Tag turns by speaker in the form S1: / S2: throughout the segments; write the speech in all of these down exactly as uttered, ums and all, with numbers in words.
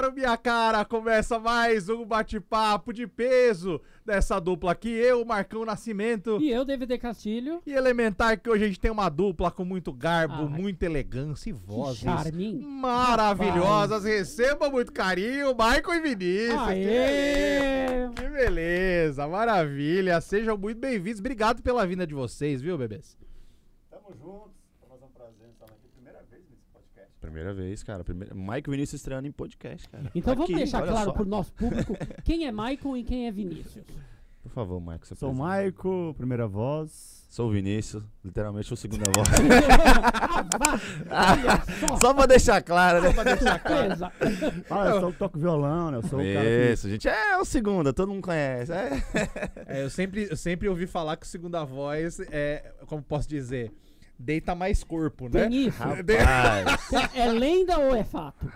S1: claro, minha cara, começa mais um bate-papo de peso dessa dupla aqui, eu, Marcão Nascimento.
S2: E eu, David Castilho.
S1: E Elementar, que hoje a gente tem uma dupla com muito garbo,
S2: Ai,
S1: muita elegância e vozes
S2: charme,
S1: maravilhosas. Recebam muito carinho, Michael e Vinícius.
S2: Aê!
S1: Que beleza, maravilha. Sejam muito bem-vindos. Obrigado pela vinda de vocês, viu, bebês?
S3: Tamo juntos. Pra nós é um prazer estar aqui. Primeira vez nesse podcast.
S4: Primeira vez, cara. Primeira... Mike Vinícius estreando em podcast, cara.
S2: Então
S4: Aqui,
S2: vamos deixar
S4: olha
S2: claro
S4: só.
S2: pro nosso público quem é Michael e quem é Vinícius.
S4: Por favor, Mike. Você
S3: Sou o
S4: apresenta.
S3: Maico, primeira voz.
S4: Sou o Vinícius, literalmente o segunda voz.
S2: Ah, vá, olha só.
S4: Só pra deixar claro, né?
S1: Só pra deixar claro.
S2: Beleza.
S3: Fala, eu sou, toco violão, né? Eu sou o cara que...
S4: Isso, gente. É o segunda, todo mundo conhece. É.
S1: É, eu, sempre, eu sempre ouvi falar que o segunda voz é, como posso dizer, deita mais corpo, né?
S2: Tem isso.
S4: Rapaz,
S2: É lenda ou é fato?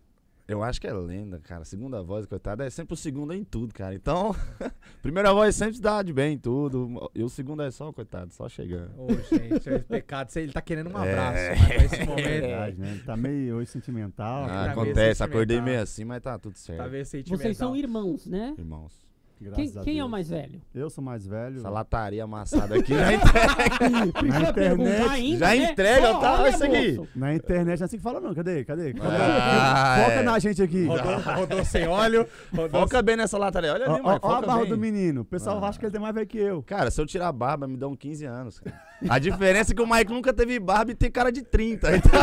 S4: eu acho que é lenda, cara. Segunda voz, coitada, é sempre o segundo em tudo, cara. Então, primeira voz sempre dá de bem em tudo. E o segundo é só, coitado, só chegando.
S1: Ô, gente, é pecado. Ele tá querendo um abraço,
S4: É.
S1: mas nesse momento.
S3: Verdade, né? Tá meio hoje sentimental.
S4: Ah,
S1: tá meio
S4: acontece, acordei
S1: sentimental.
S4: meio assim, mas tá tudo certo.
S1: Tá vendo sentimental.
S2: Vocês são irmãos, né?
S4: Irmãos.
S3: Graças
S2: Quem,
S3: a
S2: quem é o
S3: Deus.
S2: mais velho?
S3: Eu sou mais velho.
S4: Essa lataria amassada aqui já entrega.
S2: Precisa
S3: internet,
S2: perguntar ainda,
S4: já
S2: né?
S4: entrega,
S2: Ó,
S4: tá?
S2: olha,
S4: Isso aqui.
S2: moço.
S3: Na internet não é assim que fala não. Cadê? Cadê? Cadê?
S4: Ah,
S3: Foca
S4: é.
S3: na gente aqui.
S1: Rodou, rodou sem óleo. Rodou
S4: Foca bem nessa lataria. Olha
S3: Ó,
S4: ali,
S3: ó,
S4: mano.
S3: ó a
S4: Foca
S3: barra
S4: bem.
S3: do menino. O pessoal
S4: Ah.
S3: acha que ele tem mais velho que eu.
S4: Cara, se eu tirar a barba, me dão quinze anos. Cara. A diferença é que o Mike nunca teve barba e tem cara de trinta. Então,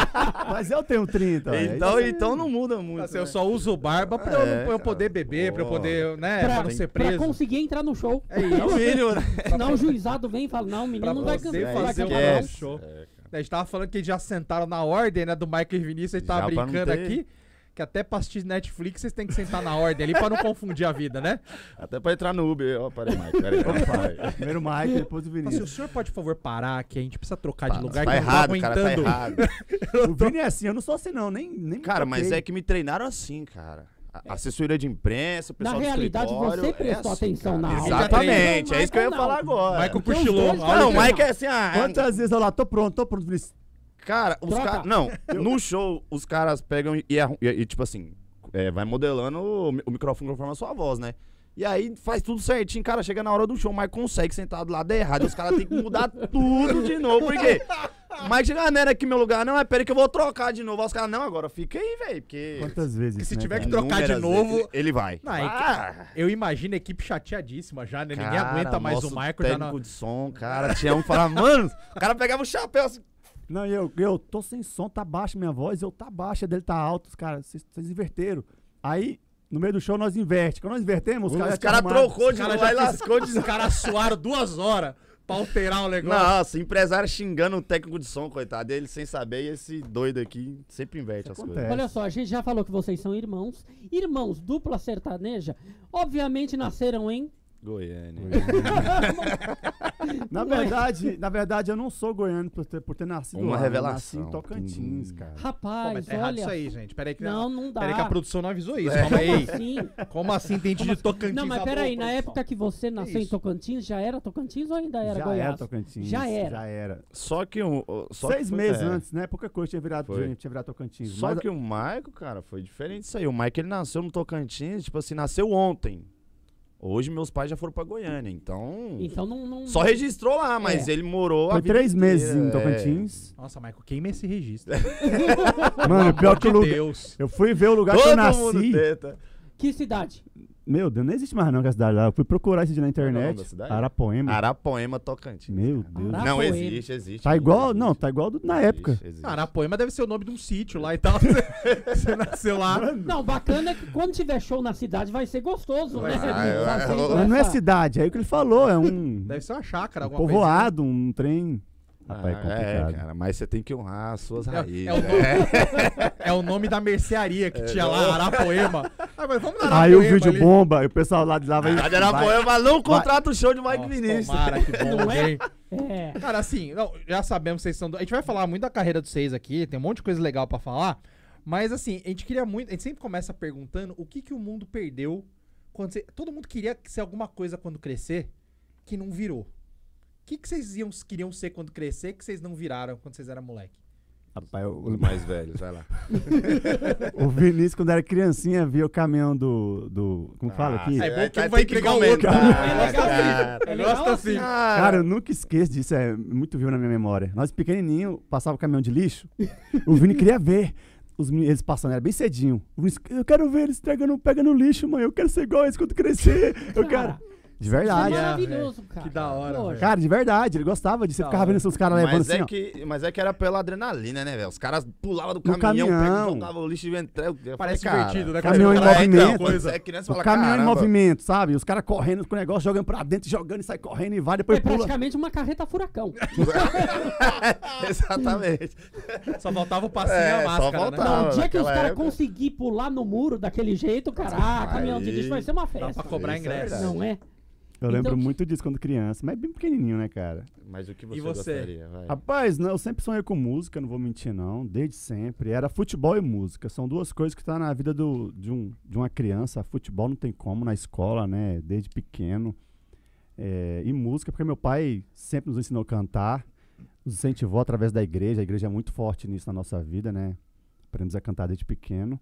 S3: Mas eu tenho trinta. é
S4: então,
S3: isso aí.
S4: então não muda muito.
S1: Assim, eu
S4: né?
S1: só uso barba pra, eu,
S4: É,
S1: pra eu poder
S4: cara.
S1: beber, pra eu
S4: Pô.
S1: poder, né,
S2: Pra,
S1: pra não ser
S2: pra
S1: preso.
S2: conseguir entrar no show.
S1: É
S4: É
S1: isso.
S4: o mínimo, né?
S2: Senão o juizado vem e fala, não, o menino
S1: Pra
S2: não vai
S1: poder
S2: cantar.
S1: fazer
S2: vai
S1: um
S2: cantar, não.
S4: esquece.
S1: show.
S4: É, cara.
S1: A gente tava falando que eles já sentaram na ordem, né, do Michael e Vinícius, a gente tava
S4: Já pra não
S1: brincando
S4: ter-
S1: aqui, que até pra assistir Netflix vocês têm que sentar na ordem ali pra não confundir a vida, né?
S4: Até pra entrar no Uber. Ó, peraí, Mike. Peraí, peraí, peraí.
S3: Primeiro o Mike, depois o
S1: Assim, o
S3: Vinícius.
S1: senhor pode, por favor, parar que a gente precisa trocar
S4: Tá,
S1: de lugar,
S4: tá
S1: que eu não tô
S4: errado, cara, tá
S1: aguentando.
S4: errado.
S3: O Vini é assim, eu não sou assim não. Nem, nem me
S4: Cara, mas
S3: toquei.
S4: é que me treinaram assim, cara. A assessoria de imprensa, o
S2: Na
S4: pessoal do
S2: realidade,
S4: escritório,
S2: você prestou
S4: é assim,
S2: atenção
S4: cara.
S2: na aula.
S4: Exatamente,
S2: Não,
S4: é isso que eu ia
S2: Michael
S4: falar
S2: não.
S4: agora.
S1: Michael
S2: Porque os
S1: cochilou.
S2: dois
S1: Olha
S4: Não, o
S1: que-
S4: Mike é assim, ah,
S3: Quantas vezes eu lá, tô pronto, tô pronto, Vinícius.
S4: cara, os
S2: Troca.
S4: caras. Não, no show, os caras pegam e, e, e, e, tipo assim, é, vai modelando o, mi- o microfone conforme a sua voz, né? E aí faz tudo certinho, cara, chega na hora do show, mas consegue sentar do lado errado, os caras têm que mudar tudo de novo, por quê? O Mike chega, ah, não era aqui meu lugar, não, é pera aí que eu vou trocar de novo. Aí os caras, não, agora fica aí, velho, porque...
S3: Quantas vezes?
S1: Que se
S3: né,
S1: tiver
S3: cara?
S1: que trocar de
S4: Inúmeras
S1: novo-
S4: vezes Ele vai.
S1: Não, é que-
S4: Ah,
S1: Eu imagino a equipe chateadíssima já, né? Ninguém
S4: cara,
S1: aguenta mais o
S4: nosso
S1: Michael já
S4: técnico
S1: na...
S4: de som, cara, tinha um que falava, mano, o cara pegava o chapéu assim,
S3: Não, e eu, eu tô sem som, tá baixa minha voz, eu tá baixa, dele tá alto, os caras, vocês vocês inverteram. Aí, no meio do show, nós inverte. Quando nós invertemos, os caras
S4: os caras
S3: já tinham arrumado.
S4: trocou
S1: Os
S4: de
S1: caras
S4: novo, aí
S1: já
S4: lascou de
S1: Os caras suaram duas horas pra alterar o negócio.
S4: Nossa, empresário xingando o técnico de som, coitado. Ele sem saber, e esse doido aqui sempre inverte
S3: Isso
S4: as
S3: acontece.
S4: coisas.
S2: Olha só, a gente já falou que vocês são irmãos. Irmãos, dupla sertaneja, obviamente nasceram em...
S4: Goiânia.
S3: Na verdade, na verdade, eu não sou goiano por ter, por ter nascido
S4: Uma
S3: lá, eu
S4: revelação.
S3: nasci em Tocantins,
S4: Hum.
S3: cara.
S1: Pô,
S2: Rapaz,
S1: mas tá errado
S2: olha...
S1: isso aí, gente. Peraí que,
S2: Não, não dá.
S1: peraí que a produção não avisou isso.
S4: É.
S1: Calma aí.
S2: Como assim?
S1: Como assim tem de Tocantins?
S2: Não, mas
S1: Ah,
S2: peraí,
S1: boa,
S2: na
S1: produção.
S2: época que você nasceu em
S1: isso?
S2: Tocantins, já era Tocantins ou ainda era
S3: já
S2: Goiás?
S3: era Tocantins.
S2: Já era.
S3: Já era.
S4: Só que o. o- Só
S3: Seis
S4: que foi-
S3: meses
S4: é.
S3: antes, né? Pouca coisa tinha virado,
S4: Foi.
S3: tinha, tinha virado Tocantins.
S4: Só
S3: Mas
S4: que o Maico, cara, foi diferente disso aí. O Maico, ele nasceu no Tocantins, tipo assim, nasceu ontem. Hoje meus pais já foram pra Goiânia, então.
S2: Então não... não
S4: Só registrou lá, mas
S2: É.
S4: ele morou a
S3: foi
S4: vida
S3: três meses
S4: inteira,
S3: em
S4: é.
S3: Tocantins.
S1: Nossa, Michael, queima esse registro.
S3: Mano, pior que o
S1: de
S3: lugar.
S1: Deus.
S3: Eu fui ver o lugar que eu
S4: Todo mundo
S3: nasci.
S4: tenta.
S2: Que cidade?
S3: Meu Deus, não existe mais não aquela cidade lá. Eu fui procurar esse dia na
S4: Qual é o nome
S3: internet.
S4: da cidade?
S3: Arapoema.
S4: Arapoema, Tocantins.
S3: Meu
S4: cara.
S3: Deus.
S2: Arapoema.
S4: Não existe, existe.
S3: Tá igual,
S4: existe.
S3: não, tá igual do- na época.
S4: Existe, existe.
S1: Ah, Arapoema deve ser o nome de um sítio lá e tal. Você nasceu lá.
S2: Não, bacana é que quando tiver show na cidade vai ser gostoso,
S1: Vai
S2: né?
S1: ser.
S4: Ah, eu-
S2: Fazendo
S4: eu-
S3: Mas não é
S2: essa-
S3: cidade, é o que ele falou, é um,
S1: Deve ser uma chácara,
S3: um
S1: alguma coisa.
S3: povoado, um trem. Rapaz, é
S4: Ah,
S3: complicado.
S4: é, cara, mas você tem que honrar as suas raízes.
S1: É o, nome, é o nome da mercearia que tinha lá, Arapoema. Ah, mas vamos na
S3: Aí o
S1: Arapoema
S3: vídeo
S1: ali.
S3: bomba, e o pessoal lá de lá vai.
S4: A de Arapoema não contrata o show de Mike
S1: Nossa,
S4: Vinícius.
S1: tomara, que bom,
S2: Não é?
S1: hein?
S2: É.
S1: Cara, assim, não, já sabemos que vocês são... do- A gente vai falar muito da carreira de vocês aqui, tem um monte de coisa legal pra falar, mas assim, a gente queria muito... A gente sempre começa perguntando o que que o mundo perdeu quando você... Todo mundo queria ser alguma coisa quando crescer que não virou. O que que vocês iam, queriam ser quando crescer que vocês não viraram quando vocês eram moleque?
S3: Rapaz, o,
S4: Os mais velhos, vai lá.
S3: o Vinícius, quando era criancinha, via o caminhão do... do como fala aqui?
S1: É bom
S4: É,
S1: que um
S4: tá-
S1: vai
S4: tem que
S1: entregar o outro.
S4: comentar,
S2: É legal
S4: cara.
S2: É
S1: Eu
S2: legal
S1: gosto assim.
S3: Cara, eu nunca esqueço disso, é muito vivo na minha memória. Nós pequenininho, passava o caminhão de lixo, o Vini queria ver os meninos, eles passando, era bem cedinho. O Vini, eu quero ver eles pegando, pegando lixo, mãe, eu quero ser igual a eles quando crescer. Eu quero... De
S2: Isso é
S3: verdade.
S2: maravilhoso, cara.
S1: Que da hora,
S2: Poxa.
S1: velho.
S3: Cara, de verdade, ele gostava disso. Você
S1: Da
S3: ficava
S1: hora.
S3: vendo os caras levando
S4: Mas
S3: assim,
S4: é,
S3: ó.
S4: que, mas é que era pela adrenalina, né, velho? Os caras pulavam do
S3: No
S4: caminhão,
S3: caminhão.
S4: pegavam, jogavam o lixo e entravam.
S1: Parece divertido, né?
S3: Caminhão em
S1: Quando você fala,
S3: movimento.
S1: "É, então, coisa."
S4: É criança,
S3: O
S4: fala,
S3: caminhão em
S4: "Caramba."
S3: movimento, sabe? Os caras correndo com o negócio, jogando pra dentro, jogando e sai correndo e vai,
S2: É
S3: depois pula.
S2: praticamente uma carreta furacão.
S4: Exatamente.
S1: Só faltava o passinho e
S4: É,
S1: a
S4: só
S1: máscara,
S4: faltava.
S1: né?
S2: Não, o dia que os
S4: naquela
S2: caras
S4: época.
S2: conseguir pular no muro daquele jeito, cara, ah, caminhão de
S4: Aí
S2: lixo vai ser uma
S1: Dá
S2: festa.
S1: pra cobrar
S4: Isso é
S1: ingresso.
S4: verdade.
S2: Não é?
S3: Eu lembro
S2: Então-
S3: muito disso quando criança, mas bem pequenininho, né, cara?
S4: Mas o que você,
S1: E você?
S4: gostaria? Vai.
S3: Rapaz, não, eu sempre sonhei com música, não vou mentir não, desde sempre. Era futebol e música, são duas coisas que tá na vida do, de, um, de uma criança. Futebol não tem como na escola, né, desde pequeno. É, e música, porque meu pai sempre nos ensinou a cantar, nos incentivou através da igreja, a igreja é muito forte nisso na nossa vida, né? Aprendemos a cantar desde pequeno.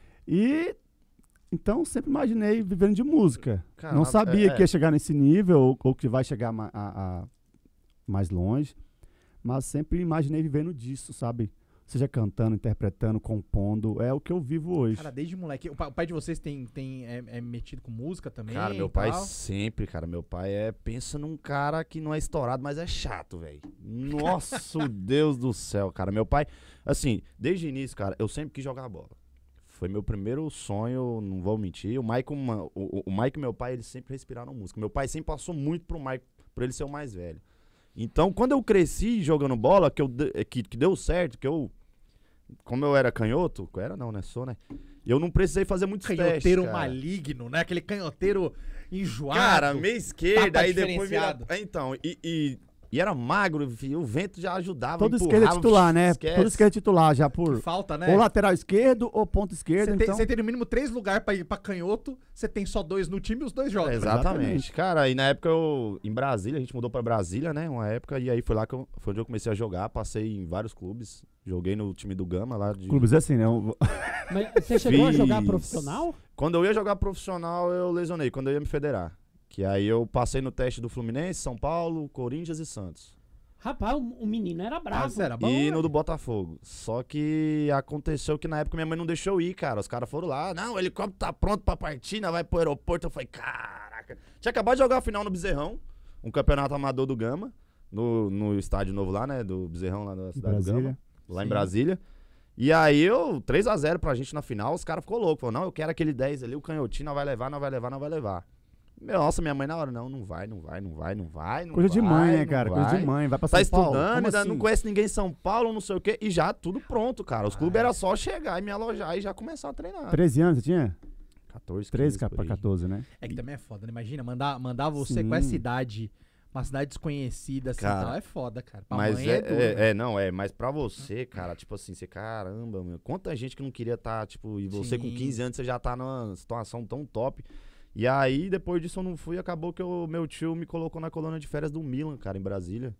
S3: E então sempre imaginei vivendo de música.
S4: Cara,
S3: não sabia
S4: é-
S3: que ia chegar nesse nível ou, ou que vai chegar ma- a- a- mais longe, mas sempre imaginei vivendo disso, sabe? Seja cantando, interpretando, compondo, é o que eu vivo hoje.
S1: Cara, desde moleque. O pa- o pai de vocês tem, tem, é, é metido com música também?
S4: Cara, meu
S1: e
S4: pai
S1: tal?
S4: sempre, cara, meu pai é, pensa num cara que não é estourado, mas é chato, velho. Nossa, Deus do céu, cara. Meu pai, assim, desde o início, cara, eu sempre quis jogar bola. Foi meu primeiro sonho, não vou mentir. O Mike, uma- o, o Mike e meu pai, eles sempre respiraram música. Meu pai sempre passou muito pro Mike, por ele ser o mais velho. Então, quando eu cresci jogando bola, que, eu, de- que, que deu certo, que eu, como eu era canhoto, era não, né, sou, né? Eu não precisei fazer muitos testes,
S1: Canhoteiro
S4: cara.
S1: maligno, né? Aquele canhoteiro enjoado.
S4: Cara, meia esquerda,
S1: tapa
S4: aí depois vira...
S1: diferenciado.
S4: É, então, e, e, e era magro, filho, o vento já ajudava,
S3: Todo
S4: empurrava,
S3: esquerda é titular, né?
S4: esquece.
S3: Todo esquerda é titular, já por
S1: Falta, né?
S3: ou lateral esquerdo ou ponto esquerdo,
S1: Você tem,
S3: então...
S1: você tem no mínimo três lugares pra ir pra canhoto, você tem só dois no time e os dois jogam.
S4: É, exatamente. Cara, e na época eu, em Brasília, a gente mudou pra Brasília, né, uma época, e aí foi lá que eu, foi onde eu comecei a jogar, passei em vários clubes, joguei no time do Gama lá de...
S3: Clubes é assim, né? Um-
S2: Mas você chegou a jogar
S4: Fiz.
S2: profissional?
S4: Quando eu ia jogar profissional, eu lesionei, quando eu ia me federar. Que aí eu passei no teste do Fluminense, São Paulo, Corinthians e Santos.
S2: Rapaz, o, o menino era bravo.
S1: Ah, você era bom,
S4: E
S1: né?
S4: no do Botafogo. Só que aconteceu que na época minha mãe não deixou eu ir, cara. Os caras foram lá, não, o helicóptero tá pronto pra partir, nós vai pro aeroporto. Eu falei, caraca. Tinha acabado de jogar a final no Bezerrão, um campeonato amador do Gama, no, no estádio novo lá, né, do Bezerrão, lá da cidade do Gama,
S3: Brasília.
S4: lá em
S1: Sim.
S4: Brasília. E aí eu, três a zero pra gente na final, os caras ficou louco. Falou, não, eu quero aquele dez ali, o canhotinho, não vai levar, não vai levar, não vai levar. Meu, nossa, minha mãe na hora, não, não vai, não vai, não vai, não vai, não
S3: Coisa de
S4: vai,
S3: mãe, né,
S4: não
S3: cara? Coisa
S4: vai.
S3: de mãe. Vai pra
S4: Tá
S3: São Paulo.
S4: estudando,
S3: Como
S4: ainda
S3: assim?
S4: não conhece ninguém em São Paulo, não sei o quê. E já tudo pronto, cara. Os clubes
S1: Ah,
S4: era só chegar e me alojar e já começar a treinar.
S3: treze anos você tinha?
S4: catorze,
S3: treze
S4: quinze,
S3: pra
S4: por aí.
S3: catorze, né?
S1: É que também é foda, né? Imagina, mandar, mandar você
S3: Sim.
S1: com essa idade, uma cidade desconhecida assim e
S4: Cara,
S1: tal, é foda, cara. Pra
S4: Mas
S1: mãe
S4: é,
S1: é, duro,
S4: é,
S1: né?
S4: é, não, é, mas pra você, cara, tipo assim, você, caramba, meu, quanta gente que não queria estar, tipo, e você com
S1: Sim.
S4: quinze anos, você já tá numa situação tão top. E aí, depois disso eu não fui, acabou que o meu tio me colocou na colônia de férias do Milan, cara, em Brasília.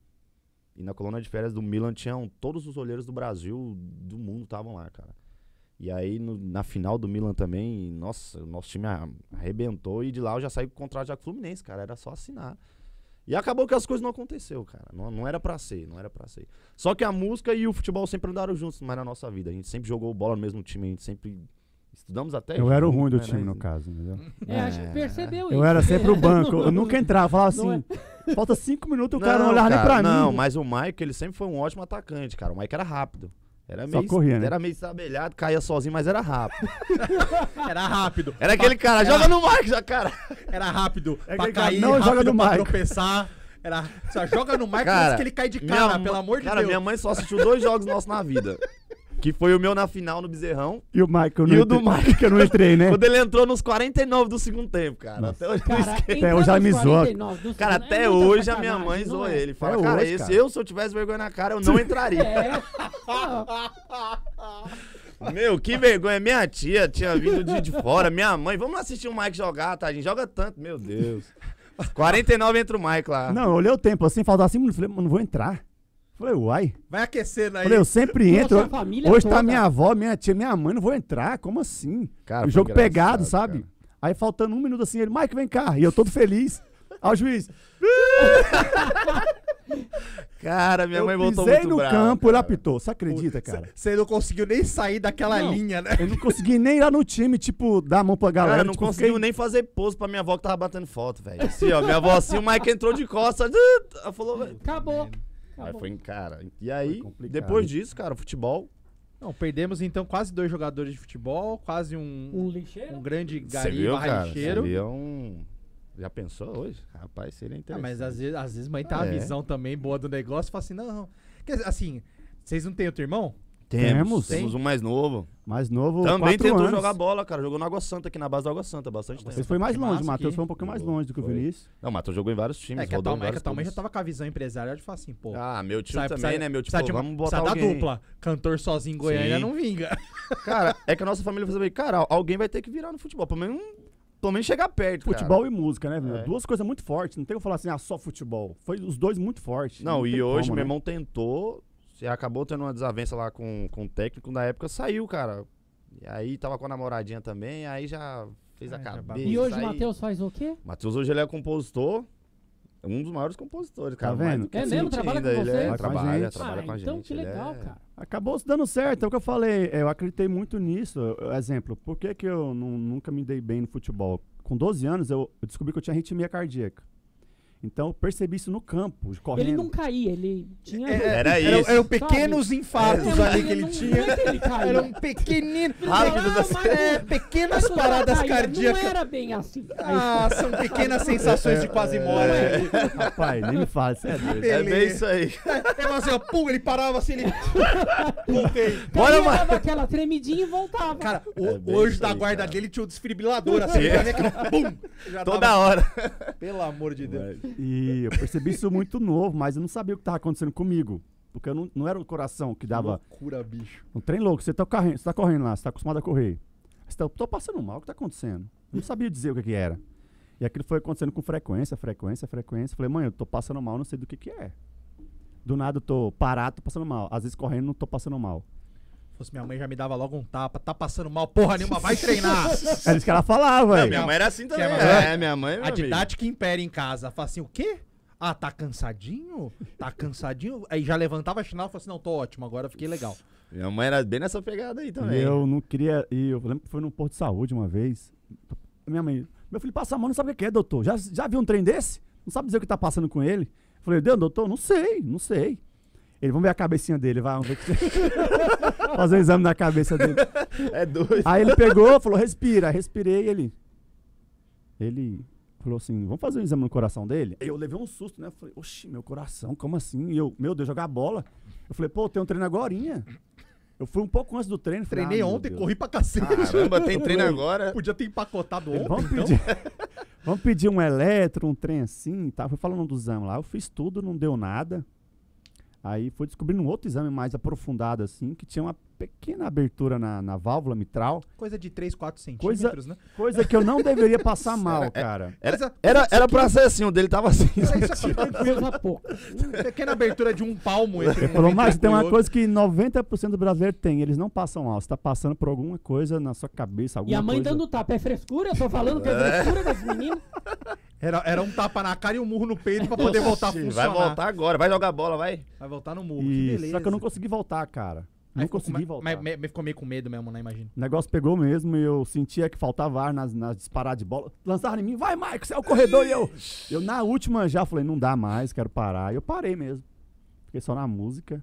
S4: E na colônia de férias do Milan tinham todos os olheiros do Brasil, do mundo, estavam lá, cara. E aí, no- na final do Milan também, nossa, o nosso time a- arrebentou e de lá eu já saí com o contrato já com o Fluminense, cara, era só assinar. E acabou que as coisas não aconteceu, cara. Não, não era pra ser, não era pra ser. Só que a música e o futebol sempre andaram juntos, mas na nossa vida. A gente sempre jogou bola no mesmo time, a gente sempre estudamos até
S3: Eu era o
S4: junto,
S3: ruim do
S4: né,
S3: time,
S4: né?
S3: no caso, entendeu?
S2: É, acho que percebeu isso.
S3: Eu era sempre o banco. Eu nunca entrava. Falava
S2: Não
S3: assim, falta cinco minutos, o cara não olhava
S4: cara,
S3: nem pra
S4: não,
S3: mim.
S4: mas o Mike, ele sempre foi um ótimo atacante, cara. O Mike era rápido. Era
S3: Só
S4: meio,
S3: corria, né?
S4: Era meio estabelhado, caía sozinho, mas era rápido.
S1: Era rápido.
S4: Era aquele cara,
S1: Era-
S4: joga no Mike, já, cara.
S1: Era rápido
S3: É
S1: pra
S3: aquele cara,
S1: cair,
S3: não
S1: rápido
S3: joga no
S1: pra
S3: Mike.
S1: tropeçar. Era, só joga no Mike
S4: Cara,
S1: antes que ele cai de
S4: Minha
S1: cara,
S4: mãe-
S1: pelo amor de
S4: cara,
S1: Deus.
S4: minha mãe só assistiu dois jogos nossos na vida. Que foi o meu na final no Bezerrão.
S3: E o Mike, eu
S4: E
S3: não
S4: o do
S3: entrei-
S4: Mike?
S3: que eu não entrei, né?
S4: Quando ele entrou nos quarenta e nove do segundo tempo, cara.
S3: Nossa.
S4: Até hoje eu não
S2: Cara,
S4: esqueço.
S2: entrar
S3: hoje ela
S2: nos
S3: me zoa.
S2: quarenta e nove do
S4: Cara,
S2: segundo é
S4: até
S2: muita
S4: hoje a minha
S2: sacanagem,
S4: mãe
S2: não
S4: zoa
S2: é?
S4: ele. Fala,
S3: Até
S4: cara,
S3: hoje,
S4: esse
S3: cara.
S4: eu, se eu tivesse vergonha na cara, eu não entraria.
S2: É.
S4: Meu, que vergonha. Minha tia tinha vindo de, de fora. Minha mãe, vamos assistir o Mike jogar, tadinho. Joga tanto, meu Deus. quarenta e nove entra o Mike lá.
S3: Não, eu olhei o tempo assim, faltava cinco minutos. Falei, mano, não vou entrar. Falei, uai.
S1: Vai aquecendo aí.
S3: Falei, eu sempre
S2: Nossa,
S3: entro.
S2: a família
S3: Hoje
S2: toda.
S3: tá minha avó, minha tia, minha mãe, não vou entrar. Como assim?
S4: Cara,
S3: o
S4: foi
S3: jogo
S4: engraçado,
S3: pegado, sabe?
S4: cara.
S3: Aí faltando um minuto assim, ele, Mike, vem cá. E eu todo feliz. Ao juiz.
S4: Cara, minha
S3: eu
S4: mãe voltou
S3: pisei
S4: muito
S3: no
S4: brava,
S3: campo, ele
S4: cara.
S3: apitou. Você acredita, cara?
S1: Você não conseguiu nem sair daquela
S3: Não.
S1: linha, né?
S3: Eu não consegui nem ir lá no time, tipo, dar a mão pra galera.
S4: Cara, não
S3: tipo,
S4: conseguiu
S3: fiquei-
S4: nem fazer pose pra minha avó que tava batendo foto, velho. Assim, ó, minha avó assim, o Mike entrou de costas. Ela falou, velho.
S2: Acabou.
S4: Aí
S2: Acabou.
S4: foi em cara. E aí,
S3: Foi complicado.
S4: depois disso, cara, futebol.
S1: Não, perdemos então quase dois jogadores de futebol, quase um,
S2: Um lixeiro?
S1: um grande
S4: Você
S1: gari
S4: viu,
S1: barra
S4: cara?
S1: lixeiro.
S4: Seria um... Já pensou hoje? Rapaz, seria
S1: Ah,
S4: interessante.
S1: mas às vezes, às vezes mãe tem uma
S4: É.
S1: visão também boa do negócio e fala assim, não. Quer dizer, assim, vocês não têm outro irmão?
S4: Temos.
S3: Temos.
S4: Temos um mais novo.
S3: Mais novo,
S4: Também
S3: quatro
S4: tentou
S3: anos.
S4: jogar bola, cara. Jogou no Água Santa, aqui na base do Água Santa, bastante tempo.
S3: Ele foi mais
S1: Que
S3: longe,
S1: massa
S3: o Matheus
S1: aqui.
S3: foi um pouquinho mais
S4: Jogou.
S3: longe do que o
S4: Foi.
S3: Vinícius.
S4: Não, o Matheus jogou em vários times.
S1: É que a
S4: rodou
S1: tua
S4: em
S1: mãe, que a
S4: vários
S1: tua mãe já
S4: clubes.
S1: tava com a visão empresarial de falar assim, pô.
S4: Ah, meu tio
S1: precisa-
S4: também,
S1: precisa-
S4: né? Meu tio,
S1: precisa
S4: pô,
S1: de uma-
S4: vamos botar
S1: precisa da
S4: alguém.
S1: dupla. Cantor sozinho em Goiânia
S4: Sim.
S1: não vinga.
S4: Cara, é que a nossa família falou assim, cara, alguém vai ter que virar no futebol. Pelo menos, um- pelo menos chegar perto,
S3: Futebol
S4: cara.
S3: e música, né, meu?
S4: É.
S3: Duas coisas muito fortes. Não tem como falar assim, ah, só futebol. Foi os dois muito fortes.
S4: Não, e
S3: tem
S4: hoje
S3: como,
S4: meu
S3: né?
S4: irmão tentou, e acabou tendo uma desavença lá com, com o técnico, na época saiu, cara. E aí tava com a namoradinha também, aí já fez a
S1: Ah, já
S4: cabeça.
S1: bagunçou.
S2: E hoje o
S4: aí-
S2: Matheus faz o quê?
S4: Matheus hoje ele é compositor, um dos maiores compositores, cara.
S3: Tá vendo?
S4: mais do que
S2: É
S4: a
S2: mesmo?
S4: gente
S2: Trabalha com
S4: ainda, ele
S2: vocês?
S4: é,
S3: Vai com a
S4: trabalha,
S3: gente.
S4: trabalha
S2: ah,
S4: com a
S2: então
S4: gente.
S2: que
S4: ele
S2: legal,
S4: é-
S2: cara.
S3: Acabou se dando certo, é o que eu falei. Eu acreditei muito nisso. Eu- Exemplo, por que, que eu nu- nunca me dei bem no futebol? Com doze anos, eu, eu descobri que eu tinha arritmia cardíaca. Então, eu percebi isso no campo, correndo.
S2: Ele não caía, ele tinha...
S4: Era
S1: Eram,
S4: isso.
S1: eram pequenos infartos
S2: É,
S1: ali
S2: mas
S1: que ele
S2: não-
S1: tinha.
S2: Não é que ele caía.
S1: Eram pequeninos.
S4: Rápidos
S2: Ah,
S4: assim.
S2: mas-
S1: É, pequenas
S2: mas o
S1: paradas
S2: cara caía,
S1: cardíacas.
S2: Não era bem assim.
S1: Ah, são pequenas sensações de quase morte.
S3: É, rapaz, nem me fala, isso é doido.
S4: É
S1: Beleza.
S4: bem isso aí.
S1: É, é assim, ó, pum, ele parava assim, ele. Voltei.
S4: Bora,
S2: Caía,
S4: mano.
S2: dava aquela tremidinha e voltava.
S1: Cara, o,
S4: É bem
S1: hoje
S4: isso
S1: da
S4: aí,
S1: guarda
S4: cara.
S1: dele tinha o desfibrilador assim,
S4: Sim.
S1: pra ver que, pum, já
S4: Toda
S1: tava-
S4: hora.
S1: Pelo amor de Deus.
S3: E eu percebi isso muito novo, mas eu não sabia o que estava acontecendo comigo. Porque eu não, não era o coração que dava
S1: Loucura, bicho.
S3: um trem louco. Você tá correndo, você tá correndo lá, você tá acostumado a correr. Você tá, tô passando mal, o que tá acontecendo? Eu não sabia dizer o que, que era. E aquilo foi acontecendo com frequência, frequência, frequência. Falei, mãe, eu tô passando mal, não sei do que que é. Do nada eu tô parado, tô passando mal. Às vezes correndo, não tô passando mal.
S1: Se fosse minha mãe, já me dava logo um tapa. Tá passando mal, porra nenhuma, vai treinar.
S3: Era isso que ela falava,
S4: Não,
S3: velho.
S4: minha mãe era assim também.
S1: Quer
S4: É,
S1: mais?
S4: minha mãe, meu
S1: A
S4: amigo.
S1: didática impera em casa. Fala assim, o quê? Ah, tá cansadinho? Tá cansadinho? Aí já levantava a chinela e falava assim, não, tô ótimo, agora eu fiquei legal.
S4: Minha mãe era bem nessa pegada aí
S3: E
S4: também.
S3: eu não queria. E eu lembro que foi no posto de saúde uma vez. Minha mãe, meu filho passa a mão, não sabe o que é, doutor. Já, já viu um trem desse? Não sabe dizer o que tá passando com ele? Eu falei, Deus, doutor, não sei, não sei. Ele, vamos ver a cabecinha dele, vai, vamos ver. Que... Fazer um exame na cabeça dele.
S4: É doido.
S3: Aí ele pegou, falou, respira. Respirei e ele. Ele falou assim: vamos fazer um exame no coração dele? Aí eu levei um susto, né? Eu falei, oxi, meu coração, como assim? E eu, meu Deus, jogar bola. Eu falei, pô, tem um treino agorinha. Eu fui um pouco antes do treino. Falei,
S1: Treinei
S3: ah, meu
S1: ontem,
S3: Deus.
S1: corri pra cacete.
S4: Caramba, tem treino agora.
S1: Podia ter empacotado
S3: Ele,
S1: ontem,
S3: vamos,
S1: então.
S3: pedir, vamos pedir um eletro, um trem assim e tal. Fui falando do exame lá. Eu fiz tudo, não deu nada. Aí fui descobrindo um outro exame mais aprofundado, assim, que tinha uma pequena abertura na, na válvula mitral.
S1: Coisa de três, quatro
S3: Coisa-
S1: centímetros, né?
S3: Coisa que eu não deveria passar mal, cara.
S4: Era,
S1: Coisa-
S4: era, era pra ser assim, o dele tava assim.
S1: Isso aí, isso aqui,
S2: Coisa pouca.
S1: pequena abertura de um palmo entre
S3: Ele
S1: um
S3: falou, mas tem uma
S1: ventrículo e outro.
S3: coisa que noventa por cento do brasileiro tem, eles não passam mal. Você tá passando por alguma coisa na sua cabeça, alguma
S2: E a mãe
S3: coisa...
S2: dando tapa. É frescura? Eu tô falando que é frescura das meninas.
S1: Era, era um tapa na cara e um murro no peito pra poder voltar a
S4: Vai
S1: funcionar.
S4: voltar agora, vai jogar bola, vai.
S1: Vai voltar no murro,
S3: E-
S1: que beleza.
S3: Só que eu não consegui voltar, cara. Não
S1: Aí ficou
S3: consegui
S1: com-
S3: voltar.
S1: Mas, mas, mas ficou meio com medo mesmo, né? Imagino.
S3: O negócio pegou mesmo e eu sentia que faltava ar nas, nas disparadas de bola. Lançaram em mim, vai, Mike, você é o corredor. E eu, eu, na última já falei, não dá mais, quero parar. E eu parei mesmo. Fiquei só na música.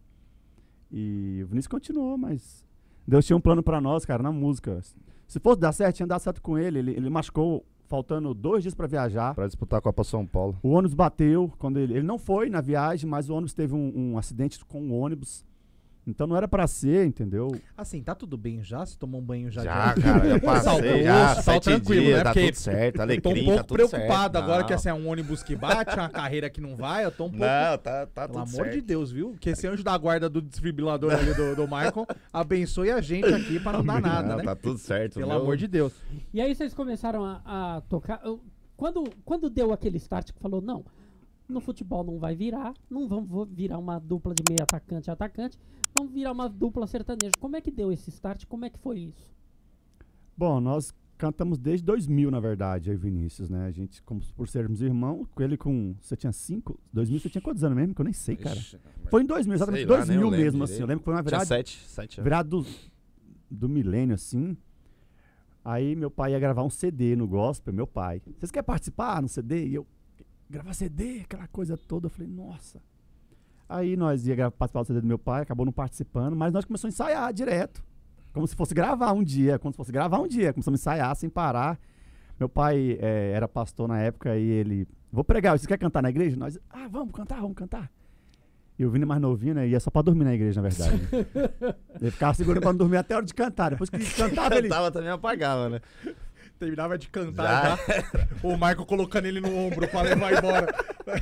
S3: E o Vinícius continuou, mas Deus tinha um plano pra nós, cara, na música. Se fosse dar certo, tinha dado certo com ele. Ele, ele machucou, faltando dois dias pra viajar.
S4: Pra disputar a Copa São Paulo.
S3: O ônibus bateu, quando ele, ele não foi na viagem, mas o ônibus teve um, um acidente com o ônibus. Então não era pra ser, entendeu?
S1: Assim, tá tudo bem já? Você tomou um banho já?
S4: Já,
S1: de...
S4: cara, já passei,
S1: Saltou,
S4: já,
S1: sal
S4: sete
S1: tranquilo,
S4: dias,
S1: né?
S4: tá
S1: Porque
S4: tudo certo,
S1: Tô um
S4: alecrim,
S1: pouco
S4: tá tudo
S1: preocupado
S4: certo.
S1: agora
S4: Não.
S1: que essa é um ônibus que bate, uma carreira que não vai. Eu tô um pouco...
S4: Não, tá, tá
S1: Pelo
S4: tudo
S1: amor
S4: certo.
S1: de Deus, viu? Que esse anjo da guarda do desfibrilador ali do, do Michael abençoe a gente aqui pra não dar nada,
S4: Não,
S1: né?
S4: tá tudo certo.
S1: Pelo
S4: meu.
S1: amor de Deus.
S2: E aí vocês começaram a, a tocar. Eu- Quando, quando deu aquele start que falou, não, no futebol não vai virar, não vamos vo- virar uma dupla de meio atacante e atacante, vamos virar uma dupla sertaneja. Como é que deu esse start? Como é que foi isso?
S3: Bom, nós cantamos desde dois mil, na verdade, eu e Vinícius, né? A gente, como por sermos irmãos, com ele com... Você tinha cinco? dois mil você tinha quantos anos mesmo? Que eu nem sei, cara.
S4: Ixi,
S3: Foi em dois mil, exatamente
S4: sei lá,
S3: dois
S4: nem
S3: mil
S4: eu lembro
S3: mesmo, assim.
S4: direito.
S3: Eu lembro que foi uma
S4: Tinha
S3: virada,
S4: sete, sete anos.
S3: virada do, do milênio, assim. Aí meu pai ia gravar um C D no gospel, meu pai. Vocês querem participar no C D? E eu, gravar C D, aquela coisa toda. Eu falei, nossa. Aí nós ia gra- participar do C D do meu pai, acabou não participando, mas nós começamos a ensaiar direto. Como se fosse gravar um dia, como se fosse gravar um dia. Começamos a ensaiar sem parar. Meu pai eh, era pastor na época e ele... Vou pregar, você quer cantar na igreja? Nós, ah, vamos cantar, vamos cantar. E o Vini mais novinho, né? Ia só pra dormir na igreja, na verdade. Ele ficava segurando pra não dormir até a hora de cantar. Depois que ele cantava, ele...
S4: Cantava também, apagava, né?
S1: Terminava de cantar já. O Michael colocando ele no ombro pra levar embora.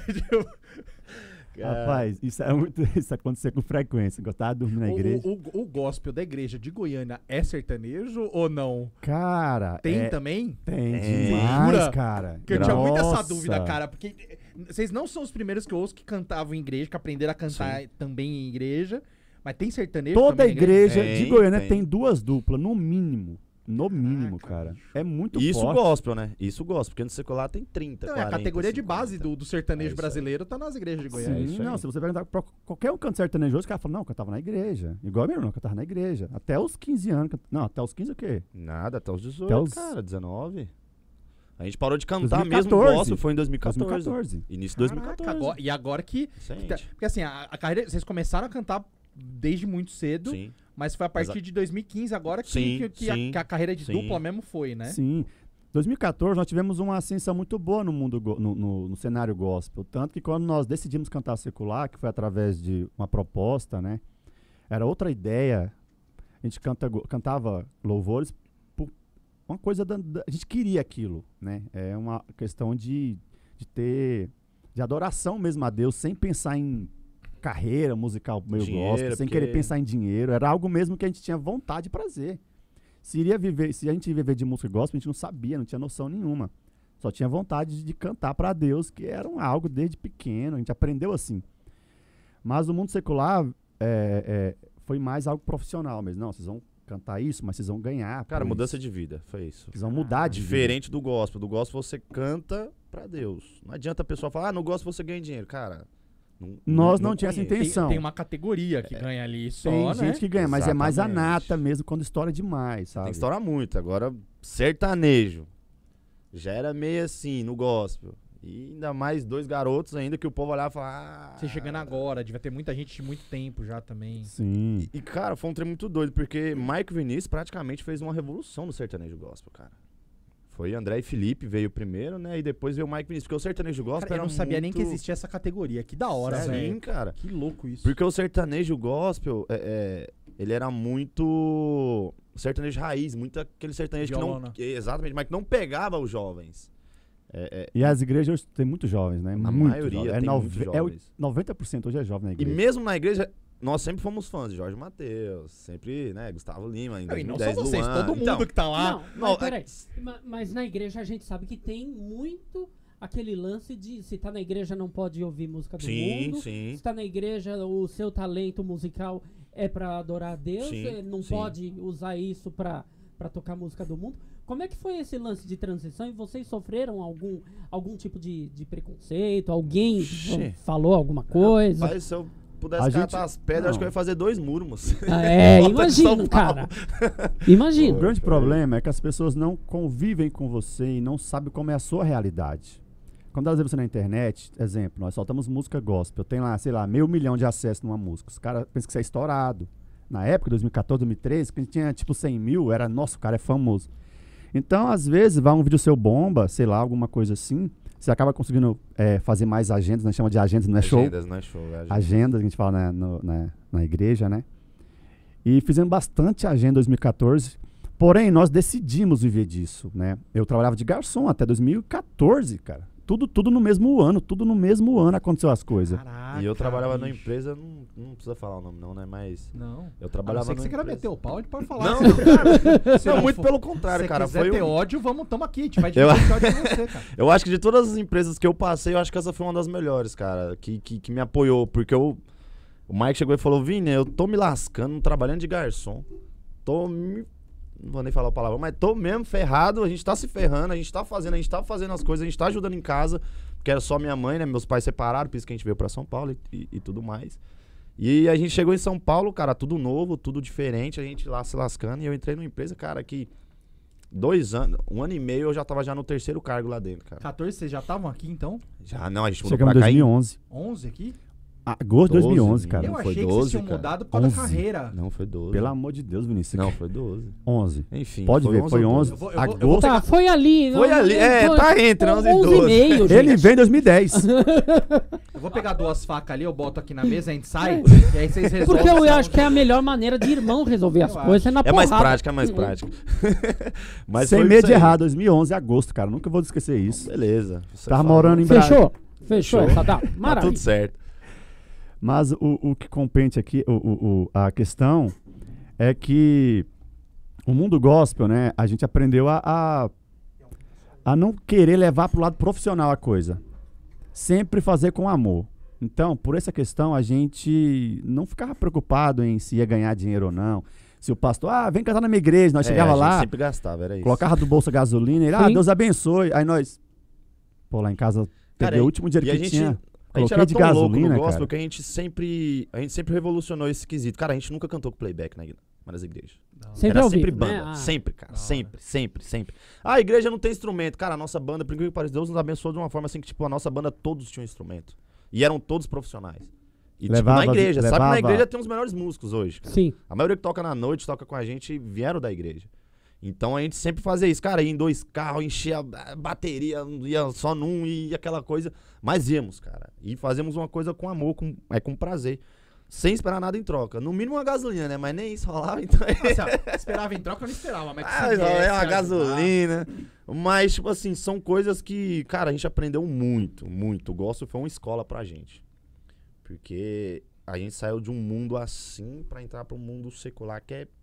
S3: Rapaz, isso, é muito, isso acontecia com frequência. Gostava de dormir na
S1: O,
S3: igreja.
S1: o, o, o gospel da igreja de Goiânia é sertanejo ou não?
S3: Cara,
S1: Tem
S3: é-
S1: também?
S3: Tem
S4: Tem.
S3: demais,
S1: Jura?
S3: cara.
S1: Porque eu tinha muito essa
S3: Nossa.
S1: dúvida, cara. Porque eh, vocês não são os primeiros que eu ouço que cantavam em igreja, que aprenderam a cantar também em igreja. Mas tem sertanejo
S3: Toda
S1: também na igreja?
S3: igreja de
S4: Tem,
S3: Goiânia
S4: tem.
S3: tem. duas duplas, no mínimo. No mínimo, cara. É muito
S4: Isso
S3: forte.
S4: gospel, né? Isso gospel, porque no secular tem trinta,
S1: Não, é a
S4: quarenta,
S1: categoria de
S4: cinquenta.
S1: base do, do sertanejo
S4: É isso aí.
S1: brasileiro tá nas igrejas de Goiânia.
S3: Sim,
S4: isso aí.
S3: não, se você perguntar pra qualquer um canto sertanejo, os caras falam, não, eu cantava na igreja. Igual meu irmão, eu cantava na igreja. Até os quinze anos. cant- Não, até os quinze o quê?
S4: Nada, até os dezoito,
S3: Até os-
S4: cara, dezenove. A gente parou de cantar
S3: dois mil e
S4: mesmo
S3: quatorze.
S4: gospel, foi em dois mil e quatorze.
S3: dois mil e quatorze.
S4: Início de
S1: Caraca,
S4: dois mil e quatorze.
S1: agora- e agora que...
S4: Recente.
S1: Porque assim, a, a carreira... Vocês começaram a cantar desde muito cedo,
S4: Sim.
S1: mas foi a partir
S4: Exa-
S1: de dois mil e quinze agora que,
S4: Sim,
S1: que, que a,
S4: sim,
S1: que a carreira de
S4: sim.
S1: dupla mesmo foi, né?
S3: Sim. dois mil e quatorze nós tivemos uma ascensão muito boa no mundo go- no, no- no cenário gospel, tanto que quando nós decidimos cantar secular, que foi através de uma proposta, né? Era outra ideia. A gente canta, go- cantava louvores por uma coisa da, da- a gente queria aquilo, né? É uma questão de, de ter de adoração mesmo a Deus, sem pensar em carreira musical meio
S4: Dinheiro,
S3: gospel, sem
S4: porque-
S3: querer pensar em dinheiro. Era algo mesmo que a gente tinha vontade e prazer. Se, iria viver, se a gente ia viver de música gospel, a gente não sabia, não tinha noção nenhuma. Só tinha vontade de, de cantar para Deus, que era um, algo desde pequeno, a gente aprendeu assim. Mas o mundo secular é, é, foi mais algo profissional mesmo. Não, vocês vão cantar isso, mas vocês vão ganhar.
S4: Cara,
S3: por
S4: mudança
S3: isso.
S4: de vida, foi isso.
S3: Vocês vão mudar de vida.
S4: Diferente do gospel. Do gospel você canta pra Deus. Não adianta a pessoa falar, ah, no gospel você ganha dinheiro. Cara, não,
S3: Nós não tínhamos essa
S4: conheço.
S1: Tem,
S3: intenção.
S1: tem uma categoria que ganha ali só,
S3: Tem
S1: né?
S3: gente que ganha, mas é mais a
S4: Exatamente.
S3: nata mesmo quando estoura demais, sabe?
S4: Tem que estourar muito. Agora, sertanejo. Já era meio assim, no gospel. E ainda mais dois garotos ainda que o povo olhava e falava, ah...
S1: Você chegando agora, devia ter muita gente de muito tempo já também.
S3: Sim.
S4: E, cara, foi um trem muito doido, porque Mike Vinícius praticamente fez uma revolução no sertanejo gospel, cara. Foi André e Felipe, veio primeiro, né? E depois veio o Mike Vinícius, porque o sertanejo gospel
S1: Cara, eu
S4: era
S1: não sabia nem que
S4: muito-
S1: existia essa categoria. Que da hora,
S4: Sim,
S1: velho.
S4: cara.
S1: Que louco isso.
S4: Porque o sertanejo gospel, é, é, ele era muito sertanejo raiz, muito aquele sertanejo
S1: Violona.
S4: que não... Exatamente, mas que não pegava os jovens. É, é,
S3: E as igrejas hoje tem muitos jovens, né?
S4: A
S3: Muito
S4: maioria
S3: jovens. É,
S4: tem
S3: nove-
S4: muitos
S3: é o-
S4: jovens.
S3: noventa por cento hoje é jovem na
S4: E
S3: igreja.
S4: mesmo na igreja, nós sempre fomos fãs de Jorge Mateus, sempre, né, Gustavo Lima, em
S1: Não, e não
S4: dois mil e dez,
S1: só vocês,
S4: Luan.
S1: todo mundo
S4: Então,
S1: que tá lá.
S2: Não, mas
S4: não,
S2: peraí. Ma- Mas na igreja a gente sabe que tem muito aquele lance de se tá na igreja não pode ouvir música do
S4: Sim,
S2: mundo.
S4: sim.
S2: Se tá na igreja o seu talento musical é pra adorar a Deus,
S4: Sim,
S2: eh, não
S4: sim.
S2: pode usar isso pra, pra tocar música do mundo. Como é que foi esse lance de transição e vocês sofreram algum, algum tipo de, de preconceito? Alguém
S4: Ixi.
S2: falou alguma coisa?
S4: Rapaz, se eu pudesse
S3: A
S4: catar
S3: gente-
S4: as pedras,
S3: não.
S4: acho que eu ia fazer dois murmos.
S2: Ah, é,
S4: Volta de São
S2: imagino,
S4: Paulo.
S2: cara. Imagino.
S3: O grande problema é que as pessoas não convivem com você e não sabem como é a sua realidade. Quando elas veem você na internet, exemplo, nós soltamos música gospel, tem lá, sei lá, meio milhão de acessos numa música. Os caras pensam que você é estourado. Na época, dois mil e quatorze, dois mil e treze, que a gente tinha tipo cem mil, era, nossa, o cara é famoso. Então, às vezes, vai um vídeo seu bomba, sei lá, alguma coisa assim, você acaba conseguindo é, fazer mais agendas, nós chamamos de agendas, não é show?
S4: Agendas, não é show. É agenda.
S3: Agendas, que a gente fala na, no- na, na igreja, né? E fizemos bastante agenda em dois mil e quatorze. Porém, nós decidimos viver disso, né? Eu trabalhava de garçom até dois mil e quatorze, cara. tudo, tudo no mesmo ano, tudo no mesmo ano aconteceu as coisas.
S1: Caraca,
S4: E eu trabalhava numa
S1: bicho.
S4: empresa, não, não precisa falar o nome não, né? Mas
S1: Não.
S4: eu
S1: A não
S4: trabalhava
S1: ser que
S4: numa
S1: você queira
S4: empresa...
S1: meter o pau, a gente pode falar.
S4: Não,
S1: Se não, cara, se
S4: não,
S1: não
S4: muito
S1: for-
S4: pelo contrário,
S1: se
S4: cara.
S1: quiser
S4: Foi
S1: ter
S4: um-
S1: ódio, vamos, tamo aqui. A gente vai
S4: Eu-
S1: dividir ódio com você, cara.
S4: Eu acho que de todas as empresas que eu passei, eu acho que essa foi uma das melhores, cara. Que, que, que me apoiou. Porque eu, o Mike chegou e falou: Vini, eu tô me lascando, trabalhando de garçom. Tô me. Não vou nem falar a palavra, mas tô mesmo ferrado. A gente tá se ferrando, a gente tá fazendo, a gente tá fazendo as coisas, a gente tá ajudando em casa. Porque era só minha mãe, né? Meus pais separaram, por isso que a gente veio pra São Paulo e, e, e tudo mais. E a gente chegou em São Paulo, cara, tudo novo, tudo diferente. A gente lá se lascando. E eu entrei numa empresa, cara, que. Dois anos, um ano e meio eu já tava já no terceiro cargo lá dentro, cara.
S1: quatorze, vocês já estavam aqui então?
S4: Já, não, a gente mudou
S3: Chegamos em
S4: pra cá
S3: dois
S4: em
S3: mil e onze.
S1: onze aqui?
S3: Agosto de dois mil e onze,
S4: doze,
S3: cara.
S1: eu
S4: não
S1: achei
S4: foi
S1: que vocês
S4: doze,
S1: tinham
S4: cara.
S1: mudado por causa da
S3: onze.
S1: carreira.
S4: Não, foi doze.
S3: Pelo amor de Deus, Vinícius.
S4: Não, foi doze.
S3: onze.
S4: Enfim.
S3: Pode ver, foi
S4: ou
S3: onze.
S1: Eu vou- eu vou- eu vou
S3: Agosto.
S2: Tá, foi ali.
S4: Foi
S2: não-
S4: ali,
S2: não-
S4: é,
S2: foi-
S4: tá entre onze e
S2: onze
S4: doze.
S2: e meio, gente.
S3: Ele veio em dois mil e dez.
S1: Eu vou pegar duas facas ali, eu boto aqui na mesa, a gente sai, e aí vocês resolvem.
S2: Porque eu
S1: se
S2: acho
S1: é
S2: que é a melhor maneira de irmão resolver as
S1: Eu
S2: coisas é na
S4: É mais
S2: porrada.
S4: prática, é mais prática. Mas
S3: Sem
S4: foi
S3: medo
S4: isso
S3: de
S4: aí.
S3: errar, dois mil e onze, agosto, cara. Nunca vou esquecer isso.
S4: Beleza. Você
S3: Tava
S4: falou.
S3: morando em Brasília.
S2: Fechou? Fechou
S4: Fechou.
S2: essa data?
S4: Tá
S2: Maravilha.
S4: tudo certo.
S3: Mas o, o que compete aqui, o, o- o- a questão é que o mundo gospel, né? A gente aprendeu a, a, a não querer levar pro lado profissional a coisa. Sempre fazer com amor. Então, por essa questão, a gente não ficava preocupado em se ia ganhar dinheiro ou não. Se o pastor, ah, vem cantar na minha igreja, nós
S4: É,
S3: chegava
S4: a gente
S3: lá,
S4: sempre gastava, era isso.
S3: colocava do bolso a gasolina, ele, ah,
S2: Sim.
S3: Deus abençoe. Aí nós, pô, lá em casa,
S4: Cara,
S3: peguei o
S4: e-
S3: último dinheiro
S4: e
S3: que
S4: a gente-
S3: tinha.
S4: A gente
S3: Coloquei
S4: era
S3: de
S4: tão louco
S3: gasolina,
S4: no gospel
S3: cara.
S4: que a gente sempre, a gente sempre revolucionou esse quesito. Cara, a gente nunca cantou com playback na, nas igrejas.
S2: Sempre
S4: Era
S2: ao
S4: sempre
S2: vivo,
S4: banda.
S2: né? Ah.
S4: Sempre, cara.
S1: Da hora.
S4: Sempre, sempre, sempre. Ah, a igreja não tem instrumento. Cara, a nossa banda, por incrível que pareça, Deus nos abençoou de uma forma assim que, tipo, a nossa banda todos tinham instrumento. E eram todos profissionais. E,
S3: Levava-
S4: tipo, na igreja. Sabe que na
S3: levava-
S4: igreja tem os melhores músicos hoje. cara.
S2: Sim.
S4: A maioria que toca na noite, toca com a gente, vieram da igreja. Então a gente sempre fazia isso. Cara, ia em dois carros, enchia a bateria, ia só num e aquela coisa. Mas íamos, cara. E fazemos uma coisa com amor, com, é, com prazer. Sem esperar nada em troca. No mínimo uma gasolina, né? Mas nem isso rolava, então...
S1: Assim, ó, esperava em troca, eu não esperava, mas que
S4: Ah,
S1: se
S4: é uma
S1: viesse ajudar.
S4: gasolina. Mas, tipo assim, são coisas que, cara, a gente aprendeu muito, muito. O gospel foi uma escola pra gente. Porque a gente saiu de um mundo assim pra entrar pra um mundo secular que é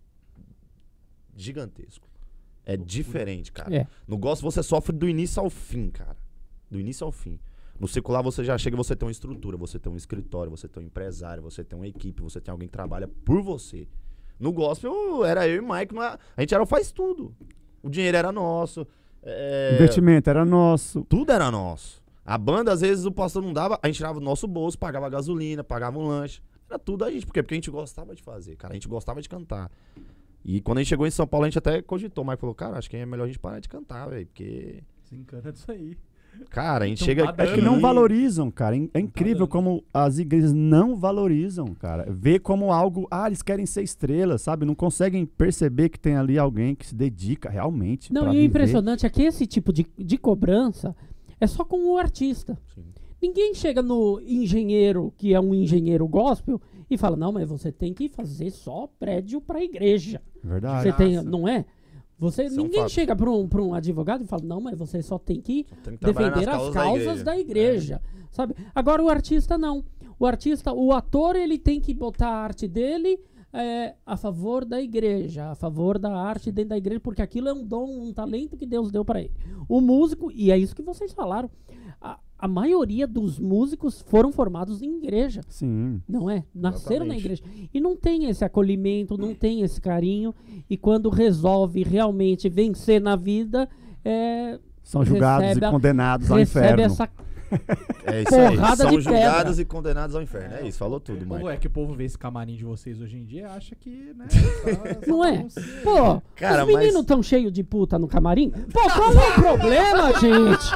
S4: gigantesco. É diferente, cara.
S2: É.
S4: No gospel você sofre do início ao fim, cara. Do início ao fim. No secular você já chega, você tem uma estrutura, você tem um escritório, você tem um empresário, você tem uma equipe, você tem alguém que trabalha por você. No gospel era eu e o Mike, não é- a gente era o faz tudo. O dinheiro era nosso. é,
S3: Investimento era nosso.
S4: Tudo era nosso. A banda, às vezes, o pastor não dava, a gente tirava do nosso bolso, pagava gasolina, pagava um lanche. Era tudo a gente. Por quê? Porque a gente gostava de fazer, cara. A gente gostava de cantar. E quando a gente chegou em São Paulo, a gente até cogitou. O Mike falou, cara, acho que é melhor a gente parar de cantar, velho. Porque,
S1: Se encana disso aí.
S4: cara, a gente
S1: Então
S4: chega
S1: tá
S3: É
S4: aqui...
S3: que não
S1: Dando.
S3: valorizam, cara. É incrível
S1: dando.
S3: como as igrejas não valorizam, cara. Vê como algo, ah, eles querem ser estrelas, sabe? Não conseguem perceber que tem ali alguém que se dedica realmente
S2: Não,
S3: pra
S2: e o
S3: viver.
S2: impressionante é que esse tipo de, de cobrança é só com o artista.
S4: Sim.
S2: Ninguém chega no engenheiro, que é um engenheiro gospel, e fala, não, mas você tem que fazer só prédio pra igreja.
S3: Verdade.
S2: Você tem,
S1: Graça.
S2: não é? Você,
S4: Isso é um
S2: ninguém
S4: fato.
S2: chega para um, pra um advogado e fala, não, mas você só tem que
S4: Tem que trabalhar
S2: defender
S4: nas
S2: as
S4: causas
S2: causas da
S4: igreja.
S2: igreja, sabe? Agora o artista não. O artista, o ator, ele tem que botar a arte dele é, a favor da igreja, a favor da arte dentro da igreja, porque aquilo é um dom, um talento que Deus deu para ele. O músico, e é isso que vocês falaram, a, a maioria dos músicos foram formados em igreja.
S3: Sim.
S2: Não é? Nasceram na
S4: Exatamente.
S2: igreja. E não tem esse acolhimento, não tem esse carinho. E quando resolve realmente vencer na vida, é,
S3: São julgados
S2: Recebe
S3: e
S2: a-
S3: condenados ao
S2: recebe
S3: inferno.
S2: essa.
S4: É isso aí.
S2: Porrada
S4: São
S2: de
S4: julgados e condenados ao inferno. É isso, falou tudo,
S1: Ou
S4: Mike.
S1: é que o povo vê esse camarim de vocês hoje em dia e acha que, né? só- só
S2: Não é?
S1: baguncinha.
S2: Pô,
S4: Cara,
S2: os meninos
S4: mas-
S2: tão cheios de puta no camarim? Pô, qual é o problema, gente?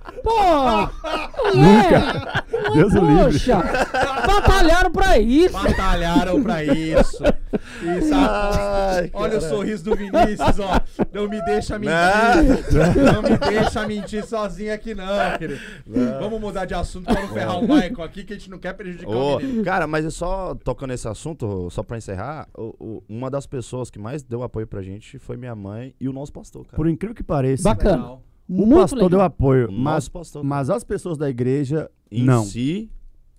S2: Pô! Não
S3: Nunca.
S2: é?
S3: Deus o livre.
S2: Poxa! Batalharam pra isso!
S1: Batalharam pra isso. Isso, ah,
S4: Ai,
S1: olha o
S4: cara.
S1: sorriso do Vinícius, ó. Não me deixa mentir. Não me deixa mentir sozinho aqui, não, querido. Vamos mudar de assunto pra não ferrar o Michael aqui, que a gente não quer prejudicar
S4: Ô,
S1: o menino.
S4: cara, mas é só tocando nesse assunto, só pra encerrar, o- o- uma das pessoas que mais deu apoio pra gente foi minha mãe e o nosso pastor, cara.
S3: Por incrível que pareça,
S2: Bacana.
S1: Legal.
S3: O
S2: Muito
S3: pastor
S2: legal.
S3: deu apoio,
S4: O
S3: mas,
S4: nosso pastor.
S3: mas as pessoas da igreja,
S4: Em
S3: não.
S4: si,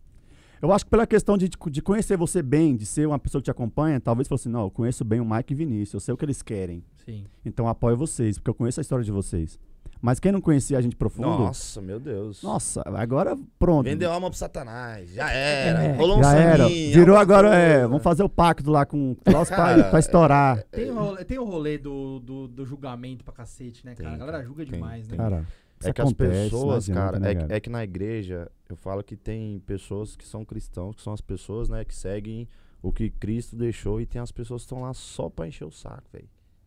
S3: Eu acho que pela questão de, de conhecer você bem, de ser uma pessoa que te acompanha, talvez fosse assim, não, eu conheço bem o Mike e Vinícius, eu sei o que eles querem.
S1: Sim.
S3: Então eu apoio vocês, porque eu conheço a história de vocês. Mas quem não conhecia a gente profundo, nossa,
S4: nossa, meu Deus.
S3: agora pronto.
S4: Vendeu alma pro Satanás. Já era.
S2: É.
S4: Rolou um
S3: Já era.
S4: sanguinho.
S3: Virou
S4: alguma
S3: agora,
S4: coisa.
S3: é, vamos fazer o pacto lá com Klaus pra,
S4: Cara,
S3: pra estourar.
S1: Tem o rolê, tem o rolê do, do, do julgamento pra cacete, né, cara?
S4: Tem,
S1: A galera julga
S4: tem,
S1: demais, né?
S4: tem.
S3: Cara, isso
S4: É que
S3: acontece,
S4: as pessoas,
S3: não adianta,
S4: cara,
S3: né,
S4: é, que-
S3: cara?
S4: é que na igreja, eu falo que tem pessoas que são cristãos, que são as pessoas, né, que seguem o que Cristo deixou, e tem as pessoas que estão lá só pra encher o saco, velho.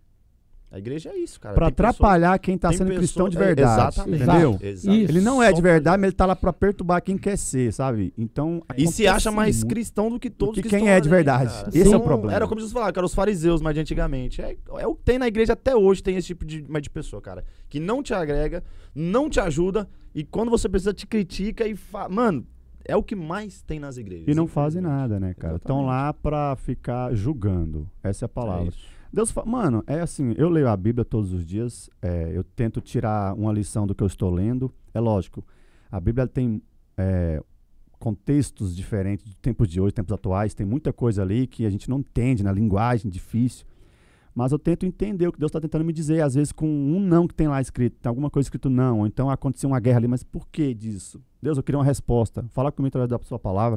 S4: A igreja é isso, cara.
S3: Pra
S4: Tem pessoas-
S3: atrapalhar quem tá
S4: tem
S3: sendo
S4: pessoa-
S3: cristão de
S4: é,
S3: verdade,
S4: exatamente.
S3: entendeu?
S4: Exato.
S2: Isso.
S3: Ele não é
S4: Só
S3: de
S4: pra-
S3: verdade, mas ele tá lá pra perturbar quem quer ser, sabe? Então,
S4: E se acha
S3: acontece
S4: mais
S3: muito.
S4: cristão do que todos
S3: que
S4: que
S3: quem
S4: estão
S3: é
S4: lá
S3: de
S4: dentro,
S3: verdade.
S4: cara.
S3: Esse é o
S4: São-
S3: problema.
S4: Era como Jesus falava, que eram os fariseus mais de antigamente. É, é o que tem na igreja até hoje, tem esse tipo de, mais de pessoa, cara. Que não te agrega, não te ajuda, e quando você precisa te critica e fala. Mano, é o que mais tem nas igrejas.
S3: E não fazem
S4: infelizmente.
S3: nada, né, cara? Estão
S4: Exatamente.
S3: lá pra ficar julgando. Essa é a palavra.
S4: É isso.
S3: Deus fa... Mano, é assim, eu leio a Bíblia todos os dias, é, eu tento tirar uma lição do que eu estou lendo. É lógico, a Bíblia tem é, contextos diferentes de tempos de hoje, tempos atuais, tem muita coisa ali que a gente não entende na linguagem, difícil. Mas eu tento entender o que Deus está tentando me dizer, às vezes com um não que tem lá escrito, tem alguma coisa escrito não, ou então aconteceu uma guerra ali, mas por que disso? Deus, eu queria uma resposta, fala comigo através da sua palavra.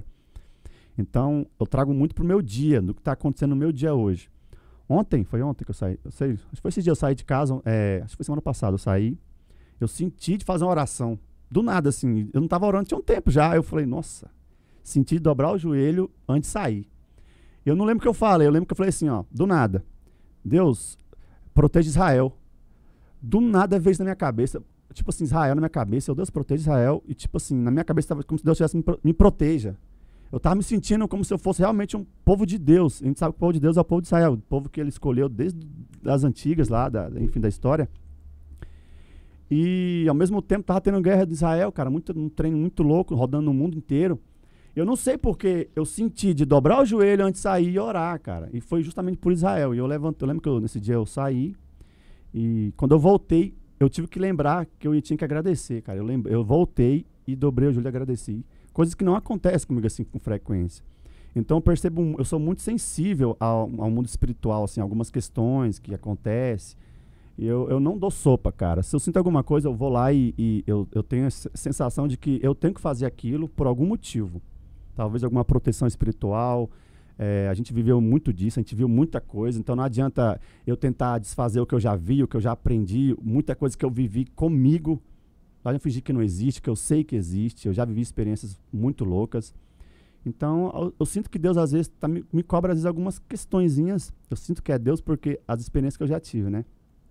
S3: Então, eu trago muito pro meu dia, do que está acontecendo no meu dia hoje. Ontem, foi ontem que eu saí, eu sei, acho que foi esse dia, eu saí de casa, é, acho que foi semana passada, eu saí, eu senti de fazer uma oração, do nada assim, eu não estava orando, tinha um tempo já, eu falei, nossa, senti de dobrar o joelho antes de sair. Eu não lembro o que eu falei, eu lembro que eu falei assim, ó, do nada, Deus, proteja Israel. Do nada veio isso na minha cabeça, tipo assim, Israel na minha cabeça, eu, Deus, proteja Israel, e tipo assim, na minha cabeça estava como se Deus tivesse me, pro- me proteja. Eu estava me sentindo como se eu fosse realmente um povo de Deus. A gente sabe que o povo de Deus é o povo de Israel, o povo que ele escolheu desde as antigas lá, da, enfim, da história. E ao mesmo tempo estava tendo guerra de Israel, cara, muito, um treino muito louco, rodando no mundo inteiro. Eu não sei porque eu senti de dobrar o joelho antes de sair e orar, cara. E foi justamente por Israel. E eu levantei, eu lembro que eu, nesse dia eu saí e quando eu voltei, eu tive que lembrar que eu tinha que agradecer, cara. Eu, lembra, eu voltei e dobrei o joelho e agradeci. Coisas que não acontecem comigo assim com frequência. Então eu percebo, um- eu sou muito sensível ao, ao mundo espiritual, assim, algumas questões que acontecem. E eu, eu não dou sopa, cara. Se eu sinto alguma coisa, eu vou lá e, e eu, eu tenho a se- sensação de que eu tenho que fazer aquilo por algum motivo. Talvez alguma proteção espiritual. É, a gente viveu muito disso, a gente viu muita coisa. Então não adianta eu tentar desfazer o que eu já vi, o que eu já aprendi, muita coisa que eu vivi comigo. Não adianta fingir que não existe, que eu sei que existe. Eu já vivi experiências muito loucas. Então eu, eu sinto que Deus às vezes tá, me, me cobra às vezes algumas questõezinhas. Eu sinto que é Deus porque as experiências que eu já tive, né?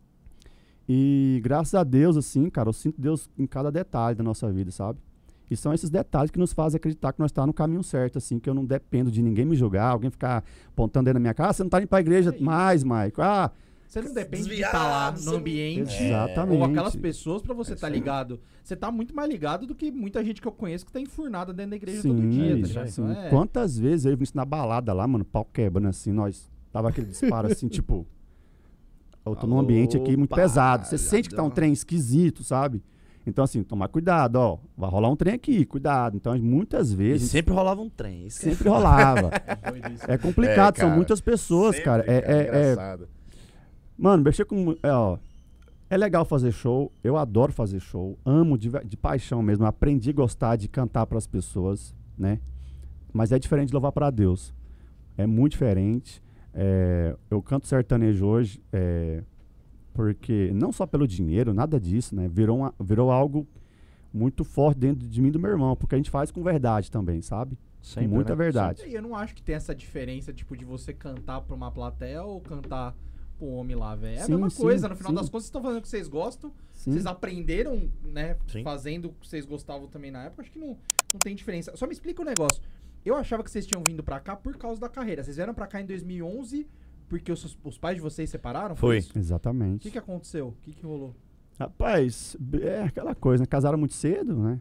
S3: E graças a Deus, assim, cara, eu sinto Deus em cada detalhe da nossa vida, sabe? E são esses detalhes que nos fazem acreditar que nós estamos no caminho certo, assim, que eu não dependo de ninguém me julgar, alguém ficar apontando aí na minha cara, ah, você não tá indo pra igreja mais, Maico. Ah,
S1: Você não depende de
S4: Desviado,
S1: estar lá
S4: você
S1: no
S4: não-
S1: ambiente.
S3: Exatamente.
S1: Ou aquelas pessoas pra você
S4: É
S1: estar
S4: isso aí.
S1: ligado. Você tá muito mais ligado do que muita gente que eu conheço que tá enfurnada dentro da igreja
S3: sim,
S1: todo dia, tá
S3: isso,
S1: ligado?
S3: sim.
S1: Então é-
S3: Quantas vezes eu e o Vinícius na balada lá, mano, pau quebrando assim, nós tava aquele disparo assim, tipo, eu tô num ambiente aqui muito
S4: Opa,
S3: pesado. Você
S4: já
S3: sente que tá um
S4: deu.
S3: trem esquisito, sabe? Então, assim, tomar cuidado, ó. Vai rolar um trem aqui, cuidado. Então, muitas
S4: E
S3: vezes.
S4: sempre rolava um trem. Isso que é
S3: Sempre rolava.
S1: é doido isso.
S3: É complicado,
S4: É,
S3: são
S4: cara.
S3: muitas pessoas,
S4: Sempre,
S3: cara. É, é- é-
S4: engraçado.
S3: Mano, mexer com. É, ó, é legal fazer show, eu adoro fazer show, amo de, ve- de paixão mesmo. Aprendi a gostar de cantar pras pessoas, né? Mas é diferente de louvar pra Deus. É muito diferente. É, eu canto sertanejo hoje, é, porque não só pelo dinheiro, nada disso, né? Virou, uma- virou algo muito forte dentro de mim e do meu irmão, porque a gente faz com verdade também, sabe?
S4: Sempre,
S3: com muita
S4: né?
S3: verdade.
S1: E eu não acho que tem essa diferença, tipo, de você cantar pra uma plateia ou cantar pro homem lá, velho. É a
S3: Sim,
S1: mesma
S3: sim,
S1: coisa. No final
S3: sim.
S1: das contas, vocês estão fazendo o que vocês gostam.
S3: Sim.
S1: Vocês aprenderam, né?
S4: Sim.
S1: Fazendo o que vocês gostavam também na época. Acho que não, não tem diferença. Só me explica um negócio. Eu achava que vocês tinham vindo pra cá por causa da carreira. Vocês vieram pra cá em dois mil e onze porque os, seus- os pais de vocês separaram?
S4: Foi.
S1: isso? O
S3: Exatamente.
S1: que, que aconteceu? O que, que rolou?
S3: Rapaz, é aquela coisa, né? Casaram muito cedo, né?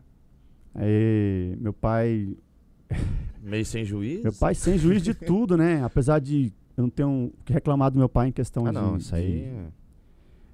S3: Aí, meu pai.
S4: Meio sem juízo.
S3: Meu pai sem juízo de tudo, né? Apesar de eu não ter um, que reclamar do meu pai em questão
S4: Ah,
S3: de.
S4: não, isso aí.
S3: de-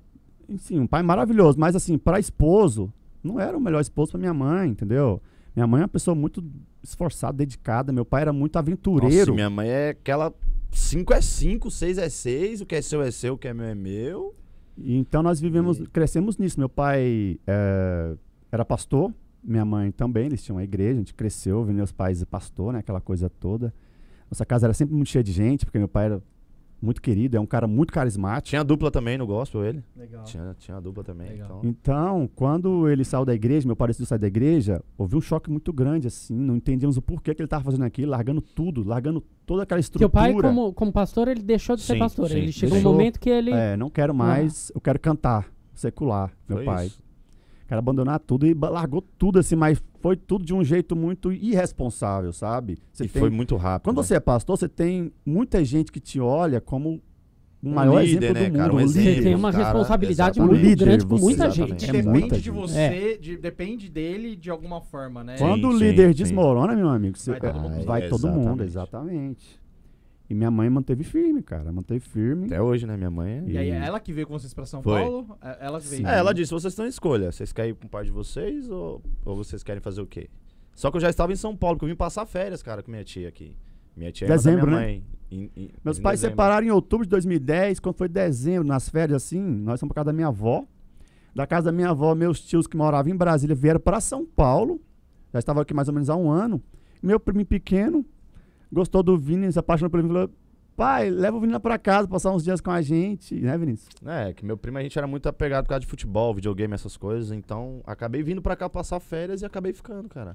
S3: sim, um pai maravilhoso, mas assim, para esposo, não era o melhor esposo para minha mãe, entendeu? Minha mãe é uma pessoa muito esforçada, dedicada, meu pai era muito aventureiro.
S4: Nossa, minha mãe é aquela cinco é cinco, seis é seis, o que é seu é seu, o que é meu é meu.
S3: E então nós vivemos,
S4: E-
S3: crescemos nisso. Meu pai é, era pastor, minha mãe também, eles tinham uma igreja, a gente cresceu, vendo meus pais pastor, né, aquela coisa toda. Nossa casa era sempre muito cheia de gente, porque meu pai era muito querido, é um cara muito carismático.
S4: Tinha dupla também no gospel, ele.
S1: Legal.
S4: Tinha, tinha dupla também.
S1: Legal.
S4: Então.
S3: Então, quando ele saiu da igreja, meu pai decidiu sair da igreja, houve um choque muito grande, assim, não entendíamos o porquê que ele estava fazendo aquilo, largando tudo, largando toda aquela estrutura.
S2: Teu pai, como, como pastor, ele deixou de ser
S4: Sim,
S2: pastor.
S4: sim,
S2: Ele chegou um
S3: deixou.
S2: momento que ele...
S3: É, não quero mais, eu quero cantar, secular, meu
S4: Foi
S3: pai.
S4: isso.
S3: Quero abandonar tudo e ba- largou tudo assim, mas foi tudo de um jeito muito irresponsável, sabe? Você
S4: E
S3: tem-
S4: foi muito rápido.
S3: Quando
S4: né?
S3: você é pastor, você tem muita gente que te olha como o
S4: Um
S3: maior
S4: líder,
S3: exemplo
S4: né,
S3: do
S4: cara?
S3: mundo.
S4: Um
S3: um
S2: Você
S3: líder.
S4: exemplo.
S2: tem uma
S4: cara,
S2: responsabilidade
S4: exatamente.
S2: muito grande
S3: Líder,
S2: com
S3: você-
S2: muita
S4: exatamente.
S2: gente.
S3: É
S1: Depende
S3: muita
S1: de
S3: gente.
S1: você, de- depende dele de alguma forma, né?
S4: Sim,
S3: Quando o
S4: sim,
S3: líder
S4: sim.
S3: desmorona, meu amigo, você,
S1: Vai todo mundo.
S3: vai todo mundo,
S4: Exatamente.
S3: exatamente. E minha mãe manteve firme, cara, manteve firme.
S4: Até hoje, né? Minha mãe.
S1: E aí,
S3: E-
S1: ela que veio com vocês pra São
S4: Foi.
S1: Paulo? É- Ela que veio.
S4: É, ela disse: vocês estão em escolha. Vocês querem ir com o pai de vocês ou, ou vocês querem fazer o quê? Só que eu já estava em São Paulo, porque eu vim passar férias, cara, com minha tia aqui. Minha tia é irmã da
S3: Dezembro,
S4: minha
S3: né?
S4: mãe. Em- em-
S3: Meus
S4: em
S3: pais
S4: dezembro.
S3: separaram em outubro de dois mil e dez, quando foi dezembro, nas férias assim, nós fomos pra casa da minha avó. Da casa da minha avó, meus tios que moravam em Brasília vieram pra São Paulo. Já estavam aqui mais ou menos há um ano. Meu primo pequeno gostou do Vini, se apaixonou pelo Vini e falou: pai, leva o Vini lá pra casa, passar uns dias com a gente, né, Vinícius?
S4: É, que meu primo a gente era muito apegado por causa de futebol, videogame, essas coisas. Então, acabei vindo pra cá passar férias e acabei ficando, cara.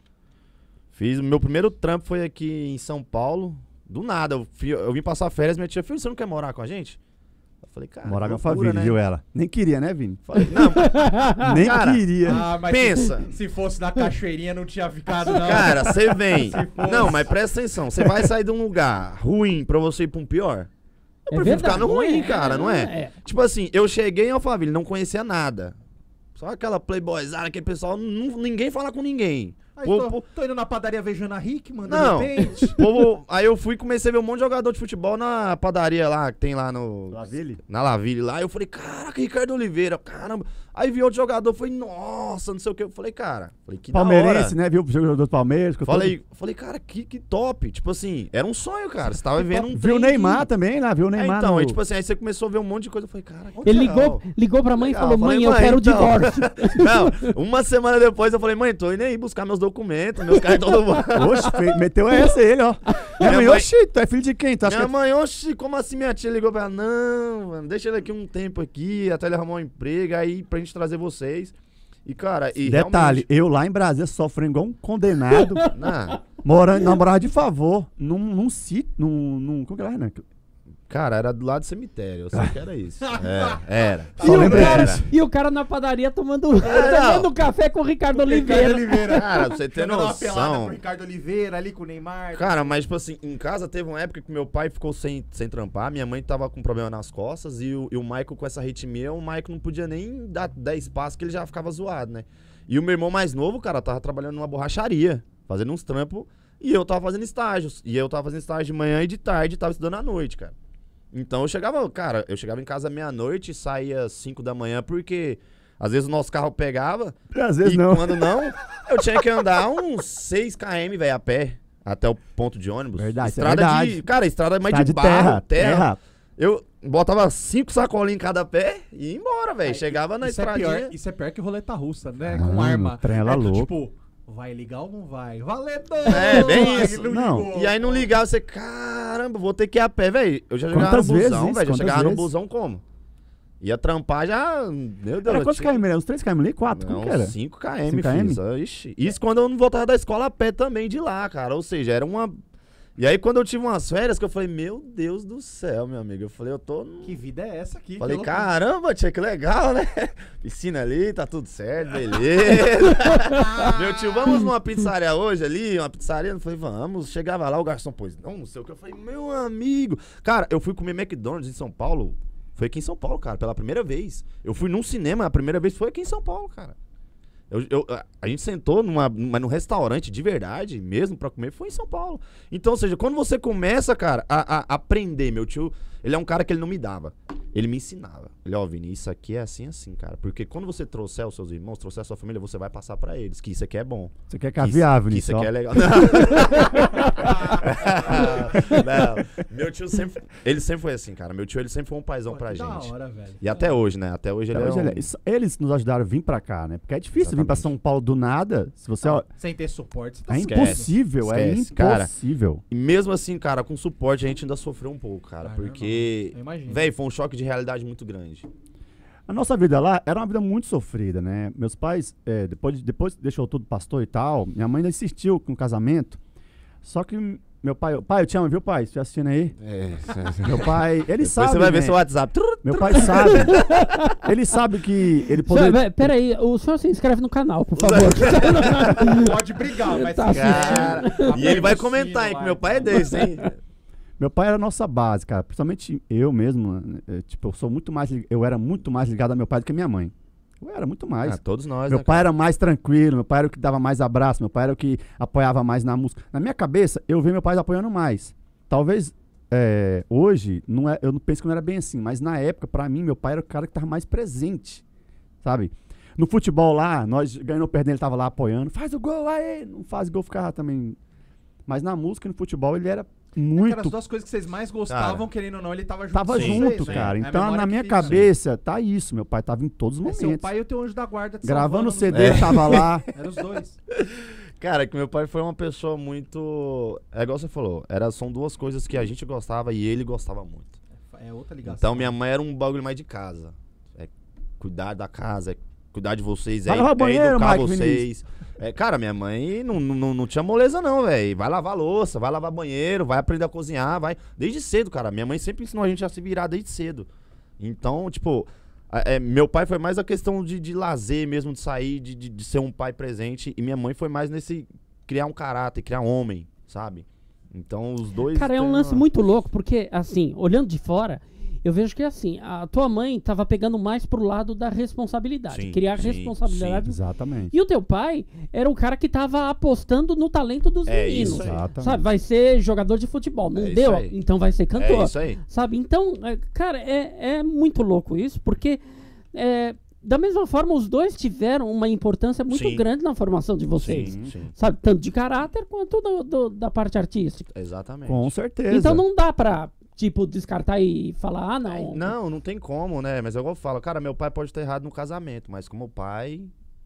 S4: Fiz, meu primeiro trampo foi aqui em São Paulo. Do nada, eu, fui- eu vim passar férias, minha tia, filho, você não quer morar com a gente? Eu falei, cara,
S3: Morar com a
S4: loucura,
S3: família,
S4: né?
S3: viu ela? Nem queria, né, Vini?
S4: Falei, não,
S3: Nem
S4: Cara,
S3: queria.
S1: Ah, mas
S4: pensa.
S1: Se, se fosse na cachoeirinha, não tinha ficado, não.
S4: Cara, você vem.
S1: Se fosse.
S4: Não, mas presta atenção. Você vai sair de um lugar ruim pra você ir pra um pior? Eu
S2: É
S4: prefiro ficar no
S2: verdade,
S4: ruim,
S2: é,
S4: cara, não é?
S2: é.
S4: Tipo assim, eu cheguei em Alphaville, não conhecia nada. Só aquela playboyzada, aquele pessoal, não- ninguém fala com ninguém.
S1: Aí
S4: Pô,
S1: tô,
S4: pô,
S1: tô indo na padaria vejo Ana Rick, mano,
S4: Não.
S1: de repente.
S4: povo, aí eu fui e comecei a ver um monte de jogador de futebol na padaria lá, que tem lá no...
S3: Laville?
S4: Na Laville lá, eu falei, caraca, Ricardo Oliveira, caramba. Aí vi outro jogador, falei, nossa, não sei o que. Eu falei, cara, falei, que da hora.
S3: Palmeirense, né? Viu o jogador do Palmeiras? ficou
S4: Falei, falei, cara, que, que top. Tipo assim, era um sonho, cara. Você tava vivendo um
S3: todo- Viu o
S4: trem
S3: Neymar
S4: que-
S3: também lá, viu o
S4: É,
S3: Neymar.
S4: então,
S3: no...
S4: aí, tipo assim, aí você começou a ver um monte de coisa. Eu falei, cara, que
S2: Ele
S4: legal.
S2: ligou, ligou pra mãe e
S4: Legal,
S2: falou:
S4: falei,
S2: mãe, eu
S4: mãe,
S2: quero o
S4: então.
S2: divórcio.
S4: Não, uma semana depois eu falei, mãe, tô indo aí buscar meus documentos, meus cartões do banco.
S3: Oxe, fe- meteu essa ele, ó. Minha mãe,
S4: mãe-
S3: oxi, tu é filho de quem? Tu acha
S4: Minha
S3: que
S4: mãe, oxi, como assim minha tia ligou pra ela? Não, mano, deixa ele aqui um tempo aqui, até ele arrumar um emprego, aí pra gente trazer vocês. E, cara, e
S3: Detalhe, eu lá em Brasília sofrendo igual um condenado,
S4: realmente, não,
S3: morando, namorado de favor, num, num sítio, num, num... Como que era, né?
S4: cara, era do lado do cemitério, eu sei que era isso. É, era.
S2: E
S3: Só
S2: o,
S3: lembra
S2: cara,
S3: disso.
S2: e o cara na padaria tomando,
S4: É,
S2: tomando
S4: não.
S2: café com o Ricardo
S1: Ricardo
S2: Oliveira.
S1: Oliveira.
S4: Cara, pra você ter
S1: Jogando uma pelada
S4: noção.
S1: com o Ricardo Oliveira ali com o Neymar.
S4: Cara, mas tipo assim, em casa teve uma época que meu pai ficou sem, sem trampar, minha mãe tava com problema nas costas e o, e o Michael com essa arritmia, o Michael não podia nem dar dez passos que ele já ficava zoado, né? E o meu irmão mais novo, cara, tava trabalhando numa borracharia, fazendo uns trampos, e eu tava fazendo estágios. E eu tava fazendo estágio de manhã e de tarde, e tava estudando à noite, cara. Então eu chegava, cara, eu chegava em casa meia-noite e saía cinco da manhã, porque às vezes o nosso carro pegava,
S3: Às vezes
S4: e
S3: não.
S4: quando não, eu tinha que andar uns seis quilômetros, velho, a pé, até o ponto de ônibus.
S3: Verdade, isso é
S4: estrada de,
S3: verdade.
S4: cara, estrada mais
S3: Tá
S4: de,
S3: de
S4: barro,
S3: terra,
S4: terra.
S3: terra.
S4: Eu botava cinco sacolinhas em cada pé e ia embora, velho. Chegava na
S1: isso é,
S4: estradinha.
S1: pior, isso é pior que roleta russa, né?
S3: Ah,
S1: Com arma.
S3: trem era
S1: É que,
S3: louco.
S1: Tipo, vai ligar ou não vai? Valendo!
S4: É, bem
S1: Aí
S4: isso.
S3: Não.
S1: ligou.
S4: E aí não ligava, você, caramba, vou ter que ir a pé, velho. Eu já chegava
S3: Quantas
S4: no
S3: vezes
S4: busão,
S3: isso?
S4: velho. Já
S3: Quantas
S4: chegava no
S3: vezes?
S4: busão como? Ia trampar já, meu Deus.
S3: Era
S4: eu
S3: quantos
S4: tinha-
S3: km? Uns três km ali? quatro? Como
S4: Não,
S3: que era?
S4: cinco
S3: cinco
S4: quilômetros,
S3: km?
S4: filho. Ixi. Isso quando eu não voltava da escola a pé também de lá, cara. Ou seja, era uma... E aí quando eu tive umas férias que eu falei, meu Deus do céu, meu amigo. Eu falei, eu tô... no-
S1: Que vida é essa aqui?
S4: Falei,
S1: Que loucura.
S4: caramba, tia, que legal, né? Piscina ali, tá tudo certo, beleza. Meu tio, vamos numa pizzaria hoje ali, uma pizzaria? Eu falei, vamos. Chegava lá, o garçom, pois não, não sei o que. Eu falei, meu amigo. Cara, eu fui comer McDonald's em São Paulo. Foi aqui em São Paulo, cara, pela primeira vez. Eu fui num cinema, a primeira vez foi aqui em São Paulo, cara. Eu, eu- a- a gente sentou numa, numa, num restaurante de verdade, mesmo pra comer, foi em São Paulo. Então, ou seja, quando você começa, cara, a, a aprender, meu tio, ele é um cara que ele não me dava. ele me ensinava. Ele, ó, Vini, isso aqui é assim, assim, cara. Porque quando você trouxer os seus irmãos, trouxer a sua família, você vai passar pra eles, que isso aqui é bom.
S3: Você quer caviar,
S4: que
S3: Vinícius?
S4: isso aqui é legal. Não. Não. Meu tio sempre, ele sempre foi assim, cara. Meu tio, ele sempre foi um paizão
S1: Pô,
S4: pra
S1: que
S4: gente.
S1: da hora, velho.
S4: E até hoje, né? Até hoje
S3: Até
S4: ele
S3: hoje
S4: é um...
S3: ele é- isso- Eles nos ajudaram a vir pra cá, né? Porque é difícil vir pra
S4: Exatamente.
S3: São Paulo do nada. Se você. ó,
S1: Sem ter suporte, você tá
S3: É
S4: Esquece.
S3: impossível, é
S4: Esquece. Cara,
S3: impossível.
S4: E mesmo assim, cara, com suporte a gente ainda sofreu um pouco, cara.
S1: Ah,
S4: porque,
S1: normal. Eu imagino.
S4: velho, foi um choque de realidade muito grande.
S3: A nossa vida lá era uma vida muito sofrida, né? Meus pais, é, depois, de- depois que deixou tudo pastor e tal, minha mãe ainda insistiu com o casamento. Só que meu pai, pai, eu te amo, viu, pai? Você estiver assistindo aí?
S4: É.
S3: Meu pai, ele
S4: Depois
S3: sabe.
S4: você vai
S3: né?
S4: ver seu WhatsApp.
S3: Meu pai sabe. Ele sabe que ele
S2: Senhor,
S3: poderia.
S2: vé- Peraí, o senhor se inscreve no canal, por favor.
S1: Pode brigar, mas
S2: Tá
S1: se-
S4: Cara,
S1: Aperta
S4: e ele vai
S1: o
S4: comentar,
S1: sino
S4: hein,
S1: lá,
S4: que meu pai é
S1: então.
S4: desse, hein?
S3: Meu pai era a nossa base, cara. Principalmente eu mesmo. é, tipo, eu sou muito mais. li- Eu era muito mais ligado a meu pai do que a minha mãe. Eu era muito mais.
S4: Ah, todos nós,
S3: Meu
S4: né,
S3: pai
S4: cara?
S3: era mais tranquilo, meu pai era o que dava mais abraço, meu pai era o que apoiava mais na música. Na minha cabeça, eu vi meu pai apoiando mais. Talvez é, hoje, não é, eu não penso que não era bem assim, mas na época, pra mim, meu pai era o cara que tava mais presente, sabe? No futebol lá, nós ganhando ou perdendo, ele tava lá apoiando, faz o gol aí, não faz gol, ficava também. Mas na música e no futebol, ele era muito...
S1: Cara, as duas coisas que vocês mais gostavam,
S4: Cara,
S1: querendo ou não, ele tava junto.
S3: Tava
S1: com
S4: Sim,
S3: junto,
S1: vocês, né?
S3: cara.
S1: É a
S3: Então,
S1: memória
S3: na
S1: que
S3: minha
S1: fica.
S3: cabeça, tá isso. Meu pai tava em todos os
S1: É,
S3: momentos.
S1: seu pai e o teu anjo da guarda te
S3: Gravando o
S1: salvando
S3: C D,
S1: nos-
S3: tava lá.
S1: Era os dois.
S4: Cara, que meu pai foi uma pessoa muito... É igual você falou, era, são duas coisas que a gente gostava e ele gostava muito.
S1: É outra ligação.
S4: Então minha mãe era um bagulho mais de casa. É cuidar da casa, é cuidar de vocês, é,
S3: Vai lavar
S4: é
S3: banheiro,
S4: educar
S3: Mike
S4: vocês. É, cara, minha mãe não, não, não tinha moleza não, velho. Vai lavar louça, vai lavar banheiro, vai aprender a cozinhar, vai... Desde cedo, cara. Minha mãe sempre ensinou a gente a se virar desde cedo. Então, tipo... É, meu pai foi mais a questão de, de lazer mesmo, de sair, de, de, de ser um pai presente. E minha mãe foi mais nesse criar um caráter, criar um homem, sabe? Então os dois...
S2: Cara, é um
S4: têm
S2: lance
S4: uma-
S2: muito louco, porque, assim, olhando de fora, eu vejo que, assim, a tua mãe tava pegando mais pro lado da responsabilidade,
S4: Sim,
S2: criar
S4: sim,
S2: responsabilidade.
S3: Exatamente.
S2: E o teu pai era o cara que tava apostando no talento dos
S4: É
S2: meninos.
S4: isso aí.
S3: Exatamente.
S2: Sabe, vai ser jogador de futebol. Não
S4: É isso
S2: deu?
S4: aí.
S2: Então vai ser cantor.
S4: É isso aí.
S2: Sabe? Então, é, cara, é, é muito louco isso, porque é, da mesma forma os dois tiveram uma importância muito
S4: Sim.
S2: grande na formação de vocês.
S4: Sim, sim.
S2: Sabe? Tanto de caráter quanto do- do- da parte artística.
S4: Exatamente.
S3: Com certeza.
S2: Então não dá pra, tipo, descartar e falar, ah, não.
S4: Não, não tem como, né? Mas é igual eu falo, cara, meu pai pode ter errado no casamento, mas como pai,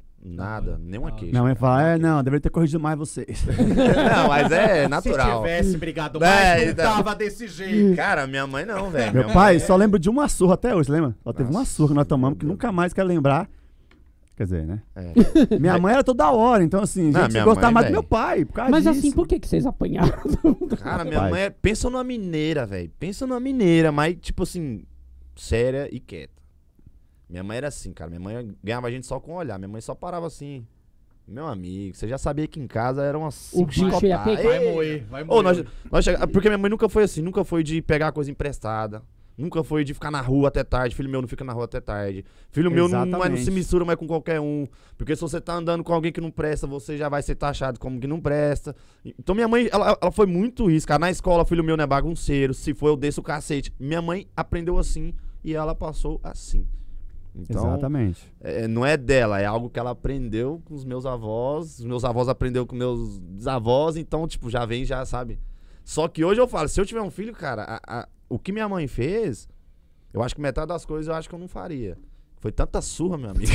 S4: nada, nenhuma
S1: não.
S4: queixa.
S3: Minha mãe
S4: cara,
S3: fala, é,
S4: nenhuma
S3: não, deveria ter corrigido mais vocês.
S4: Não, mas é
S1: Se
S4: natural.
S1: tivesse brigado
S4: É,
S1: mais, não
S4: então.
S1: tava desse jeito.
S4: Cara, minha mãe não, velho.
S3: Meu
S4: Minha
S3: pai
S4: mãe
S3: só lembra de uma surra até hoje, lembra? Só teve uma
S4: Nossa,
S3: surra que nós tomamos que
S4: meu
S3: nunca mais quero lembrar. Quer dizer, né?
S4: É.
S3: Minha mãe era toda hora, então assim, a
S4: Não,
S3: gente
S4: minha
S3: gostava
S4: mãe,
S3: mais do
S4: velho.
S3: meu pai, por causa
S2: Mas
S3: disso.
S2: assim, por que, que vocês apanharam?
S4: Cara, minha
S3: Pai.
S4: mãe é... Pensa numa mineira, velho. Pensa numa mineira, mas, tipo assim, séria e quieta. Minha mãe era assim, cara. Minha mãe ganhava a gente só com olhar. Minha mãe só parava assim. Meu amigo, você já sabia que em casa era uma
S2: O bicho ia pegar.
S1: Vai moer, vai moer.
S4: Ô, nós, nós chega- Porque minha mãe nunca foi assim, nunca foi de pegar coisa emprestada. Nunca foi de ficar na rua até tarde. Filho meu não fica na rua até tarde. Filho meu não, não, é- não
S3: Exatamente.
S4: se mistura mais com qualquer um. Porque se você tá andando com alguém que não presta, você já vai ser taxado como que não presta. Então minha mãe, ela, ela foi muito isso, cara. Na escola, filho meu não é bagunceiro. Se for, eu desço o cacete. Minha mãe aprendeu assim e ela passou assim. Então,
S3: Exatamente.
S4: é, não é dela, é algo que ela aprendeu com os meus avós, os meus avós aprendeu com meus avós, então, tipo, já vem, já sabe. Só que hoje eu falo, se eu tiver um filho, cara, a- a- o que minha mãe fez, eu acho que metade das coisas eu acho que eu não faria. Foi tanta surra, meu amigo.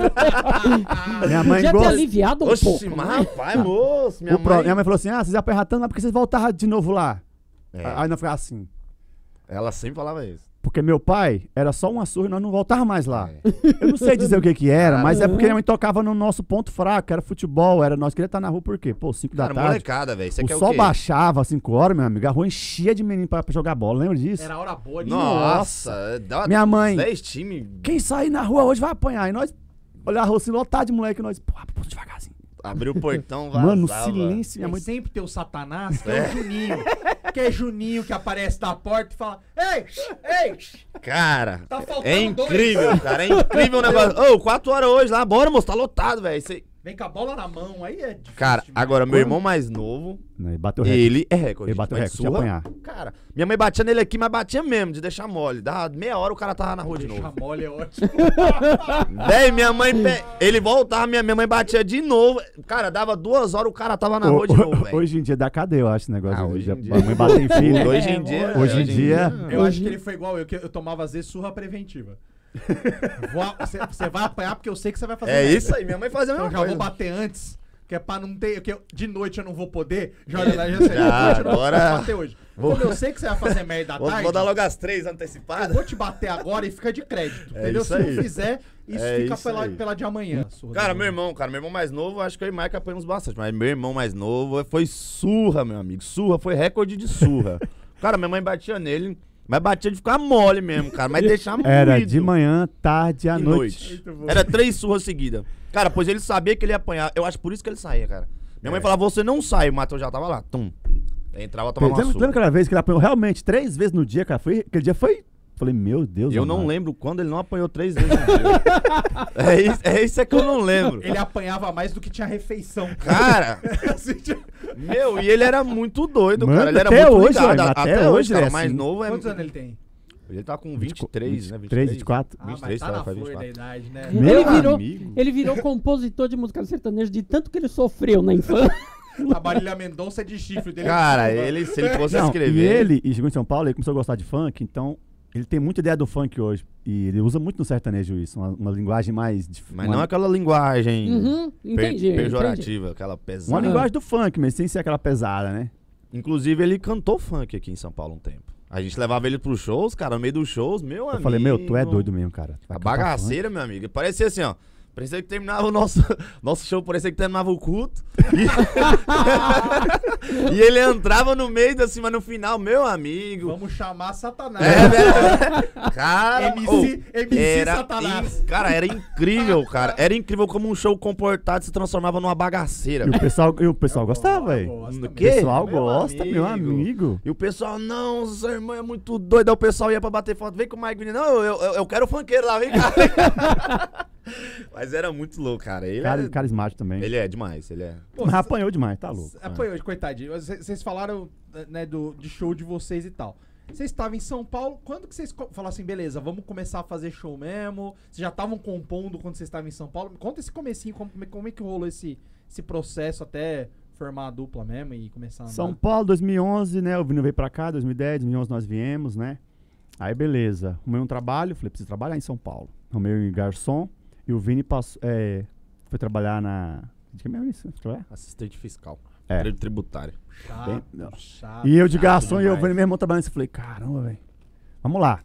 S3: Minha mãe
S2: Podia ter
S3: gosta.
S2: aliviado um
S4: Oxi,
S2: pouco.
S4: mas
S2: né?
S4: rapaz, moço, minha
S3: O pro-
S4: mãe...
S3: Minha mãe falou assim: ah, vocês apanharam tanto, mas por que vocês voltaram de novo lá?
S4: É,
S3: Aí nós ficava assim.
S4: ela sempre falava isso.
S3: Porque meu pai era só uma surra e nós não voltávamos mais lá.
S4: É.
S3: Eu não sei dizer o que que era, mas é
S2: Caramba.
S3: porque minha mãe tocava no nosso ponto fraco, era futebol, era nós queríamos estar na rua por quê? Pô, cinco da
S4: Cara,
S3: tarde.
S4: molecada, velho, você
S3: O
S4: quer
S3: sol
S4: o quê?
S3: baixava às cinco horas, meu amigo, a rua enchia de menino pra, pra jogar bola, lembra disso?
S1: Era hora boa de
S4: Nossa, dá
S3: Minha mãe,
S4: dez times,
S3: quem sair na rua hoje vai apanhar. E nós, olhar a rua assim, lotado de moleque, e nós, pô, pô, devagarzinho.
S4: abriu o portão, vazava.
S3: Mano, silêncio, minha
S1: Minha
S3: mãe.
S1: sempre tem o Satanás, que é, o Juninho. Que é Juninho que aparece na porta e fala: Ei, ei,
S4: Cara,
S1: tá faltando
S4: é
S1: dois.
S4: incrível, cara. É incrível o negócio. Ô, quatro horas hoje lá, bora, moço, tá lotado, velho. Cê-
S1: Vem com a bola na mão, aí é difícil.
S4: Cara,
S1: demais.
S4: agora, meu irmão mais novo,
S3: Não, ele bateu recorde.
S4: ele é recorde.
S3: Ele bateu
S4: mas
S3: recorde de apanhar.
S4: Cara, minha mãe batia nele aqui, mas batia mesmo, de deixar mole. Dava meia hora, o cara tava na rua de
S1: Deixar
S4: novo.
S1: mole é ótimo.
S4: Daí minha mãe, pe- ele voltava, minha, minha mãe batia de novo. Cara, dava duas horas, o cara tava na rua de novo, velho.
S3: Hoje em dia dá cadeia, eu acho, esse negócio.
S4: Ah,
S3: de-
S4: hoje
S3: de-
S4: em dia.
S3: A mãe bater em filho.
S4: Hoje
S2: É,
S4: em dia...
S3: hoje em dia-
S1: Eu acho que ele foi igual eu, que eu tomava às vezes surra preventiva. Vou a- Você você vai apanhar porque eu sei que você vai fazer
S4: É
S1: merda.
S4: isso aí, minha mãe fazia a
S1: Então
S4: mesma
S1: já
S4: coisa.
S1: vou bater antes, que é pra não ter. Que eu- de noite eu não vou poder. Já olha lá, já sei. de
S4: Já,
S1: noite eu não
S4: agora-
S1: vou bater hoje.
S4: Vou-
S1: Como eu sei que você vai fazer merda à
S4: Vou,
S1: tarde,
S4: vou dar logo as três
S1: eu
S4: antecipadas.
S1: vou te bater agora e fica de crédito.
S4: É
S1: entendeu?
S4: isso
S1: Se
S4: aí.
S1: não fizer, isso
S4: É
S1: fica
S4: isso
S1: pela,
S4: aí.
S1: pela de amanhã. surra
S4: Cara,
S1: do-
S4: meu irmão, cara, meu irmão mais novo, acho que eu e Mike apanhamos bastante, mas meu irmão mais novo foi surra, meu amigo. Surra, foi recorde de surra. Cara, minha mãe batia nele, mas batia de ficar mole mesmo, cara, mas deixar muito.
S3: Era de manhã, tarde à
S4: e
S3: noite.
S1: Muito bom.
S4: Era três surras seguidas. Cara, pois ele sabia que ele ia apanhar. Eu acho por isso que ele saía, cara. Minha mãe
S3: É.
S4: falava, você não sai, o Matheus já tava lá. Tum. Aí entrava, tomava uma
S3: Lembra,
S4: surra.
S3: lembra aquela vez que ele apanhou realmente três vezes no dia, cara? Foi, aquele dia foi... Falei, meu Deus,
S4: Eu não
S3: amado.
S4: lembro quando ele não apanhou três vezes no dia. é, isso, é isso é que eu não lembro.
S1: Ele apanhava mais do que tinha refeição.
S4: Cara,
S1: Assim, tipo,
S4: meu, e ele era muito doido,
S3: Mano,
S4: cara. Ele era
S3: até
S4: muito
S3: hoje,
S4: ligado.
S3: velho,
S4: A-
S3: até
S4: Até,
S3: hoje
S4: hoje, cara,
S3: ele é
S4: o mais
S3: assim.
S4: novo é...
S1: quantos anos ele tem?
S4: Ele tá com vinte e três, né?
S3: vinte e três, vinte e quatro.
S1: Ah, mas
S4: vinte e três,
S1: tá
S4: tá,
S1: na
S4: faz
S1: flor
S4: vinte e
S1: da
S4: quatro.
S1: idade, né?
S3: Meu
S2: Ele virou,
S3: amigo.
S2: ele virou compositor de música sertaneja de tanto que ele sofreu na infância.
S1: A Marília Mendonça é de chifre dele.
S4: Cara,
S1: é de
S4: ele, se ele fosse
S3: Não,
S4: escrever...
S3: e ele, e chegou em São Paulo, ele começou a gostar de funk, então ele tem muita ideia do funk hoje. E ele usa muito no sertanejo isso, uma, uma linguagem mais... dif-
S4: Mas
S3: uma,
S4: não aquela linguagem
S2: Uhum,
S4: per-
S2: entendi. entendi.
S4: pejorativa, aquela pesada.
S3: Uma linguagem do funk, mas sem ser aquela pesada, né?
S4: Inclusive, ele cantou funk aqui em São Paulo um tempo. A gente levava ele pros shows, cara, no meio dos shows, meu amigo.
S3: Eu falei, meu, tu é doido mesmo, cara. Tu vai
S4: A
S3: cantar
S4: bagaceira, meu amigo. Parecia assim, ó. Parecia que terminava o nosso, nosso show, parecia que terminava o culto. E, e ele entrava no meio, assim, mas no final, meu amigo.
S1: Vamos chamar Satanás.
S4: É, né? Cara,
S1: M C,
S4: ô,
S1: M C
S4: era
S1: Satanás.
S4: in- cara, era incrível, cara. Era incrível como um show comportado se transformava numa bagaceira.
S3: E o pessoal, e o pessoal gostava,
S1: Ah,
S3: velho.
S1: gosta
S4: No
S1: mesmo.
S3: O
S4: quê?
S3: pessoal
S4: Meu
S3: gosta, meu
S4: amigo.
S3: amigo.
S4: E o pessoal, não, sua irmã é muito doida. Aí o pessoal ia pra bater foto. Vem com o Mike Menino. Não, eu, eu, eu quero o funkeiro lá, vem cá. Vem cá. Mas era muito louco, cara. Ele,
S3: Cara,
S4: é,
S3: carismático também.
S4: ele é demais, ele é.
S1: Pô,
S3: Mas
S1: cê-
S3: apanhou demais, tá louco.
S1: Apanhou, coitadinho. Vocês vocês falaram, né, do, de show de vocês e tal. Vocês estavam em São Paulo, quando que vocês co- falaram assim, beleza, vamos começar a fazer show mesmo? Vocês já estavam compondo quando vocês estavam em São Paulo? Conta esse comecinho, como, como é que rolou esse, esse processo até formar a dupla mesmo e começar a andar?
S3: São Paulo, dois mil e onze, né? O Vini veio pra cá, dois mil e dez, dois mil e onze nós viemos, né? Aí beleza, arrumei um trabalho, falei, preciso trabalhar em São Paulo. Arrumei um garçom e o Vini passou, é, foi trabalhar na... De que mesmo isso? Foi trabalhar?
S4: Assistente fiscal.
S3: É.
S4: Direito tributário.
S1: Chato,
S3: Bem- não.
S1: chato.
S3: E eu de
S1: chato
S3: garçom e eu
S1: demais.
S3: vendo meu irmão trabalhando isso. Eu falei, caramba, velho. Vamos lá.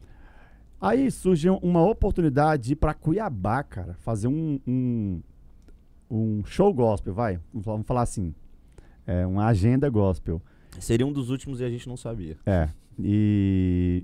S3: Aí surgiu uma oportunidade de ir pra Cuiabá, cara. Fazer um, um, um show gospel, vai. Vamos falar, vamos falar assim. É, uma agenda gospel.
S4: Seria um dos últimos e a gente não sabia.
S3: É. E...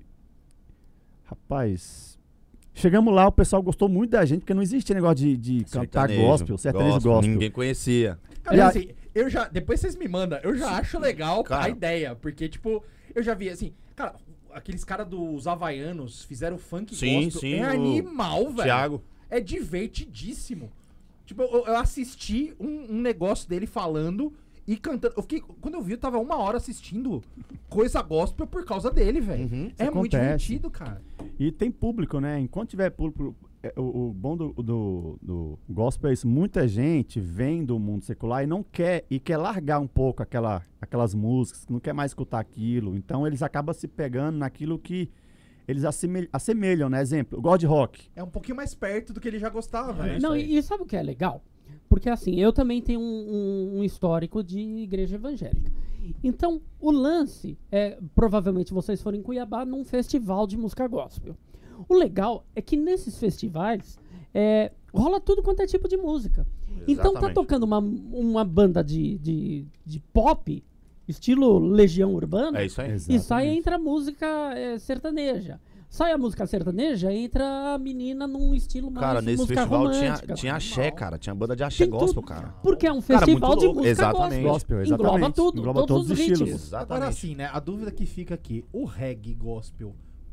S3: Rapaz... Chegamos lá, o pessoal gostou muito da gente, porque não existia negócio de, de cantar
S4: Sertanejo,
S3: gospel, sertanejo gospel.
S4: Ninguém conhecia.
S1: Cara,
S3: E a-
S1: assim, eu já. Depois vocês me mandam, eu já acho legal
S4: Cara.
S1: a ideia. Porque, tipo, eu já vi assim, cara, aqueles caras dos Havaianos fizeram funk
S4: Sim,
S1: gospel.
S4: sim,
S1: É
S4: o
S1: animal, velho.
S4: Thiago.
S1: É divertidíssimo. Tipo, eu, eu assisti um, um negócio dele falando e cantando. Eu fiquei, quando eu vi, eu tava uma hora assistindo coisa gospel por causa dele, velho.
S4: Uhum.
S1: É
S3: Isso
S1: muito
S3: acontece.
S1: divertido, cara.
S3: E tem público, né? Enquanto tiver público, é, o, o bom do, do, do gospel é isso. Muita gente vem do mundo secular e não quer, e quer largar um pouco aquela, aquelas músicas, não quer mais escutar aquilo. Então eles acabam se pegando naquilo que eles assemelham, assemelham, né? Exemplo, God rock.
S1: É um pouquinho mais perto do que ele já gostava, né?
S2: Não, e, e sabe o que é legal? Porque assim, eu também tenho um, um- um histórico de igreja evangélica. Então, o lance é, provavelmente vocês foram em Cuiabá num festival de música gospel. O legal é que nesses festivais é, rola tudo quanto é tipo de música. Então tá
S4: Exatamente.
S2: tocando uma, uma banda de, de, de pop, estilo Legião Urbana,
S4: É isso aí.
S2: e sai
S3: Exatamente.
S2: entra a música é, sertaneja. Sai a música sertaneja, entra a menina num estilo mais
S4: Cara, nesse
S2: música
S4: festival tinha,
S2: romântica.
S4: tinha axé, cara. Tinha banda de axé
S2: Tem
S4: gospel,
S2: tudo.
S4: cara.
S2: Porque é um
S4: Cara,
S2: festival
S4: muito
S2: de
S4: louco.
S2: música
S4: Exatamente.
S2: gospel.
S3: Gospel,
S2: Engloba
S3: exatamente.
S2: tudo,
S3: Engloba
S2: todos,
S3: todos
S2: os
S3: os
S2: ritmos.
S3: estilos.
S1: Agora
S4: Exatamente.
S1: sim, né? A dúvida que fica aqui, o reggae gospel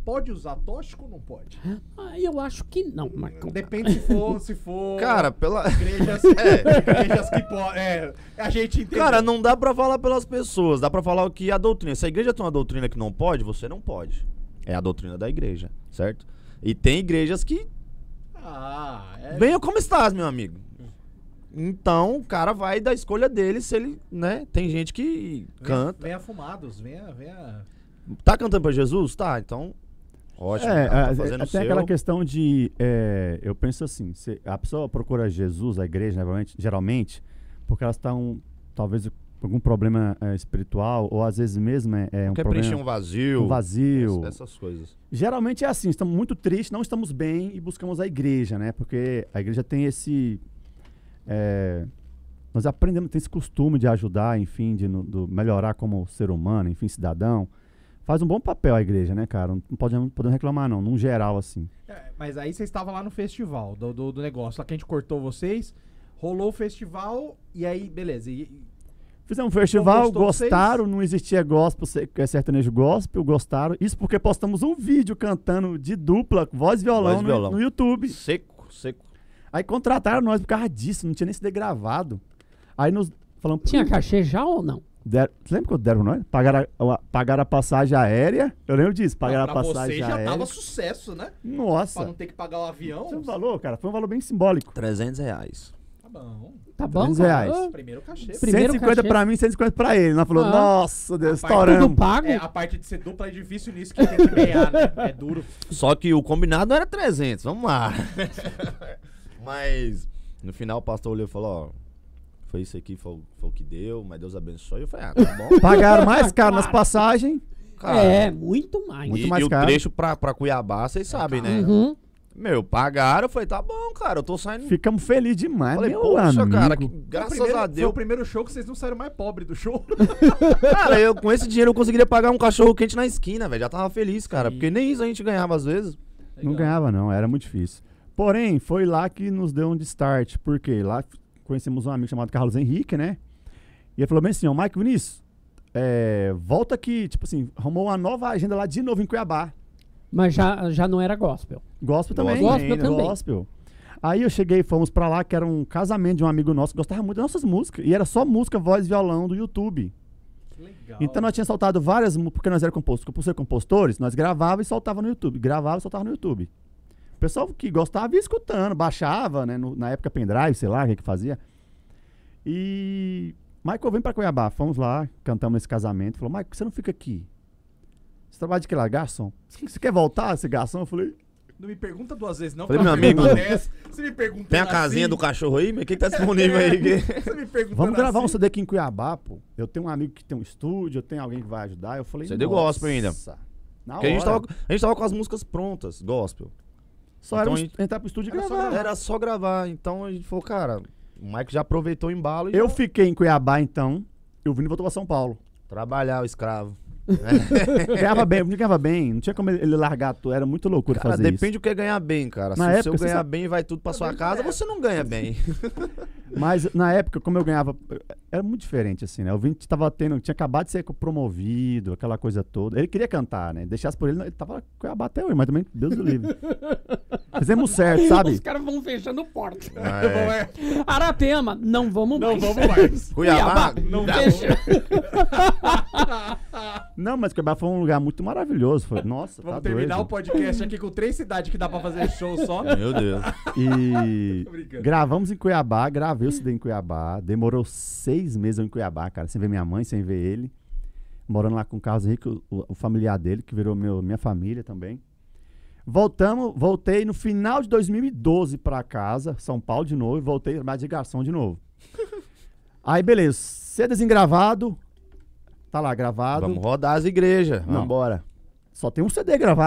S1: pode usar tóxico ou não pode?
S2: Ah, eu acho que não, Marcão.
S1: Depende se for, se for
S4: Cara, pela...
S1: igrejas,
S4: É.
S1: igrejas que podem. É, a gente entende.
S4: Cara, não dá pra falar pelas pessoas, dá pra falar o que a doutrina. Se a igreja tem uma doutrina que não pode, você não pode. É a doutrina da igreja, certo? E tem igrejas que
S1: Ah, é.
S4: venha como estás, meu amigo. Então, o cara vai da escolha dele se ele, né? Tem gente que canta.
S1: Venha fumados, venha, venha.
S4: Tá cantando pra Jesus? Tá, então. Ótimo,
S3: É,
S4: cara, tá
S3: é,
S4: fazendo
S3: é,
S4: o
S3: tem
S4: seu.
S3: aquela questão de. É, eu penso assim: se a pessoa procura Jesus, a igreja, né, geralmente, geralmente, porque elas estão, talvez, com algum problema é, espiritual, ou às vezes mesmo é, é um
S4: Quer
S3: problema.
S4: preencher um vazio.
S3: um vazio.
S4: Essas, essas coisas.
S3: Geralmente é assim: estamos muito tristes, não estamos bem e buscamos a igreja, né? Porque a igreja tem esse. É, nós aprendemos, tem esse costume de ajudar, enfim, de no, do melhorar como ser humano, enfim, cidadão. Faz um bom papel a igreja, né, cara? Não podemos, podemos reclamar, não, num geral, assim.
S1: É, mas aí você estava lá no festival do, do, do negócio, lá que a gente cortou vocês, rolou o festival e aí, beleza. E, e-
S3: Fizemos um festival,
S1: gostou
S3: gostaram, não existia gospel, se- é sertanejo gospel, gostaram. Isso porque postamos um vídeo cantando de dupla, voz e violão,
S4: Voz e
S3: no,
S4: violão.
S3: no YouTube.
S4: Seco, seco.
S3: Aí contrataram nós por causa disso, não tinha nem C D gravado. Aí nos falamos...
S2: Tinha cachê já ou não?
S3: Deram, você lembra quanto deram pra nós? Pagaram a, a- pagaram a passagem aérea. Eu lembro disso, pagaram
S1: Não,
S3: a
S1: pra
S3: passagem
S1: você já
S3: aérea.
S1: tava sucesso, né? Pra
S3: Nossa.
S1: não ter que pagar o avião.
S3: Foi um valor, cara, foi um valor bem simbólico.
S4: trezentos reais.
S1: Tá bom.
S2: Tá bom,
S3: trezentos
S2: cara?
S3: reais.
S2: Ah,
S1: Primeiro cachê.
S2: Primeiro
S3: cento e cinquenta
S2: cachê.
S3: pra mim, cento e cinquenta pra ele. Nós falou,
S2: Ah.
S3: nossa, Deus,
S1: A parte-
S3: estouramos.
S2: Tudo pago?
S1: É, a parte de ser dupla é difícil nisso, que tem que ganhar, né? É duro.
S4: Só que o combinado era trezentos, vamos lá. Mas no final o pastor olhou e falou, ó, foi isso aqui, foi, o- foi o que deu, mas Deus abençoe. Eu falei, ah, tá bom.
S3: Pagaram mais caro nas
S2: Claro.
S3: passagens.
S4: Cara,
S2: É, muito mais.
S3: Muito
S4: e,
S3: mais
S4: e o
S3: caro.
S4: trecho pra, pra Cuiabá, vocês sabem, né?
S2: Uhum.
S4: Meu, pagaram, eu falei, tá bom, cara, eu tô saindo.
S3: Ficamos felizes demais,
S4: Falei,
S3: meu
S4: poxa,
S3: amigo.
S4: cara, que,
S1: Foi o
S4: graças
S1: primeiro-
S4: a
S1: Foi o
S4: Deus.
S1: primeiro show que vocês não saíram mais pobre do show.
S4: Cara, eu com esse dinheiro eu conseguiria pagar um cachorro quente na esquina, velho. Já tava feliz, cara.
S1: Sim.
S4: Porque nem isso a gente ganhava às vezes.
S3: Não ganhava não, era muito difícil. Porém, foi lá que nos deu um start, porque lá f- conhecemos um amigo chamado Carlos Henrique, né? E ele falou bem assim, ó, Mike Vinícius, é, volta aqui, tipo assim, arrumou uma nova agenda lá de novo em Cuiabá.
S2: Mas já, já não era gospel.
S3: Gospel também.
S2: Gospel
S3: ainda,
S2: também.
S3: Gospel. Aí eu cheguei e fomos pra lá, que era um casamento de um amigo nosso que gostava muito das nossas músicas. E era só música, voz e violão do YouTube.
S1: Legal.
S3: Então nós tínhamos soltado várias músicas, porque nós éramos compositores, por ser compostores, nós gravava e soltava no YouTube. Gravava e soltava no YouTube. O pessoal que gostava ia escutando, baixava, né? no- na época pendrive, sei lá o que que fazia. E Michael vem pra Cuiabá, fomos lá, cantamos nesse casamento. Falou, Michael, você não fica aqui? Você trabalha de que lá? Garçom? Você você quer voltar a ser garçom? Eu falei,
S1: Não me pergunta duas vezes, não.
S4: Falei,
S1: porque
S4: meu
S1: uma pergunta
S4: amigo,
S1: dessa, Você me pergunta
S4: Tem a casinha do cachorro aí, mas o que, que tá disponível aí?
S1: Você me perguntando
S3: vamos gravar um
S1: assim.
S3: C D aqui em Cuiabá, pô. Eu tenho um amigo que tem um estúdio, eu tenho alguém que vai ajudar. Eu falei,
S4: C D
S3: nossa.
S4: gospel ainda.
S3: Na
S4: Porque a gente,
S3: hora.
S4: tava, a gente tava com as músicas prontas, gospel.
S3: Só era
S4: então
S3: um
S4: a
S3: est-
S4: gente-
S3: entrar pro estúdio e
S1: Era só
S3: gravar.
S1: gravar.
S4: Era só gravar. Então a gente falou, cara, o Mike já aproveitou o embalo e
S3: Eu
S4: já
S3: fiquei em Cuiabá, então, e o Vini voltou pra São Paulo.
S4: trabalhar o escravo.
S3: Ganhava bem, o Vini ganhava bem, não tinha como ele ele largar tudo, era muito loucura
S4: Cara,
S3: fazer
S4: depende do que é ganhar bem, cara.
S3: Na
S4: Se
S3: época,
S4: o seu
S3: você
S4: ganhar
S3: sabe-
S4: bem e vai tudo pra sua casa, você não ganha bem.
S3: isso. Mas na época, como eu ganhava, era muito diferente, assim, né? O Vini tava tendo, tinha acabado de ser promovido, aquela coisa toda. Ele queria cantar, né? Deixasse por ele, ele tava em Cuiabá até hoje, mas também, Deus do livre. Fizemos certo,
S2: Os
S3: sabe?
S2: caras vão fechando porta.
S4: Ah, é.
S2: Aratema, não vamos
S1: Não
S2: mais.
S1: vamos mais.
S4: Cuiabá,
S1: Não dá.
S2: Fecha.
S3: Não, mas Cuiabá foi um lugar muito maravilhoso. Foi, nossa,
S1: Vamos
S3: tá
S1: terminar
S3: doido.
S1: o podcast aqui com três cidades que dá pra fazer show só.
S4: Meu Deus.
S3: E
S1: Tô brincando.
S3: gravamos em Cuiabá, gravei o C D em Cuiabá. Demorou seis meses eu em Cuiabá, cara, sem ver minha mãe, sem ver ele. Morando lá com o Carlos Henrique, o, o familiar dele, que virou meu, minha família também. Voltamos, voltei no final de dois mil e doze pra casa, São Paulo de novo, e voltei a trabalhar de garçom de novo. Aí, beleza, C Dzinho gravado, tá lá, gravado.
S4: Vamos rodar as igrejas.
S3: Não.
S4: Vambora.
S3: Só tem um C D gravado.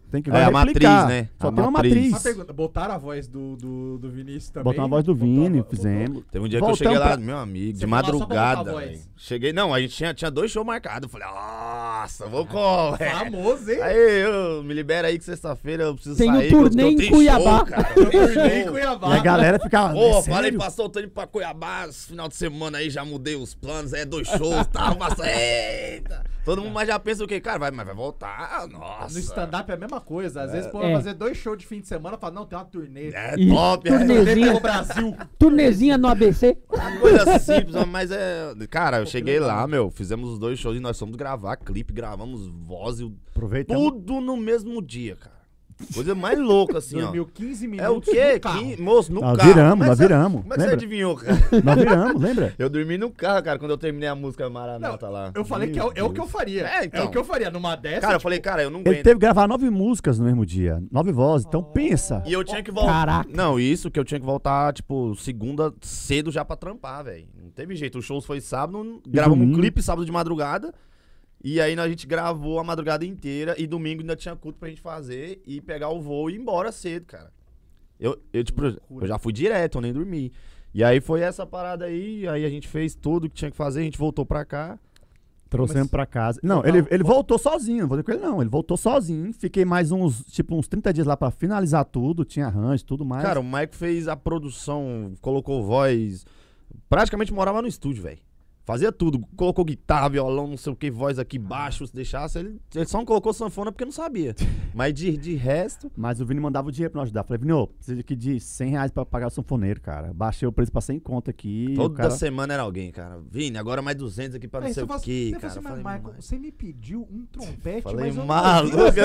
S3: Tem que
S4: É, a
S3: replicar.
S4: matriz, né?
S3: Só
S4: A
S3: tem uma
S4: matriz.
S3: matriz.
S1: Uma pergunta, botaram a voz do, do, do Vinícius também?
S3: Botamos a voz do
S1: Botou
S3: Vini,
S1: a vo-
S3: fizemos.
S4: Teve um dia
S3: Voltamos
S4: que eu cheguei lá,
S3: pra-
S4: meu amigo,
S1: Você
S4: de
S1: foi lá só pra botar a
S4: madrugada,
S1: voz.
S4: velho. Cheguei, não, a gente tinha, tinha dois shows marcados. Eu falei, nossa, vou com, velho.
S1: Famoso, hein?
S4: Aí, eu, me libera aí que sexta-feira eu preciso
S2: Tem um
S4: sair. que eu-
S2: turnê
S4: que eu
S2: em
S4: tenho
S2: Cuiabá.
S4: Show, cara. Eu tenho
S1: Turnê em
S4: show.
S1: Cuiabá.
S3: E a galera ficava.
S4: Pô,
S3: "É
S4: falei,
S3: sério?"
S4: pastor, tô indo pra Cuiabá, esse final de semana aí, já mudei os planos, é dois shows, tá, passa, eita. Todo mundo mas já pensa o quê? Cara, vai, mas vai voltar, nossa.
S1: No stand-up é a mesma coisa. Às vezes, pô,
S2: É.
S1: vai fazer dois shows de fim de semana, fala, não, tem uma turnê.
S4: É
S2: E
S4: top, é
S2: turnê.
S1: Turnê pelo Brasil.
S2: Turnezinha no A B C.
S4: coisa simples, mas é... Cara, eu cheguei lá, meu, fizemos os dois shows e nós fomos gravar clipe, gravamos voz e o-
S3: Aproveitamos.
S4: tudo no mesmo dia, cara. Coisa mais louca, assim, ó.
S1: Dormiu quinze
S4: É o
S1: minutos
S4: quê?
S1: no carro.
S4: Quin- Moço, no
S3: Nós
S4: carro.
S3: viramos,
S4: Como é
S3: nós
S4: que você-
S3: viramos.
S4: Como é que você
S3: Lembra?
S4: adivinhou, cara?
S3: Nós viramos, lembra?
S4: Eu dormi no carro, cara, quando eu terminei a música Maranata lá.
S1: Eu falei que é, o- é o que eu faria.
S4: É, então.
S1: É o que eu faria. Numa dessa,
S4: Cara, eu
S1: tipo,
S4: falei, cara, eu não
S3: Ele
S4: aguento.
S3: teve que gravar nove músicas no mesmo dia. Nove vozes. Então pensa.
S4: E eu tinha que voltar.
S2: Caraca.
S4: Não, isso que eu tinha que voltar, tipo, segunda cedo já pra trampar, velho. Não teve jeito. O show foi sábado, gravamos um
S3: domingo?
S4: clipe sábado de madrugada. E aí a gente gravou a madrugada inteira e domingo ainda tinha culto pra gente fazer e pegar o voo e ir embora cedo, cara. Eu, eu tipo, eu já fui direto, eu nem dormi. E aí foi essa parada aí, aí a gente fez tudo que tinha que fazer, a gente voltou pra cá.
S3: Trouxemos
S1: Mas-
S3: pra casa. Não, ele, ele voltou sozinho. Não vou dizer com ele, não. Ele voltou sozinho. Fiquei mais uns, tipo, uns trinta dias lá pra finalizar tudo. Tinha arranjo, tudo mais.
S4: Cara, o Maico fez a produção, colocou voz, praticamente morava no estúdio, velho. Fazia tudo, colocou guitarra, violão, não sei o que, voz aqui baixo, se deixasse, ele, ele só não colocou sanfona porque não sabia. Mas de, de resto,
S3: Mas o Vini mandava o dinheiro pra nós ajudar. Falei, Vini, ô, precisa aqui de cem reais pra pagar o sanfoneiro, cara. Baixei o preço pra cem conto aqui. o
S4: toda
S3: cara...
S4: semana era alguém, cara. Vini, agora mais duzentos aqui pra não
S1: Aí
S4: sei
S1: você
S4: o
S1: fala assim,
S4: que,
S1: você
S4: cara.
S1: fala assim,
S4: Falei,
S1: mas, Michael,
S4: "Mas-"
S1: você me pediu um trompete,
S4: Falei,
S1: mas eu não
S4: maluco.
S1: ouvi.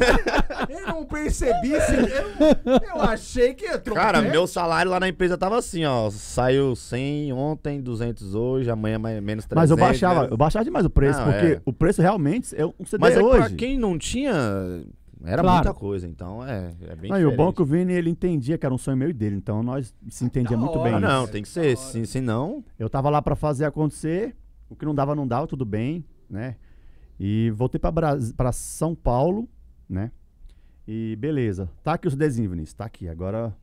S1: Eu não percebi, se eu, eu achei que trompete...
S4: Cara, meu salário lá na empresa tava assim, ó. Saiu cem ontem, duzentos hoje, amanhã mais, menos trezentos.
S3: Mas eu baixava,
S4: né?
S3: eu baixava demais o preço,
S4: Não,
S3: porque
S4: é.
S3: o preço realmente é um C D
S4: Mas é que pra
S3: hoje.
S4: quem não tinha, era
S2: Claro.
S4: muita coisa, então é, é bem
S3: Não, e o bom é
S4: diferente.
S3: que o Vini, ele entendia que era um sonho meu e dele, então nós se entendia
S1: Da
S3: muito
S1: hora,
S3: bem.
S4: Ah, não,
S1: isso.
S4: tem que
S1: Da
S4: ser,
S1: hora.
S4: se, se não...
S3: Eu tava lá pra fazer acontecer, o que não dava, não dava, tudo bem, né? E voltei pra, Bras... pra São Paulo, né? E beleza, tá aqui os CDzinhos, Vinícius, tá aqui, agora...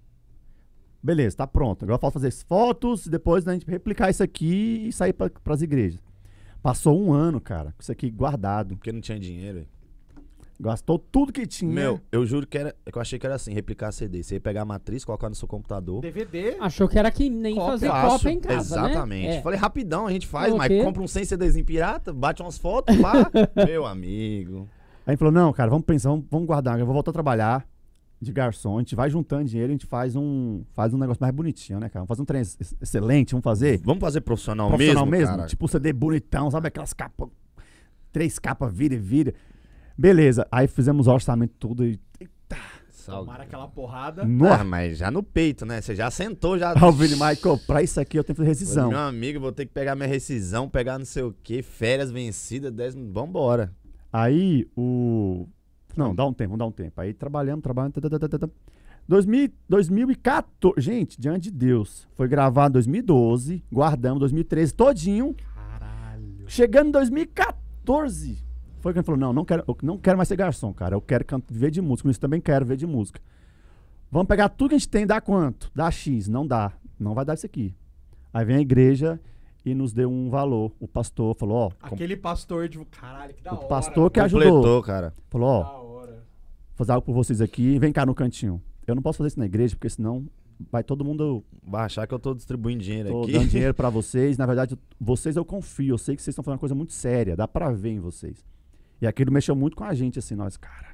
S3: Beleza, tá pronto, agora falta fazer as fotos, e depois a gente replicar isso aqui e sair pra, pras igrejas. Passou um ano, cara, com isso aqui guardado,
S4: Porque não tinha dinheiro. velho.
S3: gastou tudo que tinha.
S4: Meu, eu juro que era. Que eu achei que era assim, replicar C D. Você ia pegar a matriz, colocar no seu computador.
S1: D V D...
S2: Achou que era que nem
S1: Cópia.
S2: fazer
S4: Fácil.
S2: cópia em casa, né?
S4: Exatamente.
S2: É.
S4: Falei, rapidão, a gente faz,
S2: O
S4: mas
S2: quê?
S4: compra um cem CDzinho pirata, bate umas fotos lá. Meu amigo.
S3: Aí ele falou, não, cara, vamos pensar, vamos, vamos guardar, eu vou voltar a trabalhar de garçom, a gente vai juntando dinheiro, a gente faz um, faz um negócio mais bonitinho, né, cara? Vamos fazer um trem ex- excelente, vamos fazer
S4: Vamos fazer profissional,
S3: profissional
S4: mesmo,
S3: mesmo,
S4: cara?
S3: tipo um C D bonitão, sabe aquelas capas, três capas, vira e vira. Beleza, aí fizemos o orçamento tudo e...
S4: Salve.
S1: Tomaram aquela porrada...
S4: Ah,
S3: Nossa,
S4: mas já no peito, né? Você já sentou, já...
S3: o Vini, Michael, pra isso aqui eu tenho que fazer rescisão.
S4: Meu amigo, vou ter que pegar minha rescisão, pegar não sei o quê, férias vencidas, dez... Vambora.
S3: Aí o... Não, dá um tempo, vamos dar um tempo. Aí trabalhamos, trabalhamos... tá, tá, tá, tá, tá. dois mil, dois mil e quatorze, gente, diante de Deus, foi gravado em dois mil e doze, guardamos dois mil e treze todinho.
S1: Caralho.
S3: Chegando em dois mil e quatorze, foi que ele falou, não, não quero, eu não quero mais ser garçom, cara, eu quero can- viver de música, isso também quero viver de música. Vamos pegar tudo que a gente tem, dá quanto? Dá X, não dá, não vai dar isso aqui. Aí vem a igreja e nos deu um valor, o pastor falou, ó, com-
S1: Aquele pastor de... Caralho, que da
S3: o
S1: hora.
S3: pastor que
S4: Completou,
S3: ajudou,
S4: cara.
S3: falou, ó,
S1: Da hora.
S3: vou fazer algo por vocês aqui, vem cá no cantinho. Eu não posso fazer isso na igreja, porque senão vai todo mundo
S4: Vai achar que eu tô distribuindo dinheiro
S3: tô
S4: aqui.
S3: dando dinheiro pra vocês. Na verdade, eu- vocês eu confio, eu sei que vocês estão fazendo uma coisa muito séria, dá pra ver em vocês. E aquilo mexeu muito com a gente, assim, nós, cara.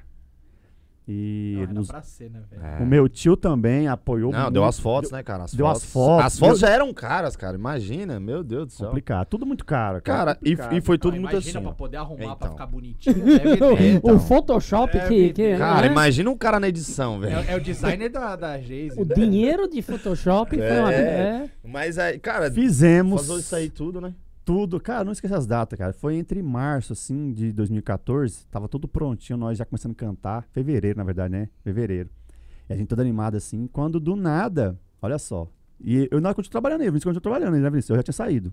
S3: E
S1: Não,
S3: ele
S1: era
S3: nos-
S1: pra ser, né, velho?
S4: É.
S3: o meu tio também apoiou
S4: Não,
S3: muito.
S4: deu as fotos,
S3: Deu-
S4: né, cara? As
S3: deu as
S4: fotos.
S3: fotos,
S4: As fotos
S3: deu-
S4: já eram caras, cara. Imagina, meu Deus do céu.
S3: Complicado, tudo muito caro, cara.
S4: Cara, e,
S3: complicado.
S4: e foi tudo
S1: Não,
S4: muito
S1: imagina
S4: assim.
S1: pra
S4: ó.
S1: poder arrumar, pra
S4: Então.
S1: ficar bonitinho, deve ter.
S2: o Photoshop
S1: Deve
S2: que... que
S1: ter.
S4: Cara,
S2: né?
S4: imagina um cara na edição, velho.
S1: É, é o designer da, da Geise.
S2: O
S1: né?
S2: dinheiro de Photoshop foi uma...
S4: É.
S2: É.
S4: Mas aí, cara,
S3: Fizemos
S4: fazer isso aí tudo, né?
S3: tudo. Cara, não esqueça as datas, cara. Foi entre março, assim, de dois mil e quatorze. Tava tudo prontinho, nós já começando a cantar. Fevereiro, na verdade, né? Fevereiro. E a gente toda animada, assim. Quando do nada, olha só. E eu não continuo trabalhando aí, o Vinícius continuou trabalhando aí, né, Vinícius? Eu já tinha saído.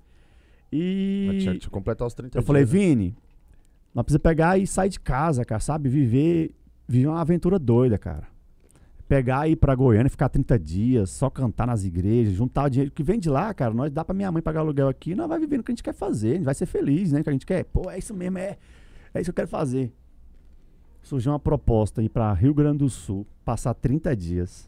S3: E...
S4: Tinha que completar os trinta
S3: Eu falei,
S4: dias, né?
S3: Vini, nós precisamos pegar e sair de casa, cara, sabe? Viver, viver uma aventura doida, cara. Pegar e ir pra Goiânia, ficar trinta dias, só cantar nas igrejas, juntar o dinheiro que vem de lá, cara. Nós dá pra minha mãe pagar aluguel aqui, nós vai vivendo o que a gente quer fazer, a gente vai ser feliz, né? O que a gente quer. Pô, é isso mesmo, é, é isso que eu quero fazer. Surgiu uma proposta ir pra Rio Grande do Sul, passar trinta dias.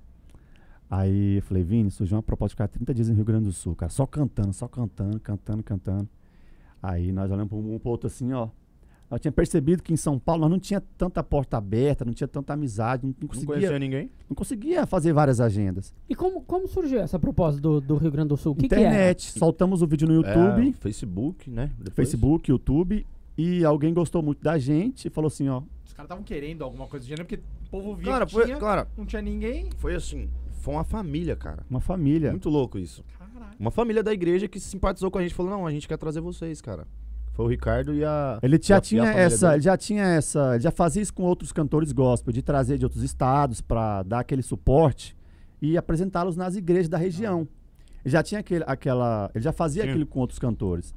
S3: Aí eu falei, Vini, surgiu uma proposta de ficar trinta dias em Rio Grande do Sul, cara. Só cantando, só cantando, cantando, cantando. Aí nós olhamos um pro outro assim, ó. Nós tínhamos percebido que em São Paulo nós não tinha tanta porta aberta, não tinha tanta amizade, não, não
S4: Não
S3: conseguia,
S4: conhecia ninguém?
S3: não conseguia fazer várias agendas.
S2: E como, como surgiu essa proposta do, do Rio Grande do Sul? O que, que era?
S3: Internet, soltamos o vídeo no YouTube,
S4: É, Facebook, né? Depois.
S3: Facebook, YouTube, e alguém gostou muito da gente e falou assim, ó,
S1: Os caras estavam querendo alguma coisa do gênero, porque o povo via
S4: Cara,
S1: que
S4: foi,
S1: tinha,
S4: cara,
S1: não tinha ninguém.
S4: foi assim, foi uma família, cara.
S3: uma família.
S4: Muito louco isso.
S1: Caralho.
S4: Uma família da igreja que simpatizou com a gente, falou, não, a gente quer trazer vocês, cara. Foi o Ricardo e a...
S3: Ele
S4: e
S3: já
S4: a- e a
S3: tinha
S4: família
S3: essa,
S4: dele.
S3: ele já tinha essa, ele já fazia isso com outros cantores gospel, de trazer de outros estados pra dar aquele suporte e apresentá-los nas igrejas da região. Ele já tinha aquele, aquela, ele já fazia
S4: Sim.
S3: aquilo com outros cantores.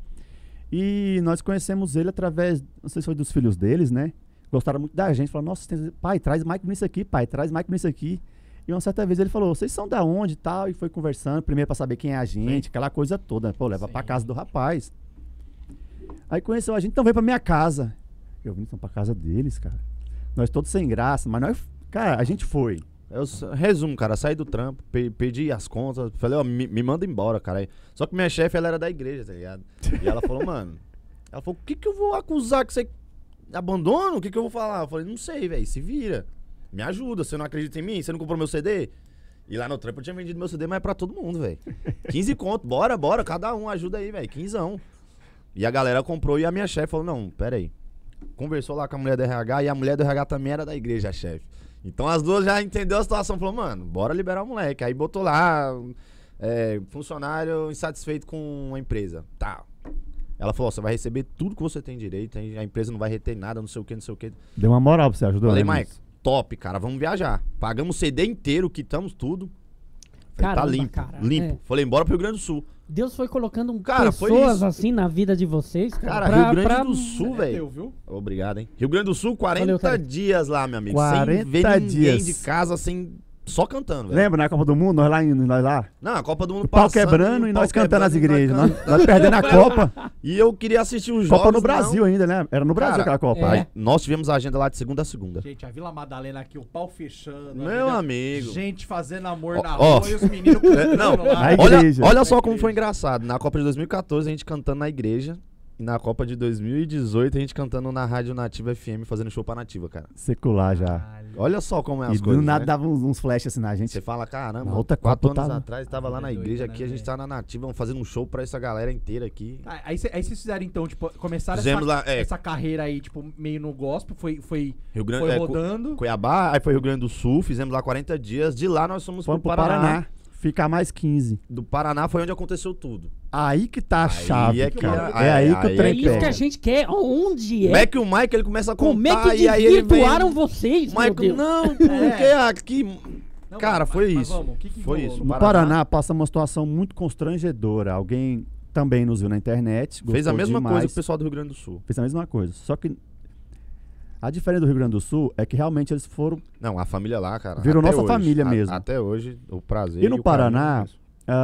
S3: E nós conhecemos ele através, não sei se foi dos filhos deles, né? Gostaram muito da gente, falaram, nossa, tem- pai, traz Mike nisso aqui, pai, traz Mike nisso aqui. E uma certa vez ele falou, vocês são da onde e tal? E foi conversando, primeiro pra saber quem é a gente,
S4: Sim.
S3: aquela coisa toda. Pô, leva pra
S1: Sim.
S3: casa do rapaz. Aí conheceu a gente, então vem pra minha casa. Eu vim então pra casa deles, cara. Nós todos sem graça, mas nós, cara, a gente foi.
S4: Eu, s- resumo, cara, saí do trampo, pe- pedi as contas, falei, ó, me, me manda embora, cara. Só que minha chefe, ela era da igreja, tá ligado? E ela falou, mano, ela falou, o que que eu vou acusar que você abandona? O que que eu vou falar? Eu falei, não sei, velho, se vira. Me ajuda, você não acredita em mim? Você não comprou meu C D? E lá no trampo eu tinha vendido meu C D, mas é pra todo mundo, velho. quinze conto, bora, bora, cada um, ajuda aí, velho, quinzão. E a galera comprou e a minha chefe falou, não, pera aí. Conversou lá com a mulher do R H e a mulher do R H também era da igreja, a chefe. Então as duas já entendeu a situação, falou, mano, bora liberar o moleque. Aí botou lá, é, funcionário insatisfeito com a empresa. Tá. Ela falou, ó, você vai receber tudo que você tem direito, hein? A empresa não vai reter nada, não sei o que, não sei o que.
S3: Deu uma moral pra você, ajudou.
S4: Falei,
S3: né,
S4: Mike,
S3: moço?
S4: top, cara, vamos viajar. Pagamos o C D inteiro, quitamos tudo. Falei,
S2: Caramba,
S4: tá limpo,
S2: cara,
S4: limpo.
S2: é.
S4: Falei, bora pro Rio Grande do Sul.
S2: Deus foi colocando um
S4: Cara, foi
S2: pessoas
S4: isso.
S2: assim na vida de vocês, cara.
S4: Cara,
S2: pra-
S4: Rio Grande
S2: pra-
S4: do Sul,
S1: É
S4: velho.
S1: teu, viu?
S4: Obrigado, hein? Rio Grande do Sul, quarenta
S2: Valeu, Tarek.
S4: dias lá, meu amigo.
S3: quarenta
S4: sem ver ninguém
S3: dias.
S4: de casa, sem... Só cantando, velho.
S3: Lembra na Copa do Mundo, nós lá indo, nós lá?
S4: Não, a Copa do Mundo
S3: O pau
S4: passando,
S3: quebrando e
S4: o
S3: nós
S4: pau
S3: cantando nas
S4: quebrando e
S3: igrejas.
S4: nós
S3: Nós,
S4: cantando.
S3: nós perdendo a Copa.
S4: E eu queria assistir os jogos.
S3: Copa no
S4: não.
S3: Brasil ainda, né? Era no Brasil
S4: Cara,
S3: aquela Copa.
S2: é.
S3: Aí,
S4: Nós tivemos a agenda lá de segunda a segunda.
S1: Gente, a Vila Madalena aqui, o pau fechando.
S4: Meu
S1: a vida-
S4: amigo.
S1: Gente fazendo amor
S4: Ó,
S1: na
S4: ó.
S1: rua e os meninos
S4: É, não,
S1: cantando lá.
S3: Na
S4: olha,
S3: igreja.
S4: olha
S1: Na
S4: só como
S1: igreja.
S4: foi engraçado. Na Copa de dois mil e catorze, a gente cantando na igreja. E na Copa de dois mil e dezoito, a gente cantando na Rádio Nativa F M, fazendo show pra Nativa, cara.
S3: secular já.
S1: Caralho.
S4: Olha só como é
S3: E
S4: as
S3: do
S4: coisas,
S3: nada
S4: né?
S3: dava uns, uns flashes assim na gente.
S4: Você fala, caramba,
S3: Na outra
S4: quatro
S3: Copa eu
S4: anos
S3: tava-
S4: atrás, tava lá na
S1: Doido,
S4: igreja
S1: né,
S4: aqui, a gente
S1: velho?
S4: tá na Nativa, vamos fazendo um show pra essa galera inteira aqui.
S1: Ah, Aí, cê- aí vocês fizeram então, tipo, começaram essa,
S4: Fizemos lá, é.
S1: essa carreira aí, tipo, meio no gospel, foi, foi,
S4: Rio Grande,
S1: foi
S4: é, Cu-
S1: rodando.
S4: Cuiabá, aí foi Rio Grande do Sul, fizemos lá quarenta dias. De lá nós fomos
S3: Fomos
S4: pro
S3: pro
S4: Paraná.
S3: Paraná. Ficar mais quinze.
S4: Do Paraná foi onde aconteceu tudo.
S3: Aí que tá a
S4: Aí
S3: chave,
S4: é que-
S3: cara.
S4: aí-
S3: É aí que
S4: aí
S3: o
S2: É
S3: trem
S2: isso que a
S3: pega.
S2: gente quer. Onde
S4: Como
S2: é?
S4: é que o Mike ele começa a contar
S2: Como é que
S4: e aí ele vem...
S2: desvirtuaram vocês, meu
S4: Michael,
S2: Deus?
S4: não, porque aqui...
S1: Não,
S4: Cara,
S1: mas-
S4: foi
S1: mas
S4: isso.
S1: vamos, o que que
S4: Foi
S1: rolou?
S4: isso.
S3: No
S4: Paraná.
S3: Paraná passa uma situação muito constrangedora. Alguém também nos viu na internet.
S4: Fez a
S3: gostou
S4: mesma
S3: demais,
S4: coisa que o pessoal do Rio Grande do Sul.
S3: Fez a mesma coisa. Só que a diferença do Rio Grande do Sul é que realmente eles foram.
S4: Não, a família lá, cara.
S3: Virou
S4: até
S3: nossa
S4: hoje,
S3: família
S4: a-
S3: mesmo.
S4: Até hoje, o prazer
S3: E no
S4: o carinho
S3: Paraná,
S4: é isso.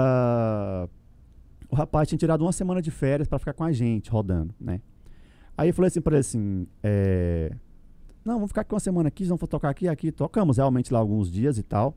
S3: ah, o rapaz tinha tirado uma semana de férias pra ficar com a gente, rodando, né? Aí eu falei assim pra ele assim: é, não, vamos ficar aqui uma semana aqui, vamos tocar aqui, aqui. Tocamos realmente lá alguns dias e tal.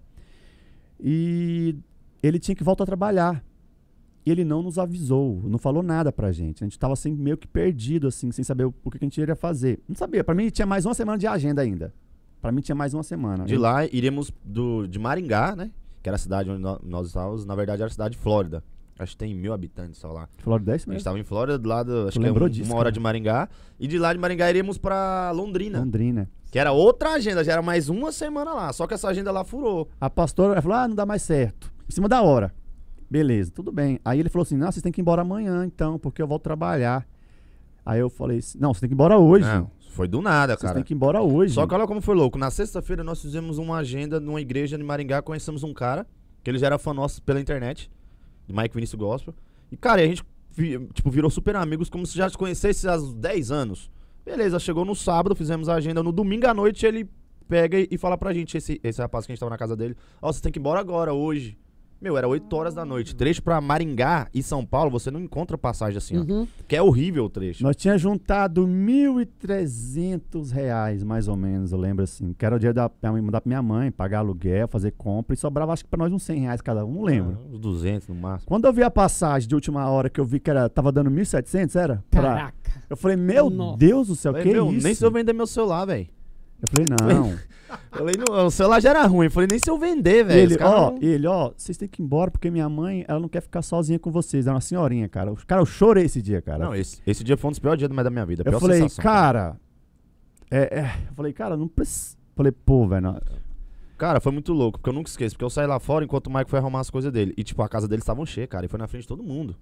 S3: E ele tinha que voltar a trabalhar. E ele não nos avisou, não falou nada pra gente. A gente tava assim, meio que perdido, assim, sem saber o, o que a gente iria fazer. Não sabia, pra mim tinha mais uma semana de agenda ainda. Pra mim tinha mais uma semana.
S4: De lá, iríamos do, de Maringá, né? Que era a cidade onde nó- nós estávamos. Na verdade, era a cidade de Flórida. Acho que tem mil habitantes só lá.
S3: Flórida dez
S4: A gente
S3: mesmo?
S4: estava em Flórida, do lado, acho
S3: Tu
S4: que é
S3: lembrou
S4: um-
S3: disso,
S4: uma hora
S3: cara?
S4: de Maringá. E de lá de Maringá iríamos pra Londrina.
S3: Londrina.
S4: Que era outra agenda, já era mais uma semana lá. Só que essa agenda lá furou.
S3: A pastora falou: ah, não dá mais certo. Em cima da hora. Beleza, tudo bem. Aí ele falou assim: não, vocês têm que ir embora amanhã, então, porque eu volto trabalhar. Aí eu falei assim: não, você tem que ir embora hoje.
S4: Não, foi do nada,
S3: Vocês
S4: cara.
S3: têm que ir embora hoje.
S4: Só que olha como foi louco. Na sexta-feira nós fizemos uma agenda numa igreja de Maringá, conhecemos um cara, que ele já era fã nosso pela internet, do Mike Vinícius Gospel. E, cara, e a gente vi- tipo, virou super amigos, como se já se conhecesse há dez anos. Beleza, chegou no sábado, fizemos a agenda. No domingo à noite ele pega e, e fala pra gente, esse, esse rapaz que a gente tava na casa dele, ó, você tem que ir embora agora, hoje. Meu, era oito horas da noite. Trecho pra Maringá e São Paulo, você não encontra passagem assim, ó.
S2: Uhum.
S4: Que é horrível o trecho.
S3: Nós tínhamos juntado mil e trezentos reais, mais ou menos, eu lembro assim. Que era o dinheiro da minha mãe, mandar pra minha mãe, pagar aluguel, fazer compra. E sobrava, acho que pra nós, uns cem reais cada um, não lembro.
S4: Ah, uns duzentos no máximo.
S3: Quando eu vi a passagem de última hora, que eu vi que era, tava dando mil e setecentos, era? Pra-
S2: Caraca.
S3: Eu falei, meu
S2: Nossa.
S3: Deus do céu,
S4: Falei,
S3: que
S4: meu,
S3: isso?
S4: nem se eu vender meu celular, velho.
S3: Eu falei, não.
S4: Falei, não, o celular já era ruim. Falei, nem se eu vender,
S3: E
S4: velho.
S3: ele,
S4: Os caras
S3: ó,
S4: não-
S3: ele, ó, vocês têm que ir embora porque minha mãe, ela não quer ficar sozinha com vocês. É uma senhorinha, cara. Cara, eu chorei esse dia, cara.
S4: Não, esse, esse dia foi um dos piores dias da minha vida. a
S3: eu
S4: pior
S3: falei,
S4: sensação,
S3: cara. É, é, eu falei, cara, não precisa. Falei, pô, velho. não-
S4: Cara, foi muito louco, porque eu nunca esqueço. Porque eu saí lá fora enquanto o Mike foi arrumar as coisas dele. E, tipo, a casa deles estavam cheia, cara. E foi na frente de todo mundo.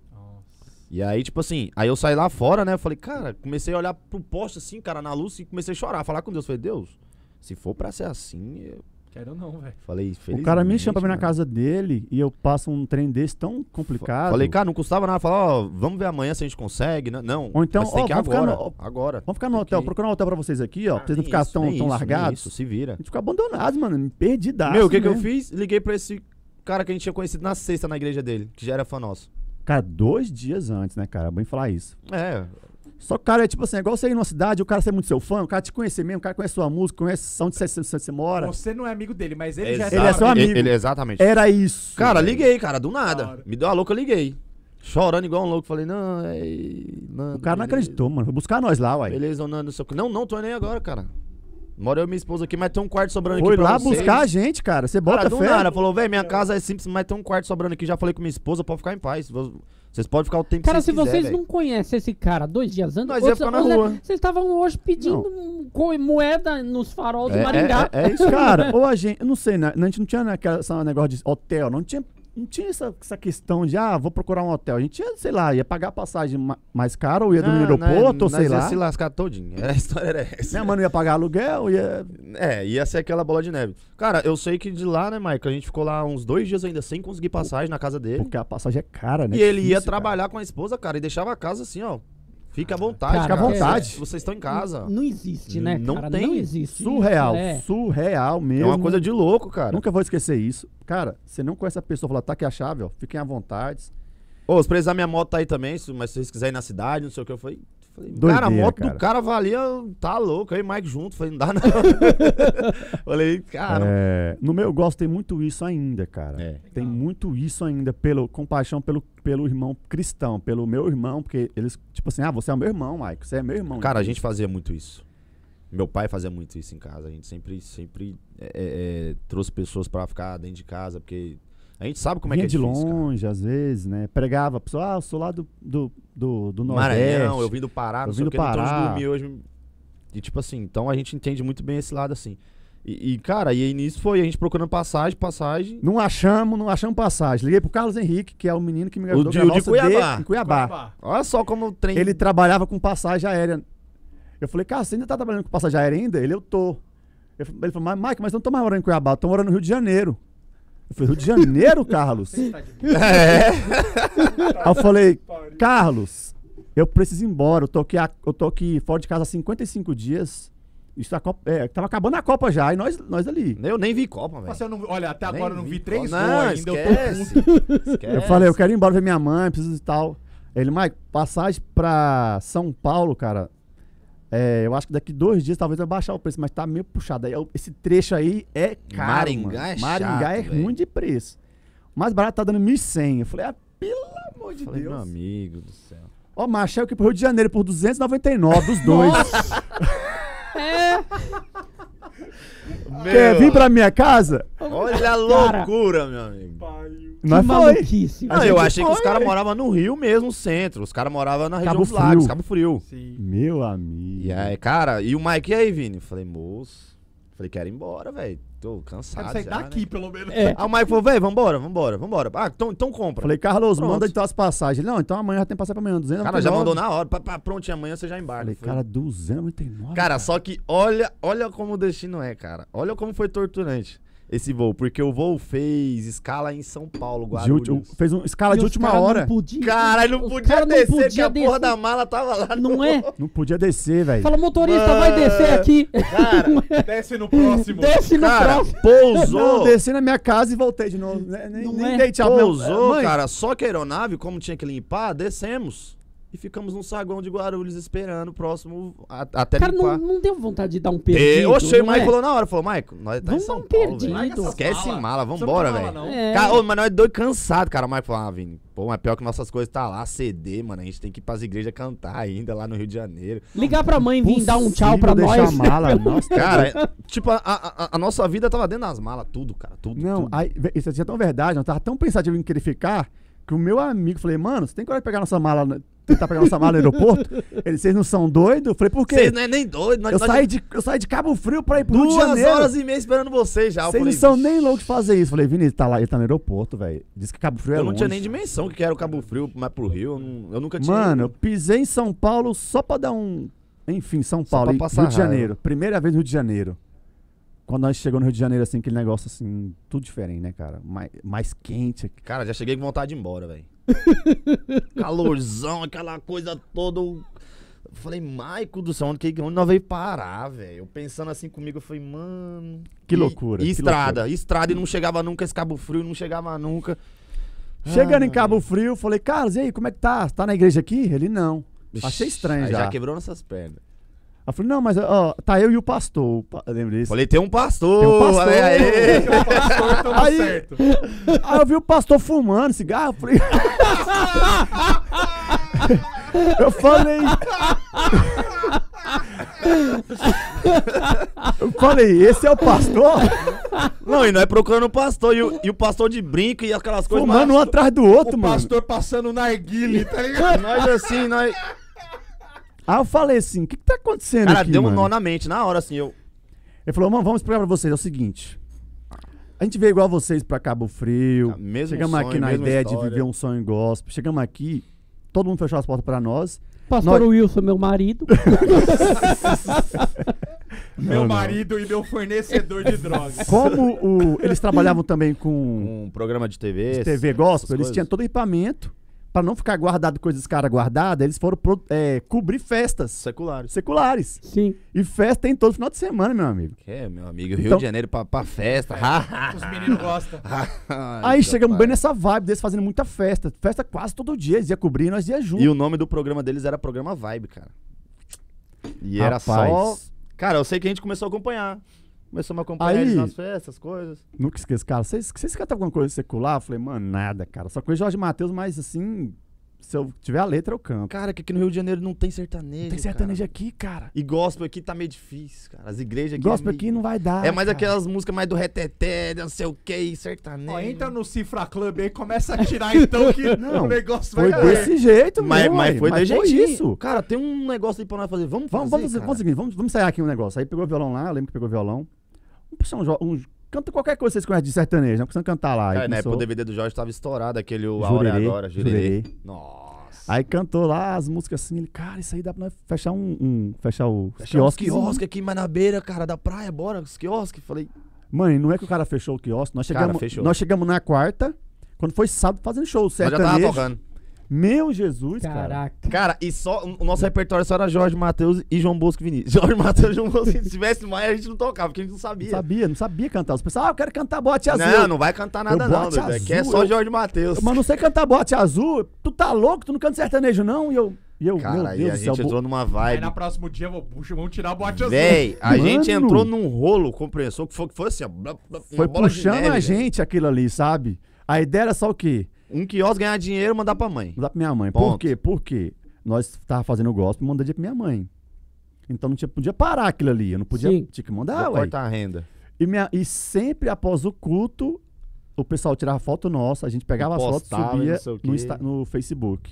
S4: E aí, tipo assim, aí eu saí lá fora, né? Eu falei, cara, comecei a olhar pro poste assim, cara, na luz, e comecei a chorar, falar com Deus. Falei, Deus, se for pra ser assim, eu
S1: Quero não, velho.
S4: falei,
S3: O cara me
S4: felizmente,
S3: chama pra vir na
S4: mano.
S3: casa dele e eu passo um trem desse tão complicado.
S4: Falei, cara, não custava nada. Falar, ó, vamos ver amanhã se a gente consegue. Não, não.
S3: Ou então,
S4: mas tem
S3: ó,
S4: que ir
S3: vamos ficar
S4: agora.
S3: no-
S4: Agora.
S3: Vamos ficar no
S4: Tem
S3: hotel,
S4: que ir.
S3: procurar um hotel pra vocês aqui, ó.
S4: Ah,
S3: pra vocês não
S4: nem
S3: ficarem
S4: isso,
S3: tão,
S4: nem
S3: tão
S4: isso, nem
S3: largados.
S4: Isso, se vira.
S3: A gente ficou abandonados, mano. Me perdi daço,
S4: Meu, o que que eu
S3: mesmo.
S4: fiz? Liguei pra esse cara que a gente tinha conhecido na sexta na igreja dele, que já era fã nosso.
S3: Cara, dois dias antes, né, cara? Bem falar isso.
S4: É,
S3: Só que, cara, é tipo assim, é igual você ir numa cidade, o cara ser muito seu fã, o cara te conhecer mesmo, o cara conhece sua música, conhece onde você, você, você mora.
S1: Você não é amigo dele, mas ele já
S3: Ele é seu amigo.
S4: Ele, ele- exatamente.
S3: Era isso.
S4: Cara,
S3: velho.
S4: liguei, cara, do
S1: Da
S4: nada.
S1: hora.
S4: Me deu uma louca, eu liguei. Chorando igual um louco. Falei, não, é. Não,
S3: O cara não
S4: beleza.
S3: acreditou, mano. Foi buscar nós lá, uai.
S4: Beleza, não, não sei o que. Não, não, tô nem agora, cara. Mora eu e minha esposa aqui, mas tem um quarto sobrando
S3: Foi
S4: aqui pra
S3: lá
S4: vocês.
S3: buscar a gente, cara. Você bota
S4: Cara, do
S3: fé.
S4: nada. Falou, velho, minha casa é simples, mas tem um quarto sobrando aqui. Já falei com minha esposa, pode ficar em paz. Vocês podem ficar o tempo
S2: Cara,
S4: que
S2: se
S4: vocês quiser,
S2: vocês
S4: velho.
S2: não conhecem esse cara dois dias antes,
S4: Nós ia
S2: ou-
S4: ficar na
S2: ou-
S4: rua.
S2: Vocês estavam hoje pedindo um co- moeda nos faróis do
S4: É,
S2: Maringá.
S4: é, é, é isso,
S3: Cara, ou a gente, eu não sei, né? A gente não tinha naquela, esse negócio de hotel, não tinha, não tinha essa, essa questão de, ah, vou procurar um hotel. A gente ia, sei lá, ia pagar a passagem ma- mais cara, ou ia dormir no aeroporto, ou sei
S4: nós ia
S3: lá.
S4: se lascar todinho. A história era essa.
S3: Minha mãe não ia pagar aluguel, ia...
S4: É, ia ser aquela bola de neve. Cara, eu sei que de lá, né, Mike, a gente ficou lá uns dois dias ainda sem conseguir passagem na casa dele.
S3: Porque a passagem é cara, né?
S4: E ele ia
S3: Difícil,
S4: trabalhar com a esposa, cara, e deixava a casa assim, ó. Fica à vontade,
S2: Cara,
S3: Fica à
S4: cara.
S3: vontade.
S4: Vocês- Vocês estão em casa.
S2: Não existe, né,
S4: Não
S2: cara?
S4: tem.
S2: Não existe.
S3: cara. Surreal,
S2: Isso, é.
S3: surreal
S4: É
S3: mesmo.
S4: uma coisa de louco, cara.
S3: Nunca vou esquecer isso. Cara, você não conhece a pessoa, fala, tá aqui a chave, ó, fiquem à vontade.
S4: Ô, se precisar, minha moto tá aí também, se- mas se vocês quiserem ir na cidade, não sei o que, eu falei... falei,
S3: Doideira,
S4: cara, a moto
S3: cara.
S4: do cara valia... Tá louco, eu e o Mike junto. Falei, não dá não. Falei, cara...
S3: É, no meu gosto tem muito isso ainda, cara.
S4: É.
S3: Tem muito isso ainda, pelo, compaixão pelo, pelo irmão cristão, pelo meu irmão, porque eles, tipo assim, ah, você é o meu irmão, Mike, você é meu irmão.
S4: Cara, a gente fazia muito isso. Meu pai fazia muito isso em casa. A gente sempre, sempre é, é, trouxe pessoas pra ficar dentro de casa, porque a gente sabe como é que
S3: Vinha
S4: é
S3: de
S4: difícil, cara.
S3: longe, às vezes, né? Pregava, a pessoa, ah, eu sou lá do, do, do, do Nordeste.
S4: Maranhão, eu vim do Pará, não
S3: Eu
S4: sei
S3: vim
S4: o
S3: do
S4: que, então
S3: Pará.
S4: eu dormi hoje. E tipo assim, então a gente entende muito bem esse lado assim. E, e, cara, e aí nisso foi a gente procurando passagem, passagem.
S3: Não achamos, não achamos passagem. Liguei pro Carlos Henrique, que é o menino que me ajudou
S4: de-
S3: com a
S4: o de
S3: nossa
S4: Cuiabá.
S3: de- em Cuiabá.
S4: Olha só como o trem.
S3: Ele trabalhava com passagem aérea. Eu falei, cara, você ainda tá trabalhando com passagem aérea ainda? Ele, eu tô. Eu fa- Ele falou, mas Mike, mas eu não tô mais morando em Cuiabá, eu tô morando no Rio de Janeiro. Eu falei, Rio de Janeiro, Carlos?
S4: É.
S3: Aí eu falei, Carlos, eu preciso ir embora. Eu tô aqui, a- eu tô aqui fora de casa há cinquenta e cinco dias. Isso a Copa, é, tava acabando a Copa já, e nós, nós ali.
S4: Eu nem vi Copa, velho.
S1: Nossa, eu não, olha, até agora eu não vi
S4: Copa.
S1: três gols
S4: Não,
S1: ainda, eu
S4: esquece.
S1: tô puto.
S4: Esquece.
S3: Eu falei, eu quero ir embora ver minha mãe, preciso e tal. Ele, Mike, passagem pra São Paulo, cara. É, eu acho que daqui dois dias talvez vai baixar o preço, mas tá meio puxado. Aí, eu- esse trecho aí é caro.
S4: Maringá
S3: mano.
S4: é
S3: Maringá
S4: chato,
S3: é
S4: velho.
S3: ruim de preço. O mais barato tá dando mil e cem. Eu falei, ah, pelo amor de
S4: Falei, meu
S3: Deus.
S4: amigo do céu.
S3: Ó, macho, eu que pro Rio de Janeiro por duzentos e noventa e nove dos dois.
S2: É,
S3: Quer vir pra minha casa?
S4: Olha a
S2: Cara.
S4: loucura, meu amigo.
S2: que
S3: Nós foi.
S2: maluquice.
S4: Não,
S3: A
S4: eu
S3: gente
S4: achei que os
S3: foi,
S4: caras
S3: velho.
S4: moravam no Rio mesmo, centro. Os caras moravam na região
S3: Cabo
S4: dos Lagos,
S3: Frio.
S4: Cabo Frio.
S1: Sim.
S3: Meu amigo.
S4: E aí, cara, e o Mike, e aí, Vini? Falei, moço. Falei, quero ir embora, velho. Tô cansado.
S1: Quero sair
S4: já,
S1: daqui,
S4: né?
S1: pelo menos.
S2: É.
S4: Aí o Mike falou, velho, vambora, vambora, vambora. Ah, então, então compra.
S3: Falei, Carlos,
S4: Pronto.
S3: manda então as passagens. Ele, não, então amanhã já tem passagem pra amanhã. duzentos e
S4: o
S3: noventa
S4: cara
S3: e nove.
S4: já mandou na hora. Pá, pá, pronto, e amanhã você já embarca.
S3: Falei,
S4: Foi.
S3: cara, duzentos e noventa e nove.
S4: Cara, só que olha, olha como o destino é, cara. Olha como foi torturante. esse voo, porque o voo fez escala em São Paulo,
S3: De
S4: Guarulhos.
S3: ulti- fez um escala
S2: E
S3: de
S2: os
S3: última
S2: cara
S3: hora.
S2: Não podia,
S4: Caralho, não
S2: os
S4: podia
S2: cara não
S4: descer,
S2: podia
S4: que a porra
S2: descer.
S4: da mala tava lá.
S2: Não é?
S3: Não podia descer, velho.
S2: Fala, motorista,
S4: Mano.
S2: vai descer aqui.
S4: Cara,
S1: Desce no próximo.
S2: Desce no
S4: cara,
S2: próximo.
S4: pousou.
S3: Não, desci na minha casa e voltei de novo. Nem, nem,
S2: Não
S3: nem
S2: é?
S3: dei tchau. Meu-
S4: Pousou,
S3: Mãe,
S4: cara, só que a aeronave, como tinha que limpar, descemos. E ficamos num saguão de Guarulhos esperando o próximo a- até
S2: Cara,
S4: limpar.
S2: não, não deu vontade de dar um
S4: E,
S2: perdido.
S4: oxe, o
S2: não
S4: Mike
S2: é?
S4: falou na hora, falou, Mike, nós tá
S2: Vamos
S4: em São
S2: dar um
S4: Paulo,
S2: perdido.
S4: velho.
S2: Larga essas
S4: Esquece
S1: malas.
S4: mala,
S1: Você não
S4: vambora,
S1: tem mala,
S4: velho.
S1: não?
S2: É.
S4: Cara, ô, mas nós é doido cansado, cara. O Mike falou, ah, Vini, pô, mas pior que nossas coisas tá lá, C D, mano, a gente tem que ir pras igrejas cantar ainda lá no Rio de Janeiro.
S2: Ligar pra mãe e vir dar um tchau pra
S3: Possível
S2: nós.
S3: deixar a mala. Nossa,
S4: Cara, é, tipo, a, a, a nossa vida tava dentro das malas, tudo, cara, tudo,
S3: Não,
S4: tudo.
S3: aí, ve- isso é tão verdade, eu tava tão pensativo em querer ficar, que o meu amigo, falei, mano, você tem coragem de pegar nossa mala, né? Tentar pegar nossa mala no aeroporto? Ele, vocês não são doidos? Eu falei, por quê?
S4: Vocês não é nem doido, nós,
S3: Eu
S4: nós
S3: saí, de, eu saí de Cabo Frio pra ir pro Rio de
S4: duas
S3: Janeiro.
S4: horas e meia esperando vocês já. Eu
S3: Vocês não
S4: falei,
S3: são
S4: "Vixe".
S3: nem loucos de fazer isso. Falei, Vini, ele tá lá, ele tá no aeroporto, velho. Diz que Cabo Frio é
S4: Eu não
S3: longe.
S4: tinha nem dimensão que era o Cabo Frio, mas pro Rio, eu, não- eu nunca tinha
S3: Mano, eu
S4: ido.
S3: pisei em São Paulo só pra dar um... Enfim, São
S4: Só
S3: Paulo,
S4: pra
S3: em
S4: passar
S3: Rio de
S4: raiva.
S3: Janeiro. Primeira vez no Rio de Janeiro. Quando nós chegamos no Rio de Janeiro, assim, aquele negócio, assim, tudo diferente, né, cara? Mais, mais quente.
S4: Cara, já cheguei com vontade de ir embora, velho. Calorzão, aquela coisa toda. Eu falei, Maico do céu, onde, que- onde nós veio parar, velho? Eu pensando assim comigo, eu falei, mano.
S3: Que
S4: E-
S3: loucura,
S4: E
S3: que
S4: estrada,
S3: loucura.
S4: estrada e não chegava nunca, esse Cabo Frio não chegava nunca.
S3: Chegando em
S4: Ah,
S3: Cabo Frio, falei, Carlos, e aí, como é que tá? Tá na igreja aqui? Ele, não.
S4: Vixe,
S3: Achei estranho
S4: aí
S3: já.
S4: já quebrou nossas pernas.
S3: Eu falei, não, mas, ó, tá eu e o pastor. O pa- Lembra disso?
S4: Falei, tem um pastor.
S3: Tem um pastor.
S4: Aí, aí.
S1: O pastor tamo
S3: Aí-
S1: certo.
S3: Aí eu vi o pastor fumando cigarro, eu falei... eu falei... eu falei, esse é o pastor?
S4: Não, e nós procurando o pastor, e o, e o pastor de brinco e aquelas coisas.
S3: Fumando um
S4: mas-
S3: atrás do outro,
S1: O
S3: mano.
S1: pastor passando narguile, tá ligado?
S4: Nós assim, nós.
S3: Aí eu falei assim, o que que tá acontecendo
S4: Cara,
S3: aqui,
S4: deu um
S3: mano?
S4: nó na mente, na hora assim, eu.
S3: Ele falou, mano, vamos explicar pra vocês, é o seguinte... A gente veio igual vocês pra Cabo Frio,
S4: Ah, mesmo
S3: chegamos
S4: sonho,
S3: aqui na
S4: mesma
S3: ideia
S4: história.
S3: de viver um sonho gospel, chegamos aqui, todo mundo fechou as portas pra nós.
S2: Pastor
S3: Nós-
S2: Wilson, meu marido.
S1: Meu
S3: Não, não.
S1: marido e meu fornecedor de drogas.
S3: Como o- eles trabalhavam também com
S4: Um programa de T V.
S3: T V gospel,
S4: essas
S3: eles
S4: coisas.
S3: tinham todo o equipamento. Pra não ficar guardado coisas dos caras guardadas, eles foram pro- é, cobrir festas
S4: Seculares.
S3: seculares.
S2: Sim.
S3: E festa tem todo final de semana, meu amigo.
S4: Que é, meu amigo, Rio
S3: Então-
S4: de Janeiro pra, pra festa.
S1: Os meninos gostam.
S3: Aí chegamos bem nessa vibe deles fazendo muita festa. Festa quase todo dia. Eles iam cobrir e nós ia junto.
S4: E o nome do programa deles era Programa Vibe, cara. E era só.
S3: Rapaz.
S4: Cara, eu sei que a gente começou a acompanhar. Começamos a acompanhar
S3: Aí-
S4: eles nas festas, as coisas.
S3: Nunca esqueço, cara. Vocês, vocês cantam alguma coisa secular? Eu falei, mano, nada, cara. Só conheço Jorge Mateus, mas assim, se eu tiver a letra, eu canto.
S4: Cara, que aqui no Rio de Janeiro não tem sertanejo.
S3: Não tem sertanejo
S4: cara.
S3: aqui, cara.
S4: E gospel aqui tá meio difícil, cara. As igrejas aqui.
S3: Gospel
S4: é meio-
S3: aqui não vai dar.
S4: É mais
S3: cara.
S4: aquelas músicas mais do reteté, não sei o que, sertanejo.
S1: Ó, entra no Cifra Club aí, começa a tirar então que
S3: Não,
S1: o negócio
S3: Foi
S1: vai cair.
S3: desse jeito,
S4: Mas,
S3: mesmo,
S4: mas
S3: ué.
S4: foi
S3: mas
S4: de
S3: foi
S4: jeitinho.
S3: isso.
S4: Cara, tem um negócio aí pra nós fazer. Vamos
S3: Vamos,
S4: fazer,
S3: vamos,
S4: cara.
S3: vamos, seguir, vamos, vamos ensaiar aqui um negócio. Aí pegou o violão lá, eu lembro que pegou o violão. Vamos puxar um, jo- um canta qualquer coisa que vocês conhecem de sertanejo, não precisa cantar lá. Aí,
S4: Cara, na época
S3: começou-
S4: o D V D do Jorge tava estourado, aquele o A Hora é
S3: Jurerê,
S4: Agora, Jurerê.
S3: Jurerê.
S4: Nossa.
S3: Aí cantou lá as músicas assim, ele, cara, isso aí dá pra nós fechar um, um fechar o
S4: Fechar uns
S3: quiosque.
S4: quiosque aqui mais na beira, cara, da praia, bora, os quiosques. Falei,
S3: Mãe, não é que o cara fechou o quiosque, nós
S4: Cara,
S3: chegamos,
S4: fechou.
S3: nós chegamos na quarta, quando foi sábado fazendo show,
S4: nós já
S3: sertanejo.
S4: tava tocando.
S3: Meu Jesus, cara.
S2: Caraca.
S4: Cara, e só, o nosso repertório só era Jorge Mateus e João Bosco Vinícius. Jorge Mateus e João Bosco, se tivesse mais a gente não tocava, porque a gente não sabia.
S3: Não sabia, não sabia cantar. Os pessoal, ah, eu quero cantar bote azul.
S4: Não, não vai cantar nada
S3: Eu
S4: não,
S3: bote
S4: doido. Aqui é
S3: azul,
S4: só
S3: eu-
S4: Jorge Mateus.
S3: Mas não sei cantar bote azul. Tu tá louco? Tu não canta sertanejo, não? E eu, e eu
S4: Cara,
S3: meu
S4: aí
S3: Deus
S4: a
S3: do céu.
S4: gente
S3: bo-
S4: entrou numa
S1: Aí
S4: vibe.
S1: na próximo dia, vou, puxa, vamos tirar o bote azul.
S4: Véi, a
S3: Mano.
S4: gente entrou num rolo compressor que foi, que foi assim, ó. blá, blá, uma
S3: Foi
S4: bola de
S3: puxando
S4: neve,
S3: a
S4: velho.
S3: gente aquilo ali, sabe? A ideia era só o quê?
S4: Um quiosque ganhar dinheiro e mandar pra mãe.
S3: Mandar pra minha mãe. Por
S4: Ponto.
S3: quê? Por quê? Nós tava fazendo gospel e mandando dinheiro pra minha mãe. Então não tinha, podia parar aquilo ali. Eu não podia.
S2: Sim.
S3: Tinha que mandar,
S4: Vou
S3: ué.
S4: cortar a renda.
S3: E, minha, e sempre após o culto, o pessoal tirava foto nossa, a gente pegava as fotos e
S4: Postava e
S3: subia
S4: não sei o
S3: no,
S4: quê.
S3: Insta- no Facebook.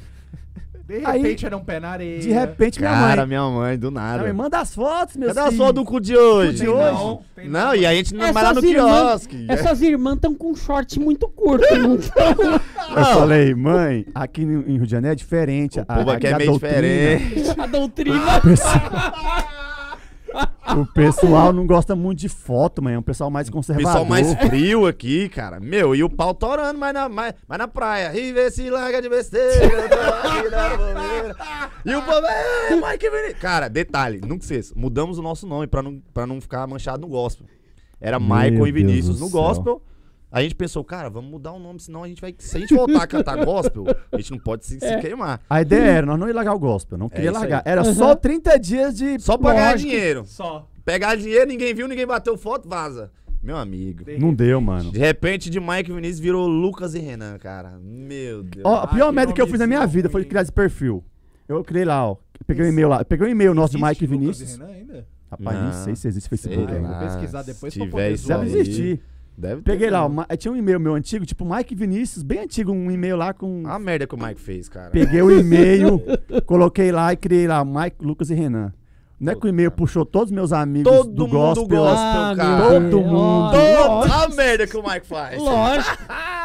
S1: De
S3: Aí-
S1: repente era um pé na areia.
S3: De repente, minha
S4: Cara,
S3: mãe.
S4: minha mãe, do nada.
S3: Minha mãe, manda as fotos, meu
S4: Cadê a
S3: filho.
S4: sua do cu de hoje?
S3: de hoje?
S1: Não, tem
S4: Não, e a gente não vai lá no
S2: Essas irmãs-
S4: quiosque.
S2: Essas irmãs estão com short muito curto, não tão?
S3: Eu falei, mãe, aqui no- em Rio de Janeiro é diferente.
S4: O povo aqui é
S3: a
S4: meio
S3: doutrina-
S4: diferente.
S2: A doutrina.
S3: A pessoa, O pessoal não gosta muito de foto, mano. É um pessoal mais conservador.
S4: Pessoal mais frio aqui, cara. Meu, e o pau torando, mas na, mais, mais na praia. E vê se larga de besteira. E o povo, é, Mike Vinícius. Cara, detalhe, nunca esqueça. Mudamos o nosso nome pra não, pra não ficar manchado no gospel. Era
S3: Meu
S4: Michael e
S3: Deus
S4: Vinícius
S3: do
S4: no
S3: céu.
S4: gospel. A gente pensou, cara, vamos mudar o nome, senão a gente vai. Se a gente voltar a cantar gospel, a gente não pode se, se
S2: É.
S4: queimar.
S3: A ideia era, nós não ia largar o gospel, não queria
S4: isso
S3: largar.
S4: aí.
S3: Era
S2: Uhum.
S3: só trinta dias de...
S4: Só pra ganhar
S3: Lógico.
S4: dinheiro.
S1: Só.
S4: Pegar dinheiro, ninguém viu, ninguém bateu foto, vaza. Meu amigo.
S3: Não deu, mano.
S4: De repente, de Mike Vinícius virou Lucas e Renan, cara. Meu Deus.
S3: Ó, a pior
S1: Ah, que
S3: merda que eu fiz na minha
S1: nomezinho
S3: vida foi
S1: ruim.
S3: criar esse perfil. Eu criei lá, ó. Peguei o e-mail lá. Peguei o e-mail nosso de
S1: Existe
S3: Mike
S1: Lucas
S3: Vinícius.
S1: e Renan ainda?
S3: Rapaz,
S4: Não.
S3: nem sei se existe
S4: Sei
S3: Facebook
S1: Ah, eu
S3: ainda.
S1: vou pesquisar depois
S4: se
S1: pra
S4: tiver
S1: poder
S4: isso
S1: zoar.
S3: Deve
S4: aí.
S3: existir.
S4: Deve ter.
S3: Peguei lá,
S4: mesmo.
S3: uma- tinha um e-mail meu antigo, tipo Mike Vinícius, bem antigo, um e-mail lá com...
S4: A merda que o Mike fez, cara.
S3: Peguei o e-mail, coloquei lá e criei lá Mike, Lucas e Renan. Não é que o e-mail puxou todos os meus amigos
S4: Todo
S3: do
S4: mundo
S3: gospel.
S4: gospel,
S2: Ah,
S4: cara.
S2: meu
S3: Todo
S2: Deus.
S3: mundo.
S4: Toda
S2: Lógico.
S4: a merda que o Mike faz.
S2: Lógico.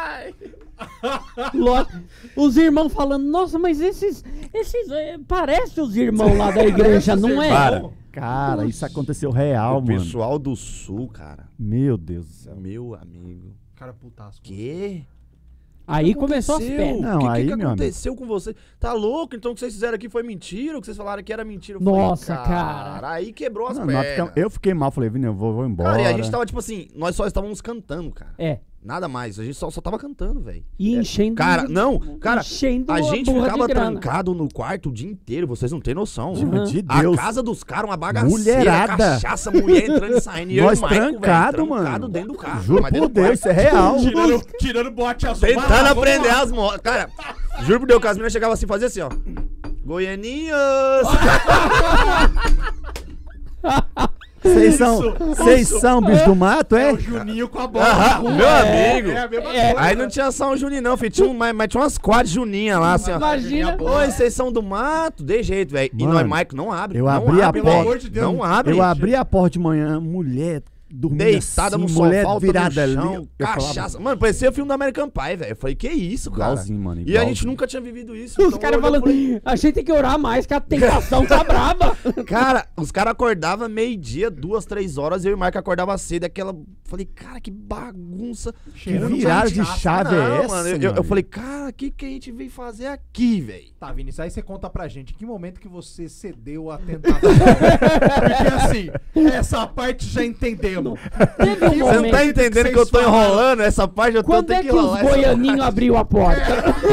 S2: Lógico. Os irmãos falando, nossa, mas esses. esses é, parece os irmãos lá da igreja, não é?
S4: Para.
S3: Cara, isso aconteceu real,
S4: O
S3: mano.
S4: pessoal do sul, cara.
S3: Meu Deus do céu.
S4: Meu amigo.
S1: Cara, putasco.
S4: Que?
S2: Aí começou as
S4: Aconteceu?
S2: pedras.
S3: Não,
S4: O que,
S3: aí,
S4: que, que
S3: meu amigo.
S4: aconteceu com você? Tá louco? Então o que vocês fizeram aqui foi mentira? O que vocês falaram que era mentira? Eu
S2: Nossa,
S4: falei,
S2: cara.
S4: Aí quebrou as
S3: Não, nós
S4: pernas.
S3: ficamos- eu fiquei mal, falei, Vini, eu vou, vou embora.
S4: Cara, e a gente tava tipo assim, nós só estávamos cantando, cara.
S2: É.
S4: Nada mais, a gente só, só tava cantando, velho.
S2: E enchendo.
S4: Cara, não, cara,
S2: enchendo
S4: a gente
S2: burra
S4: ficava
S2: de grana.
S4: trancado no quarto o dia inteiro, vocês não têm noção.
S2: Uhum.
S3: De
S4: A
S3: Deus.
S4: casa dos caras, uma bagaceira,
S3: Mulherada.
S4: cachaça, mulher entrando e saindo. E eu
S3: Nós
S4: e o Michael, velho,
S3: trancado,
S4: trancado
S3: mano.
S4: dentro do carro.
S3: Juro
S4: mas
S3: por
S4: dentro do
S3: Deus,
S4: quarto.
S3: isso é real.
S1: Tirando, tirando bote azul.
S4: Tentando
S1: Vai lá, vamos
S4: aprender
S1: lá.
S4: as motos. Cara, juro por Deus que as meninas chegavam assim, fazia assim, ó. Goianinhos.
S3: Vocês são,
S1: Isso,
S3: vocês
S1: isso.
S3: são bicho do mato,
S1: É
S3: é?
S1: o Juninho com a bola.
S4: Ah, meu
S1: É,
S4: amigo.
S1: É a mesma
S2: É.
S1: coisa.
S4: Aí não tinha só um Juninho, não, filho. Tinha um, mas, mas tinha umas quatro Juninhas lá, assim, ó.
S2: Imagina.
S4: Oi, vocês são do mato? De jeito, velho. E
S3: Mano,
S4: nós, Mike, não abre.
S3: eu
S4: não
S3: abri a
S4: abre,
S3: porta.
S4: velho.
S1: Pelo amor de Deus.
S4: Não abre.
S3: Eu abri a porta de manhã, mulher dormindo
S4: Deitada
S3: assim,
S4: no
S3: mulher
S4: sofá,
S3: virada
S4: no chão,
S3: ali. Eu falava,
S4: cachaça. Mano, parecia o filme do American Pie, velho. Eu falei, que isso, cara?
S3: Igualzinho, mano,
S4: E a
S3: igualzinho.
S4: gente nunca tinha vivido isso.
S2: Os
S4: então
S2: caras
S4: hoje eu
S2: falando,
S4: falei,
S2: a gente tem que orar mais, que a tentação tá brava.
S4: cara, os caras acordavam meio-dia, duas, três horas, eu e o Mike acordava cedo, aquela... Falei, cara, que bagunça.
S3: Que
S1: Cheirando
S3: virada de
S1: cachaça.
S3: chave
S4: Não,
S3: é essa,
S4: mano, eu, eu- eu
S3: mano?
S4: falei, cara, o que, que a gente veio fazer aqui, velho?
S1: Tá, Vinícius, aí você conta pra gente, em que momento que você cedeu à tentação? Porque assim, essa parte já entendemos.
S2: Teve um
S1: Você
S4: Você não
S2: momento.
S4: tá entendendo que,
S1: vocês
S4: eu tô
S1: falaram?
S4: enrolando essa parte, eu tô
S2: Quando
S4: tendo
S2: é
S4: que
S2: que os
S4: enrolar essa
S2: goianinhos abriu a porta?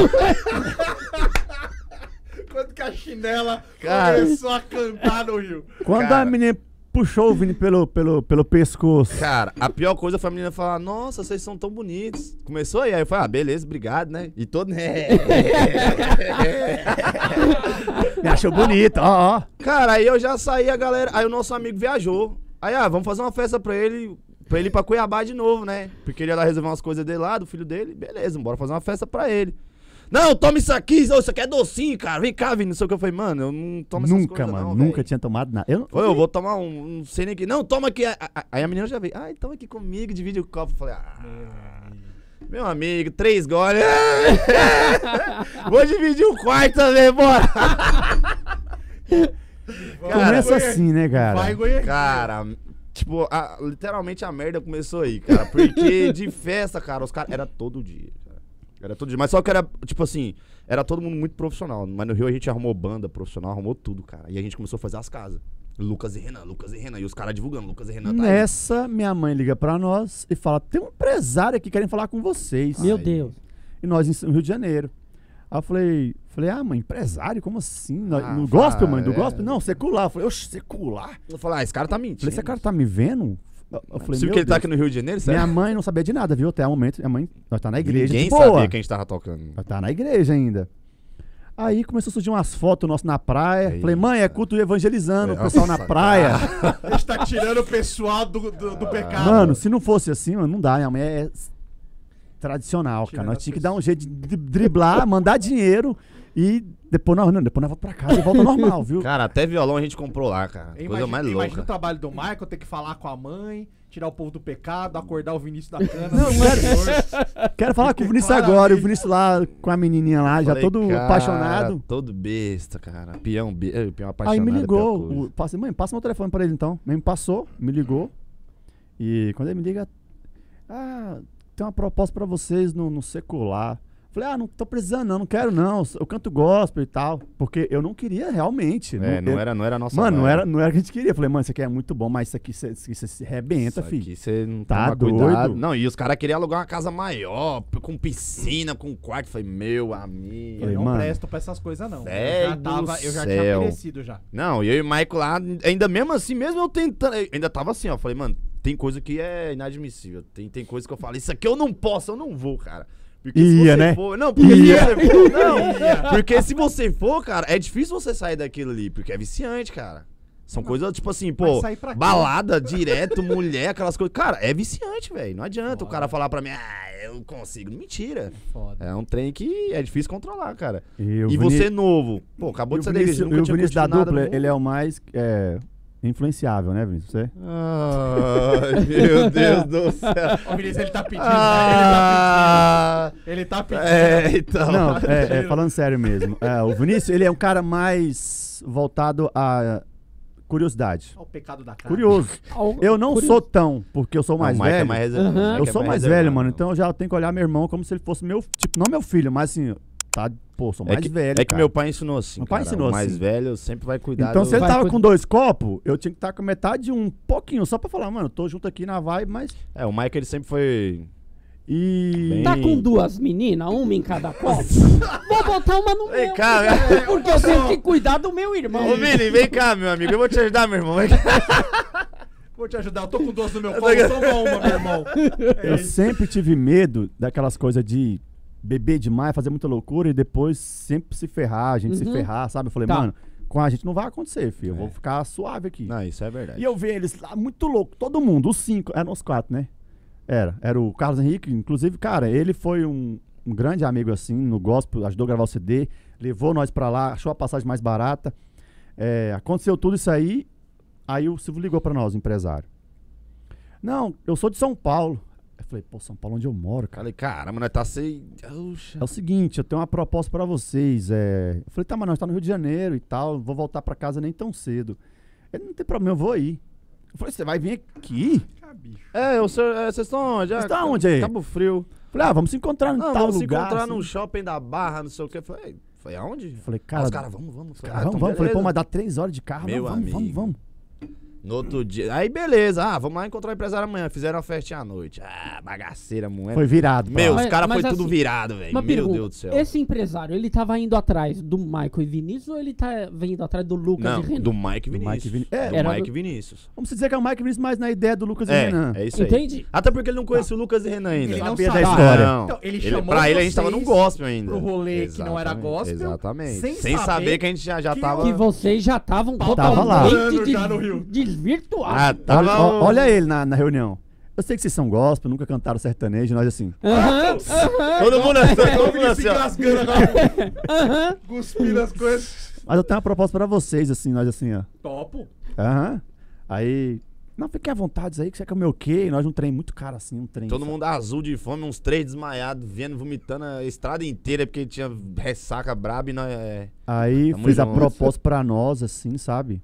S1: Quando que a chinela
S4: Cara.
S1: começou a cantar no Rio.
S3: Quando
S4: Cara.
S3: a menina puxou o Vini pelo, pelo, pelo pescoço.
S4: Cara, a pior coisa foi a menina falar, nossa, vocês são tão bonitos. Começou aí, aí eu falei, ah, beleza, obrigado, né? E todo...
S3: Me achou bonito, ó, ó.
S4: Cara, aí eu já saí, a galera... Aí o nosso amigo viajou. Aí, ah, vamos fazer uma festa pra ele, pra ele ir pra Cuiabá de novo, né? Porque ele ia lá resolver umas coisas dele lá, do filho dele. Beleza, bora fazer uma festa pra ele. Não, toma isso aqui, ô, isso aqui é docinho, cara. Vem cá, Vini, não sei o que. Eu falei, mano, eu não tomo essas
S3: Nunca,
S4: coisas
S3: mano,
S4: não,
S3: nunca
S4: velho.
S3: tinha tomado nada. Eu,
S4: Foi, eu vou tomar um, não sei nem que. Não, toma aqui. Aí- Aí a menina já veio. Ai, toma aqui comigo, divide o copo. Eu falei, ah, meu amigo, três goles. Vou dividir o quarto também, bora.
S3: Começa
S1: Goiânia.
S3: assim, né, cara?
S1: Vai, Goiânia.
S4: Cara, tipo, a- literalmente a merda começou aí, cara. Porque de festa, cara, os caras. Era todo dia, cara. Era todo dia. Mas só que era, tipo assim, era todo mundo muito profissional. Mas no Rio a gente arrumou banda profissional, arrumou tudo, cara. E a gente começou a fazer as casas. Lucas e Renan, Lucas e Renan. E os caras divulgando, Lucas e Renan tá aí.
S3: Nessa, minha mãe liga pra nós e fala: tem um empresário aqui querendo falar com vocês.
S2: Meu
S4: Ai.
S2: Deus.
S3: E nós no Rio de Janeiro. Aí eu falei, falei, ah, mãe, empresário? Como assim? No,
S4: Ah,
S3: no gospel,
S4: fala,
S3: mãe? Do
S4: é.
S3: gospel? Não, secular. Eu falei, oxe, secular?
S4: Eu falei, ah, esse cara tá mentindo.
S3: Falei, esse cara tá me vendo? Eu, eu falei,
S4: Se
S3: meu
S4: que ele tá
S3: Deus.
S4: aqui no Rio de Janeiro, sério?
S3: Minha mãe não sabia de nada, viu? Até o momento, minha mãe, nós tá na igreja,
S4: Ninguém
S3: de boa.
S4: sabia que a gente tava tocando.
S3: Nós tá na igreja ainda. Aí começou a surgir umas fotos nossas na praia.
S4: Eita.
S3: Falei, mãe, é culto evangelizando, o
S4: Nossa,
S3: pessoal na praia.
S1: A gente tá tirando o pessoal do, do, do pecado.
S3: Mano, se não fosse assim, mano, não dá. Minha mãe é tradicional, cara.
S1: Tirando
S3: Nós
S1: as
S3: tínhamos que dar um jeito de dri- driblar, mandar dinheiro e depois nós, não, depois nós vamos pra casa e volta normal, viu?
S4: Cara, até violão a gente comprou lá, cara. Coisa
S1: Imagina,
S4: mais
S1: imagina
S4: louca.
S1: o trabalho do Michael ter que falar com a mãe tirar o povo do pecado, acordar o Vinícius da cana.
S3: Não, não era. Quero falar com o Vinícius agora. E o Vinícius lá com a menininha lá, já
S4: Falei,
S3: todo
S4: cara,
S3: apaixonado.
S4: Todo besta, cara. Peão, be... eh, peão apaixonado.
S3: Aí me
S4: é pior
S3: ligou.
S4: coisa.
S3: O, passei, mãe, passa meu telefone pra ele então. Me passou, me ligou. E quando ele me liga, ah, tem uma proposta pra vocês no, no secular. Falei, ah, não tô precisando não, não quero não. Eu canto gospel e tal. Porque eu não queria realmente.
S4: É, não,
S3: eu,
S4: era, não era a nossa
S3: Mano, não
S4: vibe.
S3: era, não era o que a gente queria. Falei, mano, isso aqui é muito bom, mas isso aqui você se arrebenta,
S4: Isso
S3: filho.
S4: aqui você não
S3: Tá
S4: toma
S3: doido?
S4: cuidado. Não, e os caras queriam alugar uma casa maior, com piscina, com quarto. Falei, meu amigo.
S1: Eu não
S3: mano,
S1: presto pra essas coisas, não. Eu
S4: velho
S1: já, tava,
S4: do
S1: eu já tinha
S4: céu.
S1: merecido já.
S4: Não, e eu e o Michael lá, ainda mesmo assim, mesmo eu tentando, eu ainda tava assim, ó. Falei, mano, tem coisa que é inadmissível. Tem, tem coisa que eu falo, isso aqui eu não posso, eu não vou, cara. Porque se
S3: Ia,
S4: você
S3: né?
S4: for. Não, porque
S3: Ia.
S4: se você for. Não, porque se você for, cara, é difícil você sair daquilo ali, porque é viciante, cara. São coisas, tipo assim, pô,
S1: sair pra quê?
S4: balada, direto, mulher, aquelas coisas. Cara, é viciante, velho. Não adianta
S1: Foda.
S4: o cara falar pra mim, ah, eu consigo. Mentira.
S1: Foda.
S4: É um trem que é difícil controlar, cara.
S3: E, o
S4: E
S3: Vini-
S4: você novo. Pô, acabou
S3: e
S4: de
S3: o
S4: sair da igreja,
S3: Vinícius,
S4: nunca
S3: e o
S4: tinha
S3: Vinícius da
S4: curtido nada
S3: dupla,
S4: no mundo.
S3: ele é o mais é, influenciável, né, Vinícius? Você?
S4: Ai, meu Deus do céu.
S1: O Vinícius, ele tá pedindo,
S4: Ah,
S1: né? Ele tá pedindo.
S4: é, então.
S3: Não, é, é, falando sério mesmo. É, o Vinícius, ele é um cara mais voltado a curiosidade.
S1: Olha o pecado da cara.
S3: Curioso. Eu não
S2: Curioso.
S3: sou tão, porque eu sou mais
S4: Não, o Mike
S3: velho.
S4: é mais reservado.
S2: Aham.
S4: O
S3: eu
S4: Mike é
S3: sou mais
S4: reservado,
S3: velho, mano.
S4: não.
S3: Então eu já tenho que olhar meu irmão como se ele fosse meu. Tipo, não meu filho, mas assim, tá. Pô, sou
S4: É
S3: mais
S4: que,
S3: velho.
S4: é que
S3: cara.
S4: meu pai ensinou assim.
S3: Meu pai
S4: cara.
S3: ensinou
S4: o mais
S3: assim.
S4: velho sempre vai cuidar.
S3: Então,
S4: do-
S3: se ele
S2: Vai
S3: tava
S2: cuid-
S3: com dois copos, eu tinha que estar com metade de um pouquinho, só pra falar, mano, tô junto aqui na vibe, mas.
S4: É, o Mike ele sempre foi.
S3: E.
S4: Bem-
S2: Tá com duas meninas, uma em cada copo? Vou botar uma no
S4: Vem
S2: meu.
S4: cá,
S2: Porque eu tenho que cuidar do meu irmão.
S4: Ô Vini, vem cá, meu amigo. Eu vou te ajudar, meu irmão. Vem cá.
S1: Vou te ajudar, eu tô com duas no meu colo, toma uma, meu irmão. É
S3: Eu
S1: isso.
S3: sempre tive medo daquelas coisas de beber demais, fazer muita loucura e depois sempre se ferrar, a gente se
S2: Uhum.
S3: ferrar, sabe? Eu falei,
S2: Tá.
S3: mano, com a gente não vai acontecer, filho. Eu
S4: É.
S3: vou ficar suave aqui.
S4: Não, isso é verdade.
S3: E eu vi eles lá muito louco, todo mundo, os cinco, eram os quatro, né? Era. Era o Carlos Henrique, inclusive, cara, ele foi um, um grande amigo assim, no gospel, ajudou a gravar o C D, levou nós pra lá, achou a passagem mais barata. É, aconteceu tudo isso aí, aí o Silvio ligou pra nós, o empresário. Não, eu sou de São Paulo. Eu falei, pô, São Paulo, onde eu moro, cara?
S4: Falei, caramba, nós tá sem. Oxa.
S3: É o seguinte, eu tenho uma proposta pra vocês. É... Eu falei, tá, mas nós tá no Rio de Janeiro e tal, vou voltar pra casa nem tão cedo. Ele, não tem problema, eu vou aí. Eu falei, você vai vir aqui?
S1: Ah, bicho.
S4: É, o senhor. é, Vocês estão onde?
S3: Vocês estão onde aí?
S4: Cabo Frio.
S3: Eu falei, ah, vamos se encontrar em
S4: Não,
S3: tal
S4: vamos se
S3: lugar.
S4: encontrar
S3: assim.
S4: no shopping da Barra, não sei o que. Falei, foi aonde?
S3: Eu falei,
S4: Aí
S3: cara,
S4: os caras, vamos, vamos. Falei,
S3: cara,
S4: ah,
S3: vamos,
S4: então
S3: vamos. Eu falei, pô,
S4: beleza.
S3: mas dá três horas de carro.
S4: Meu
S3: Não, vamos, vamos,
S4: amigo.
S3: vamos.
S4: No outro dia. Aí beleza. Ah, vamos lá encontrar o empresário amanhã. Fizeram uma festinha à noite. Ah, bagaceira, moeda.
S3: Foi virado. pra
S4: Meu,
S3: lá.
S4: os
S2: Mas-
S4: caras
S2: mas
S4: foi tudo
S2: assim,
S4: virado, velho.
S2: Uma
S4: Meu
S2: pergunta,
S4: Deus do céu.
S2: esse empresário, ele tava indo atrás do Michael e Vinícius ou ele tá vindo atrás do Lucas
S4: Não,
S2: e Renan?
S4: do Mike
S3: Do
S4: Vinícius.
S3: Mike Vini- é,
S4: do
S2: era
S4: Mike
S2: do-
S4: Vinícius.
S3: Vamos dizer que é o Mike Vinícius, mas na ideia do Lucas e
S4: É,
S3: Renan.
S4: é isso aí.
S2: Entendi.
S4: Até porque ele não conhecia o Lucas e Renan ainda.
S1: Ele não
S3: sabia da
S1: sabia.
S3: história.
S4: Não.
S1: Então, ele
S4: Ele-
S1: chamou
S4: pra ele a gente tava no
S1: vocês
S4: gospel ainda.
S1: pro rolê que não era
S4: Exatamente,
S1: gospel,
S4: Exatamente.
S1: sem
S4: Sem,
S1: saber
S4: saber que a gente já, já
S1: que
S4: tava.
S2: Que vocês já estavam
S3: Tava lá.
S2: totalmente
S1: Já no Rio.
S2: des- desvirtuados.
S4: Ah, tava.
S3: Olha, ó-
S4: o-
S3: olha ele na, na reunião. Eu sei que vocês são gospel, nunca cantaram sertanejo, nós assim.
S2: Aham, aham,
S4: Todo mundo assim, todo mundo
S1: Ele
S4: assim,
S1: se
S4: ó.
S1: engasgando agora,
S2: aham.
S1: cuspindo as coisas.
S3: Mas eu tenho uma proposta pra vocês, assim, nós assim, ó.
S1: Topo.
S3: Aham. Aí. Não, fiquem à vontade isso aí, que você quer comer o quê? E nós um trem muito caro assim, um trem.
S4: Todo
S3: sabe?
S4: mundo azul de fome, uns três desmaiados, vendo, vomitando a estrada inteira, porque tinha ressaca braba e nós. É...
S3: Aí
S4: Tamo
S3: fez a
S4: junto.
S3: proposta pra nós, assim, sabe?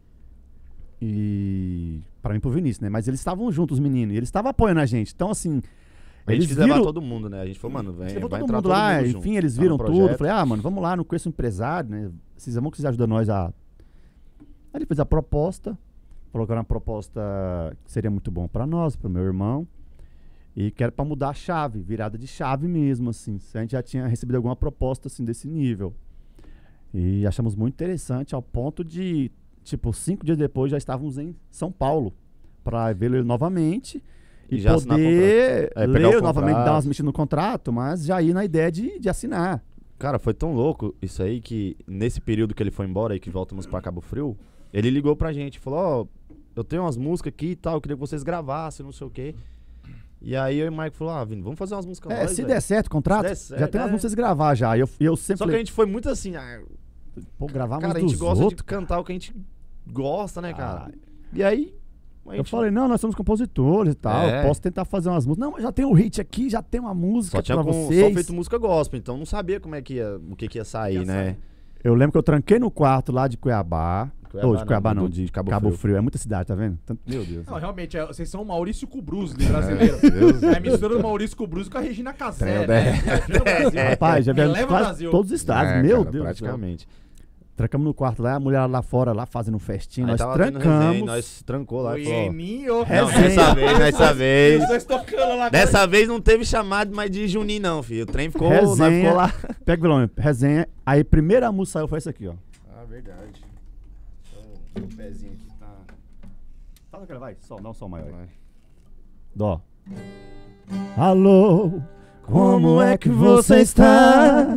S3: E. Pra mim e pro Vinícius, né? Mas eles estavam juntos, os meninos. E eles estavam apoiando a gente. Então, assim.
S4: A gente
S3: eles
S4: quis levar
S3: viram.
S4: todo mundo, né? A gente falou, mano,
S3: A
S4: vem,
S3: gente levou
S4: vai
S3: todo
S4: entrar
S3: mundo
S4: todo
S3: lá,
S4: mundo
S3: enfim,
S4: junto.
S3: eles
S4: Tá
S3: viram
S4: no
S3: tudo. Eu
S4: projeto.
S3: falei, ah, mano, vamos lá, não conheço um empresário, né? Vocês vão que vocês ajudam nós a. Aí ele fez a proposta, falou que era uma proposta que seria muito bom pra nós, pro meu irmão. E que era pra mudar a chave, virada de chave mesmo, assim. Se a gente já tinha recebido alguma proposta, assim, desse nível. E achamos muito interessante, ao ponto de, tipo, cinco dias depois já estávamos em São Paulo pra vê-lo novamente. E,
S4: E já assinar
S3: poder
S4: contrato. É, pegar
S3: ler
S4: o
S3: novamente,
S4: contrato.
S3: dar umas mexidas no contrato, mas já ir na ideia de, de assinar.
S4: Cara, foi tão louco isso aí que nesse período que ele foi embora e que voltamos pra Cabo Frio, ele ligou pra gente, falou, ó, eu tenho umas músicas aqui e tal, eu queria que vocês gravassem, não sei o quê. E aí eu e o Mike falou, ah, Vini, vamos fazer umas músicas
S3: É,
S4: nós,
S3: se
S4: velho.
S3: der certo o contrato,
S4: Se der
S3: já
S4: certo,
S3: tem umas
S4: é.
S3: músicas gravar já. E eu, e eu sempre
S4: Só que a
S3: falei,
S4: gente foi muito assim, ah,
S3: pô, gravar
S4: cara, a
S3: música
S4: gente
S3: dos
S4: gosta
S3: outros.
S4: de cantar o que a gente gosta, né, cara?
S3: Ah,
S4: E aí, Mas a
S3: Eu
S4: gente
S3: falei, não, nós somos compositores e tal,
S4: É.
S3: eu posso tentar fazer umas músicas. Não, mas já tem um hit aqui, já tem uma música
S4: só tinha
S3: pra
S4: com,
S3: vocês.
S4: só feito música gospel, então não sabia como é que ia, o que que ia sair,
S1: Ia
S4: né?
S1: sair.
S3: Eu lembro que eu tranquei no quarto lá de Cuiabá.
S4: Cuiabá
S3: Ou de
S4: não,
S3: Cuiabá
S4: do-
S3: não,
S4: do-
S3: de
S4: de Cabo
S3: Cabo,
S4: Frio.
S3: Frio. É muita cidade, tá vendo? Tanto-
S4: Meu Deus.
S1: Não, realmente, é- vocês são o Maurício com o Brusli brasileiro.
S4: Deus
S1: É a mistura do Maurício com o Brusli com a Regina Casé.
S4: Tem,
S1: né?
S4: é.
S1: Viajando o Brasil.
S3: Rapaz, já
S1: Me
S3: viemos
S1: leva ao
S3: quase
S1: Brasil.
S3: todos os estados.
S4: É,
S3: Meu
S4: cara,
S3: Deus do céu.
S4: praticamente.
S3: Trancamos no quarto lá, a mulher lá fora, lá fazendo festinha.
S4: Aí
S3: Nós
S4: tava tendo
S3: trancamos.
S4: resenha, nós trancou lá
S1: O
S4: e falou, ó,
S1: Ieninho.
S4: não,
S3: Resenha.
S4: dessa vez, dessa vez.
S1: Os dois tocando lá.
S4: Dessa vez não teve chamado mais de Juninho, não, filho. O trem ficou, nós
S3: Resenha.
S4: ficou lá.
S3: Pega o violão, resenha. Aí a primeira música saiu foi essa aqui, ó.
S4: Ah, verdade. O pezinho aqui tá.
S3: Fala, cara, vai. Sol, dá um som maior aí.
S4: Vai.
S3: Dó. Alô, como é que você está?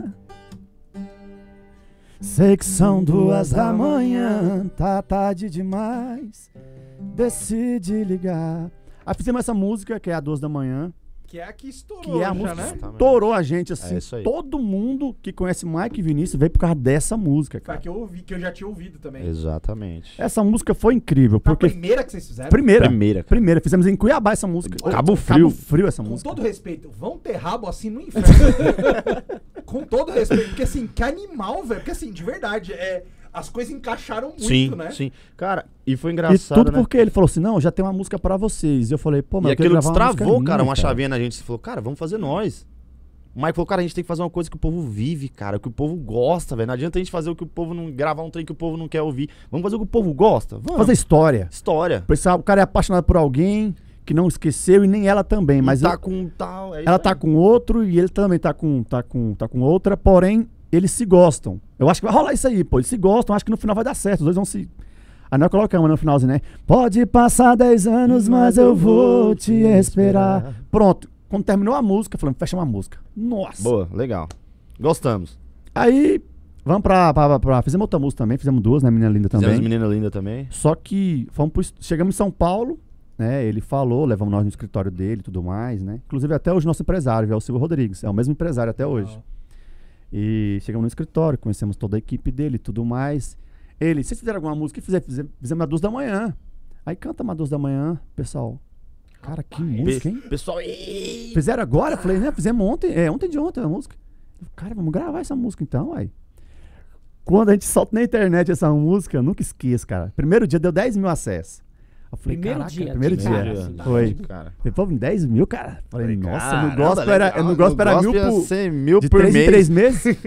S3: Sei que são duas da manhã, tá tarde demais. Decide ligar. Aí fizemos essa música, que é a duas da manhã,
S1: Que é a que estourou
S3: que é a
S1: já,
S3: música
S1: né?
S3: que estourou a gente, assim.
S4: É isso aí.
S3: Todo mundo que conhece Mike e Vinícius veio por causa dessa música,
S1: Foi a
S3: cara.
S1: que eu ouvi, que eu já tinha ouvido também.
S4: Exatamente.
S3: Essa música foi incrível,
S1: Foi a
S3: porque...
S1: primeira que vocês fizeram?
S3: Primeira.
S4: Primeira, cara.
S3: Primeira. Fizemos em Cuiabá essa música.
S4: Cabo Frio.
S3: Cabo Frio essa
S1: Com
S3: música.
S1: todo respeito, vão ter rabo assim no inferno. Com todo respeito, porque assim, que animal, velho. Porque assim, de verdade, é, as coisas encaixaram muito,
S4: Sim,
S1: né?
S4: sim. Cara, e foi
S3: E
S4: engraçado,
S3: tudo
S4: né?
S3: porque ele falou assim, não, já tem uma música pra vocês. E eu falei, pô, mas
S4: E
S3: eu quero
S4: aquilo
S3: gravar uma música
S4: destravou,
S3: minha,
S4: cara, uma chavinha na gente. Você falou, cara, vamos fazer nós. O Mike falou, cara, a gente tem que fazer uma coisa que o povo vive, cara, que o povo gosta, velho. Não adianta a gente fazer o que o povo não... Gravar um trem que o povo não quer ouvir. Vamos fazer o que o povo gosta. Vamos.
S3: Fazer história.
S4: História.
S3: O pessoal- O cara é apaixonado por alguém que não esqueceu e nem ela também. Mas
S4: tá
S3: eu-
S4: com tal... é isso
S3: ela
S4: aí.
S3: tá com outro e ele também tá com, tá, com, tá com outra, porém, eles se gostam. Eu acho que vai rolar isso aí, pô. Eles se gostam, acho que no final vai dar certo. Os dois vão se... Aí nós colocamos no finalzinho, né? Pode passar dez anos, mas eu vou te esperar. Pronto. Quando terminou a música, falamos, fecha uma música. Nossa.
S4: Boa, legal. Gostamos.
S3: Aí, vamos pra, pra, pra... Fizemos outra música também, fizemos duas, né? Menina Linda
S4: Fizemos
S3: também.
S4: Menina Linda também.
S3: Só que fomos pro, chegamos em São Paulo, né? Ele falou, levamos nós no escritório dele e tudo mais, né? Inclusive até hoje nosso empresário, é o Silvio Rodrigues. É o mesmo empresário até hoje. E chegamos no escritório, conhecemos toda a equipe dele e tudo mais. Ele, vocês fizeram alguma música? Fizer, fizemos, fizemos às duas da manhã. Aí canta uma duas da manhã, pessoal. Cara, que música, hein?
S4: Pessoal, ei!
S3: Fizeram agora? Eu falei, né? Fizemos ontem. É, ontem de ontem a música. Eu, cara, vamos gravar essa música então, aí. Quando a gente solta na internet essa música, eu nunca esqueço, cara. Primeiro dia deu dez mil acessos. Eu falei,
S2: Primeiro
S3: caraca,
S2: dia,
S3: primeiro
S2: de
S3: dia.
S2: cara, assim,
S3: Foi.
S4: Cara.
S3: Falei, pô, dez mil, cara. Falei, nossa,
S4: Caramba,
S3: no gospel era,
S4: legal.
S3: no gospel era mil
S4: gospel ia
S3: por,
S4: ser mil
S3: de
S4: por
S3: três
S4: mês.
S3: em três meses.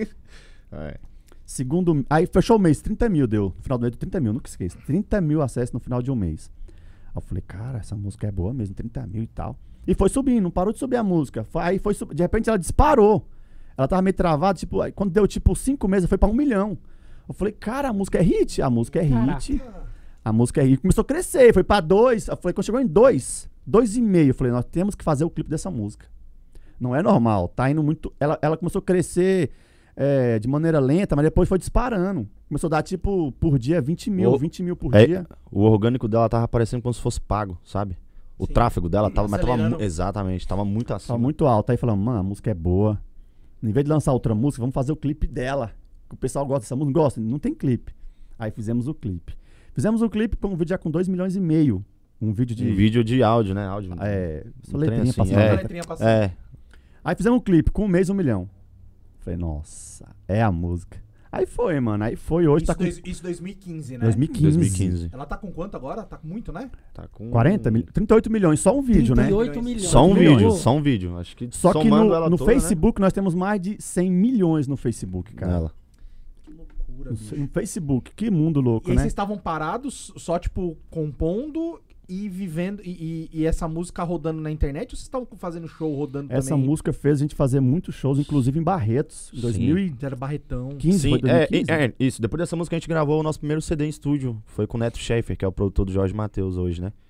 S4: É.
S3: Segundo, aí fechou o mês, trinta mil deu. No final do mês deu trinta mil, nunca esqueço. trinta mil acessos no final de um mês. Aí eu falei, cara, essa música é boa mesmo, trinta mil e tal. E foi subindo, não parou de subir a música. Foi- Aí foi sub- de repente ela disparou. Ela tava meio travada, tipo, aí quando deu tipo cinco meses, foi pra um milhão. Eu falei, cara, a música é hit, a música é hit. A música é hit. Começou a crescer, foi pra dois. Eu falei, quando chegou em dois, dois e meio, eu falei, nós temos que fazer o clipe dessa música. Não é normal, tá indo muito. Ela, ela começou a crescer é, de maneira lenta, mas depois foi disparando. Começou a dar, tipo, por dia vinte mil,
S4: O-
S3: vinte mil por
S4: É,
S3: dia.
S4: O orgânico dela tava parecendo como se fosse pago, sabe? O
S1: Sim.
S4: tráfego dela tava, mas tava
S1: Acelerando.
S4: mu- exatamente, tava muito acima.
S3: Tava muito alto. Aí falamos, mano, a música é boa. Em vez de lançar outra música, vamos fazer o clipe dela. Que o pessoal gosta dessa música. Gosta, não tem clipe. Aí fizemos o clipe. Fizemos o clipe com um vídeo já com dois milhões e meio. Um vídeo de.
S4: Um vídeo de áudio, né? Áudio.
S3: É. Só
S4: Um trem
S3: letrinha
S4: assim,
S3: passando.
S4: é.
S3: a
S1: A
S3: letra.
S1: letrinha passando.
S4: É.
S3: Aí fizemos um clipe com um mês, um milhão. Falei, nossa, é a música. Aí foi, mano. Aí foi. Hoje
S1: Isso,
S3: tá com.
S1: dois, isso dois mil e quinze, né?
S3: dois mil e quinze.
S4: dois mil e quinze.
S1: Ela tá com quanto agora? Tá com muito, né?
S4: Tá com
S3: quarenta mil, trinta e oito milhões, só um vídeo, né?
S2: trinta e oito milhões.
S4: Só um
S3: milhões.
S4: vídeo, só um vídeo. Acho que
S3: Só que
S4: somando
S3: no,
S4: ela
S3: no
S4: toda,
S3: Facebook nós temos mais de cem milhões no Facebook,
S4: né?
S3: cara.
S4: Nela.
S1: Que loucura,
S3: No,
S1: bicho.
S3: no Facebook, que mundo louco,
S1: E aí
S3: né?
S1: vocês estavam parados, só, tipo, compondo e vivendo, e, e- e essa música rodando na internet, ou vocês estavam fazendo show rodando
S3: Essa
S1: também?
S3: música fez a gente fazer muitos shows, inclusive em Barretos, em
S4: Sim.
S3: dois mil e
S1: Era Barretão.
S3: quinze,
S4: Sim,
S3: foi
S4: é,
S3: dois mil e quinze?
S4: é, isso. Depois dessa música a gente gravou o nosso primeiro C D em estúdio. Foi com o Neto Schaefer, que é o produtor do Jorge Mateus hoje, né?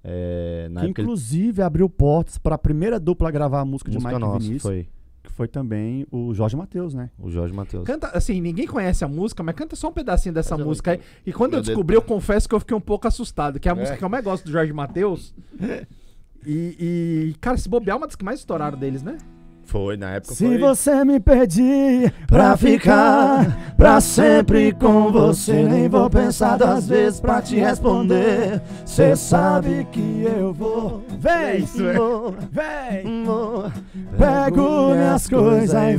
S4: É, na
S3: Que
S4: época ele-
S3: inclusive abriu portas para a primeira dupla a gravar a música,
S4: música
S3: de Mike
S4: nossa,
S3: Vinícius,
S4: foi
S3: que foi também o Jorge Mateus, né?
S4: o Jorge Mateus.
S1: Canta, assim, ninguém conhece a música, mas canta só um pedacinho dessa
S4: Mas eu
S1: música aí.
S4: não-
S1: E quando
S4: Meu
S1: eu
S4: dedo
S1: descobri, eu
S4: tá-
S1: confesso que eu fiquei um pouco assustado, que é a
S4: É.
S1: música que eu mais gosto do Jorge Mateus. E, e, cara, se bobear, é uma das que mais estouraram deles, né?
S4: Foi, na época
S3: Se
S4: foi.
S3: você me pedir pra ficar pra sempre com você, nem vou pensar duas vezes pra te responder. Cê sabe que eu vou, vem, vou, vem, vou. Pego minhas coisas e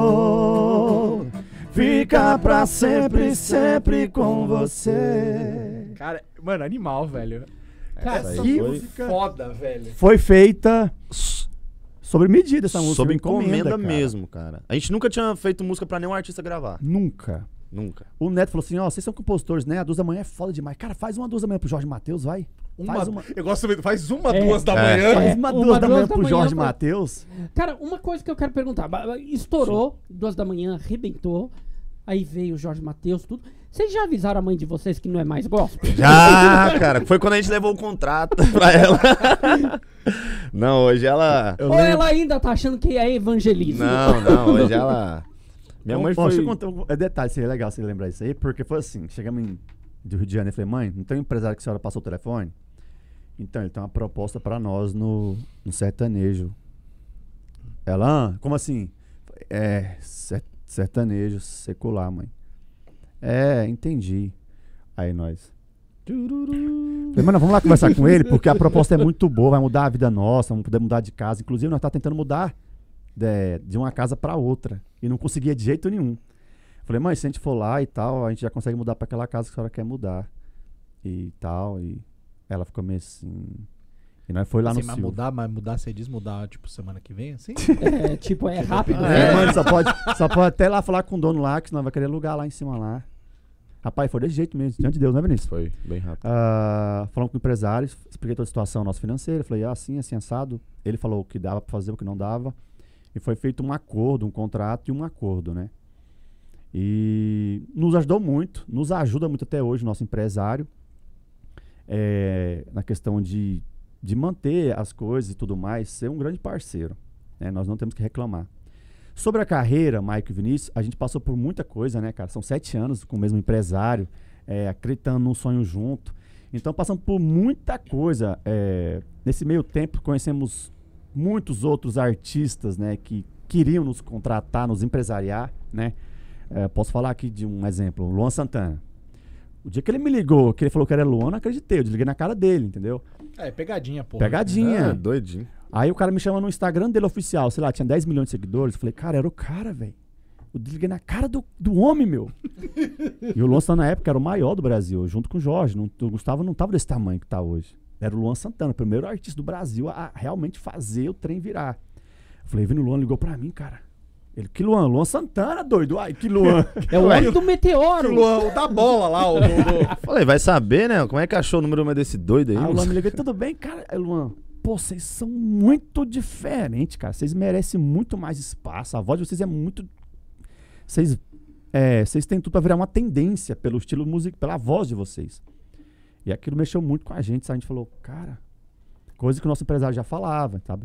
S3: vou ficar pra sempre, sempre com você.
S1: Cara, mano, animal, velho.
S2: Cara,
S1: Essa
S3: que
S1: música foda, velho.
S3: Foi feita sobre medida essa música.
S4: Sob
S3: encomenda,
S4: encomenda
S3: cara.
S4: mesmo, cara. A gente nunca tinha feito música pra nenhum artista gravar.
S3: Nunca.
S4: Nunca.
S3: O Neto falou assim, ó, vocês são compositores, né? A duas da manhã é foda demais. Cara, faz uma duas da manhã pro Jorge Mateus, vai.
S1: Uma,
S3: Faz uma,
S1: Eu gosto muito. Faz uma,
S2: É.
S1: duas da
S4: É.
S1: manhã.
S3: faz uma
S2: uma
S3: duas da
S2: duas
S3: manhã
S2: da
S3: pro
S2: manhã
S3: Jorge
S2: foi-
S3: Mateus.
S2: Cara, uma coisa que eu quero perguntar. ba- ba- Estourou, duas da manhã, arrebentou. Aí veio o Jorge Mateus, tudo. Vocês já avisaram a mãe de vocês que não é mais gospel?
S4: Já, cara. Foi quando a gente levou o contrato pra ela. Não, hoje ela...
S3: Eu
S2: Ou
S3: lembro-
S2: ela ainda tá achando que é evangelismo?
S4: Não, não, hoje ela... Minha mãe
S3: Bom,
S4: foi...
S3: deixa eu contar um- é detalhe, seria legal você lembrar isso aí, porque foi assim, chegamos em, do Rio de Janeiro e falei, mãe, não tem um empresário que a senhora passou o telefone? Então, ele tem uma proposta pra nós no, no sertanejo. Ela, ah, como assim? É, ser- sertanejo secular, mãe. É, entendi. Aí nós... Falei, mano, vamos lá conversar com ele, porque a proposta é muito boa, vai mudar a vida nossa, vamos poder mudar de casa. Inclusive, nós tá tentando mudar de, de uma casa pra outra. E não conseguia de jeito nenhum. Falei, mãe, se a gente for lá e tal, a gente já consegue mudar pra aquela casa que a senhora quer mudar. E tal, e ela ficou meio assim... E nós foi lá
S1: Assim,
S3: no
S1: mas
S3: Silvio.
S1: mudar, mas mudar, você diz mudar, tipo, semana que vem, assim?
S2: É, tipo, é rápido.
S3: É,
S2: né?
S3: mano, só pode, só pode até lá falar com o dono lá, que senão vai querer alugar lá em cima lá. Rapaz, foi desse jeito mesmo, diante de Deus, né, Vinícius?
S4: Foi bem rápido.
S3: Ah, falando com o empresário, expliquei toda a situação nossa financeira, falei, ah, assim, assim, assado. Ele falou o que dava pra fazer, o que não dava. E foi feito um acordo, um contrato e um acordo, né? E nos ajudou muito, nos ajuda muito até hoje, nosso empresário, é, na questão de, de manter as coisas e tudo mais, ser um grande parceiro, né? Nós não temos que reclamar. Sobre a carreira, Mike e Vinícius, a gente passou por muita coisa, né, cara? São sete anos com o mesmo empresário, é, acreditando num sonho junto. Então, passamos por muita coisa. É, nesse meio tempo, conhecemos muitos outros artistas, né, que queriam nos contratar, nos empresariar, né? É, posso falar aqui de um exemplo, o Luan Santana. O dia que ele me ligou, que ele falou que era Luan, eu não acreditei. Eu desliguei na cara dele, entendeu?
S1: É, pegadinha, pô.
S3: Pegadinha.
S4: Ah, doidinho.
S3: Aí o cara me chama no Instagram dele oficial, sei lá, tinha dez milhões de seguidores. Eu falei, cara, era o cara, velho. Eu desliguei na cara do, do homem, meu. E o Luan Santana, na época, era o maior do Brasil, junto com o Jorge. Não, o Gustavo não tava desse tamanho que tá hoje. Era o Luan Santana, o primeiro artista do Brasil a realmente fazer o trem virar. Eu falei, Vini, o Luan ligou pra mim, cara. Ele, que Luan? Luan Santana, doido. Ai, que Luan.
S2: É o homem do meteoro.
S1: O, o da bola lá, o do, do-
S4: Falei, vai saber, né? Como é que achou o número desse doido aí?
S3: Aí o
S4: mano?
S3: Luan me ligou, tudo bem, cara? Aí, Luan, pô, vocês são muito diferentes, cara. Vocês merecem muito mais espaço. A voz de vocês é muito... Vocês, é, vocês têm tudo pra virar uma tendência pelo estilo música, pela voz de vocês. E aquilo mexeu muito com a gente, sabe? A gente falou, cara, coisa que o nosso empresário já falava, sabe?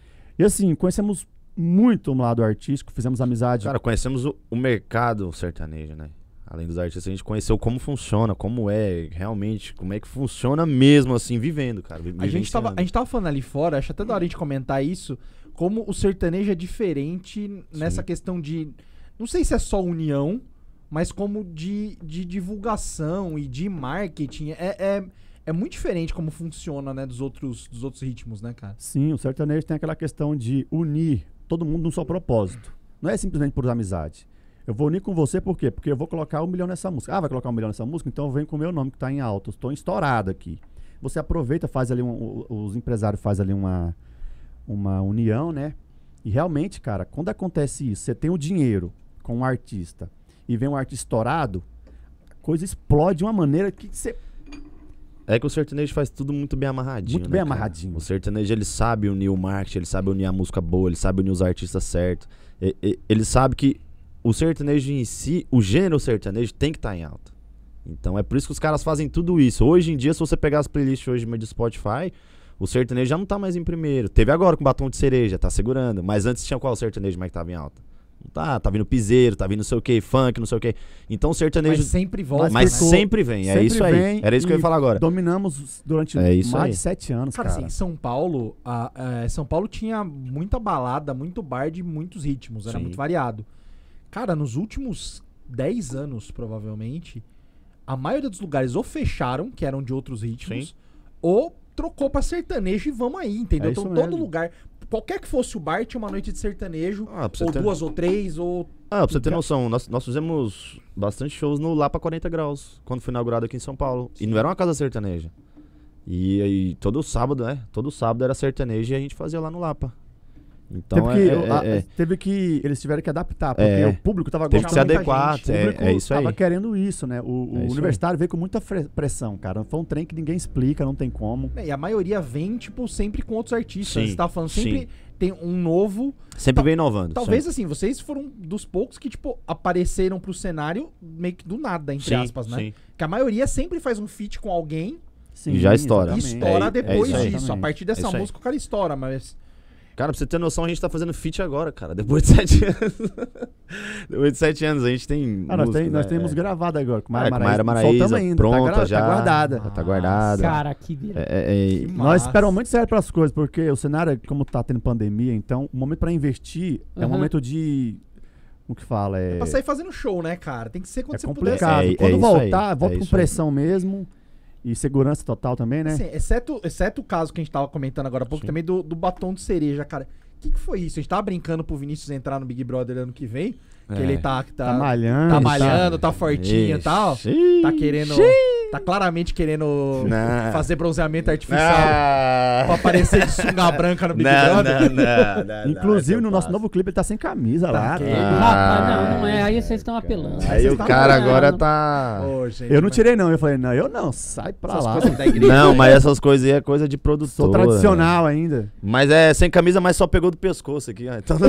S3: E assim, conhecemos muito um lado artístico, fizemos amizade.
S4: Cara, conhecemos o, o mercado sertanejo, né? Além dos artistas, a gente conheceu como funciona, como é realmente, como é que funciona mesmo, assim, vivendo, cara. vi-
S1: A gente, tava, a
S4: vivenciando.
S1: gente tava falando ali fora, acho até da hora a gente comentar isso, como o sertanejo é diferente nessa
S4: Sim.
S1: questão de... Não sei se é só união, mas como de, de divulgação e de marketing. É, é, é muito diferente como funciona, né, dos outros, dos outros ritmos, né, cara?
S3: Sim, o sertanejo tem aquela questão de unir todo mundo num só propósito. Não é simplesmente por amizade. Eu vou unir com você por quê? Porque eu vou colocar um milhão nessa música. Ah, vai colocar um milhão nessa música? Então eu venho com o meu nome que tá em alto. Eu estou estourado aqui. Você aproveita, faz ali, um, o- os empresários fazem ali uma, uma união, né? E realmente, cara, quando acontece isso, você tem o dinheiro com um artista e vem um artista estourado, a coisa explode de uma maneira que você...
S4: É que o sertanejo faz tudo muito bem amarradinho.
S3: Muito
S4: né,
S3: bem
S4: cara?
S3: amarradinho.
S4: O sertanejo, ele sabe unir o marketing, ele sabe unir a música boa, ele sabe unir os artistas certos. E- e- Ele sabe que o sertanejo em si, o gênero sertanejo tem que estar em alta. Então é por isso que os caras fazem tudo isso. Hoje em dia, se você pegar as playlists hoje de Spotify, o sertanejo já não tá mais em primeiro. Teve agora com Batom de Cereja, tá segurando. Mas antes tinha qual sertanejo mais que tava em alta? Tá, tá vindo piseiro, tá vindo não sei o que, funk, não sei o que. Então o sertanejo...
S1: Mas sempre volta.
S4: Mas
S1: né?
S4: sempre vem, é
S3: Sempre
S4: isso aí.
S3: vem
S4: Era isso que eu ia
S3: e
S4: falar agora.
S3: Dominamos durante
S4: É isso
S3: mais
S4: aí.
S3: de sete anos,
S1: Cara,
S3: cara.
S1: assim, São Paulo, a, a- São Paulo tinha muita balada, muito bar de muitos ritmos, era
S4: Sim.
S1: muito variado. Cara, nos últimos dez anos, provavelmente, a maioria dos lugares ou fecharam, que eram de outros ritmos,
S4: Sim.
S1: ou trocou pra sertanejo e vamos aí, entendeu?
S3: É isso
S1: Então todo
S3: mesmo.
S1: lugar, qualquer que fosse o bar, tinha uma noite de sertanejo,
S4: Ah, pra você
S1: ou
S4: ter...
S1: duas ou três, ou...
S4: Ah, pra você ter noção, nós, nós fizemos bastante shows no Lapa quarenta Graus, quando foi inaugurado aqui em São Paulo. E não era uma casa sertaneja. E aí, todo sábado, né? Todo sábado era sertanejo e a gente fazia lá no Lapa. Então,
S3: Teve que,
S4: é, é,
S3: a-
S4: é,
S3: teve que eles tiveram que adaptar, porque
S4: É.
S3: o público tava
S4: teve que se
S1: muita
S4: adequar,
S1: gente.
S3: O
S4: é,
S3: público
S4: é isso aí.
S3: tava querendo isso, né? O, o
S4: É isso
S3: universitário veio com muita fre- pressão, cara. Foi um trem que ninguém explica, não tem como.
S1: É, e a maioria vem, tipo, sempre com outros artistas.
S4: Sim,
S1: Você tá falando, sempre
S4: sim.
S1: tem um novo...
S4: Sempre
S1: Tal-
S4: vem inovando.
S1: Talvez,
S4: sempre.
S1: assim, vocês foram dos poucos que, tipo, apareceram pro cenário meio que do nada, entre
S4: Sim,
S1: aspas, né?
S4: sim.
S1: Que a maioria sempre faz um feat com alguém
S3: Sim,
S4: E já estoura.
S1: e
S3: exatamente.
S1: estoura
S4: É- é
S1: depois
S4: isso aí.
S1: disso. A
S3: Exatamente.
S1: partir dessa
S4: É isso aí.
S1: música o cara estoura, mas...
S4: Cara, pra você ter noção, a gente tá fazendo feat agora, cara. Depois de sete anos. Depois de sete anos, a gente tem.
S3: Ah, nós,
S4: música,
S3: tem, nós
S4: né?
S3: temos
S4: É.
S3: gravado agora com
S4: Ah,
S3: Mayra
S4: com
S3: Maraíza.
S4: Mayra Maraíza,
S3: Soltamos ainda,
S4: pronta
S3: tá, gra-
S4: já.
S3: tá guardada.
S4: Já tá guardada.
S2: Cara, que vira.
S4: É, é, é,
S1: Que
S3: Nós
S1: massa.
S3: esperamos muito sério pelas coisas, porque o cenário, como tá tendo pandemia, então o momento pra investir é um
S2: Uhum.
S3: momento de. Como que fala? É,
S1: É pra sair fazendo show, né, cara? Tem que ser quando
S3: é
S1: você puder.
S3: complicado.
S4: É- é
S3: Quando
S4: isso
S3: voltar,
S4: aí,
S3: volta
S4: é
S3: com
S4: isso aí.
S3: pressão mesmo. E segurança total também, né?
S1: Assim, exceto, exceto o caso que a gente tava comentando agora há pouco,
S4: Sim.
S1: também do, do batom de cereja, cara. O que, que foi isso? A gente tava brincando pro Vinícius entrar no Big Brother ano que vem, que
S4: É.
S1: ele tá, que tá,
S3: Tá malhando.
S1: tá
S3: tá-
S1: malhando, tá fortinho e tal.
S4: Ixi.
S1: Tá querendo. Tá claramente querendo
S4: Não.
S1: fazer bronzeamento artificial
S4: Ah.
S1: pra aparecer de sunga branca no Big
S4: Não,
S1: Brother.
S4: não, não, não,
S3: Inclusive,
S4: não,
S3: no
S4: eu
S3: nosso
S4: passo.
S3: novo clipe, ele tá sem camisa lá.
S1: que-
S3: tá?
S2: Rapaz, não, não é. Aí vocês estão apelando.
S4: Aí
S1: Vocês
S4: o
S1: tá
S4: cara
S2: apelando.
S4: agora tá.
S1: Ô, gente,
S3: Eu não
S1: mas
S3: tirei, não. Eu falei, não, eu não, sai pra
S1: essas
S3: lá.
S1: coisas da igreja.
S4: Não, mas essas coisas aí é coisa de produtor.
S3: Sou tradicional ainda.
S4: Mas é sem camisa, mas só pegou do pescoço aqui, ó. Então,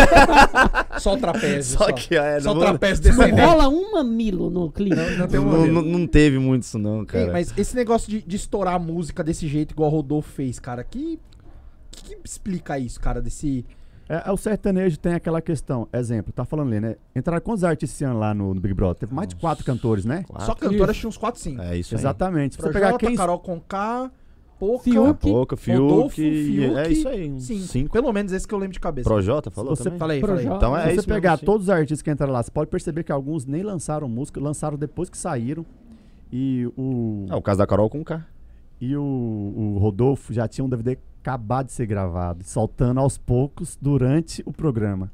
S1: Só o trapézio.
S4: só
S1: Só,
S4: que é,
S1: só o
S4: não, vou-
S1: trapézio
S2: Não
S1: descendente.
S2: rola um mamilo no clipe.
S1: Não, não tem um
S4: não,
S1: momento.
S4: não, não teve muito isso não,
S1: Ei,
S4: cara.
S1: mas esse negócio de, de estourar a música desse jeito, igual o Rodolfo fez, cara, que, que, que explica isso, cara, desse...
S3: É, o sertanejo tem aquela questão. Exemplo, tá falando ali, né? Entraram quantos artistas esse ano lá no, no Big Brother? Teve mais de quatro cantores, né?
S4: Quatro.
S1: Só cantora tinha uns quatro, cinco.
S4: É isso aí.
S3: Exatamente. Se você
S1: Projota,
S3: pegar quem.
S1: Carol Conká, Pouca,
S2: Fiuk,
S4: Pouca,
S1: Rodolfo,
S4: Fiuk,
S1: Fiuk,
S4: é isso aí, uns
S1: cinco.
S4: cinco.
S1: Pelo menos esse que eu lembro de cabeça.
S4: Projota falou
S3: Você
S4: também?
S1: Falei, falei.
S2: Projota.
S4: Então é
S3: Se
S4: isso
S3: você pegar
S4: mesmo, sim.
S3: todos os artistas que entraram lá, você pode perceber que alguns nem lançaram música, lançaram depois que saíram. E o.
S4: Ah, o caso da Carol com K.
S3: E o, o Rodolfo já tinha um D V D acabado de ser gravado, soltando aos poucos durante o programa.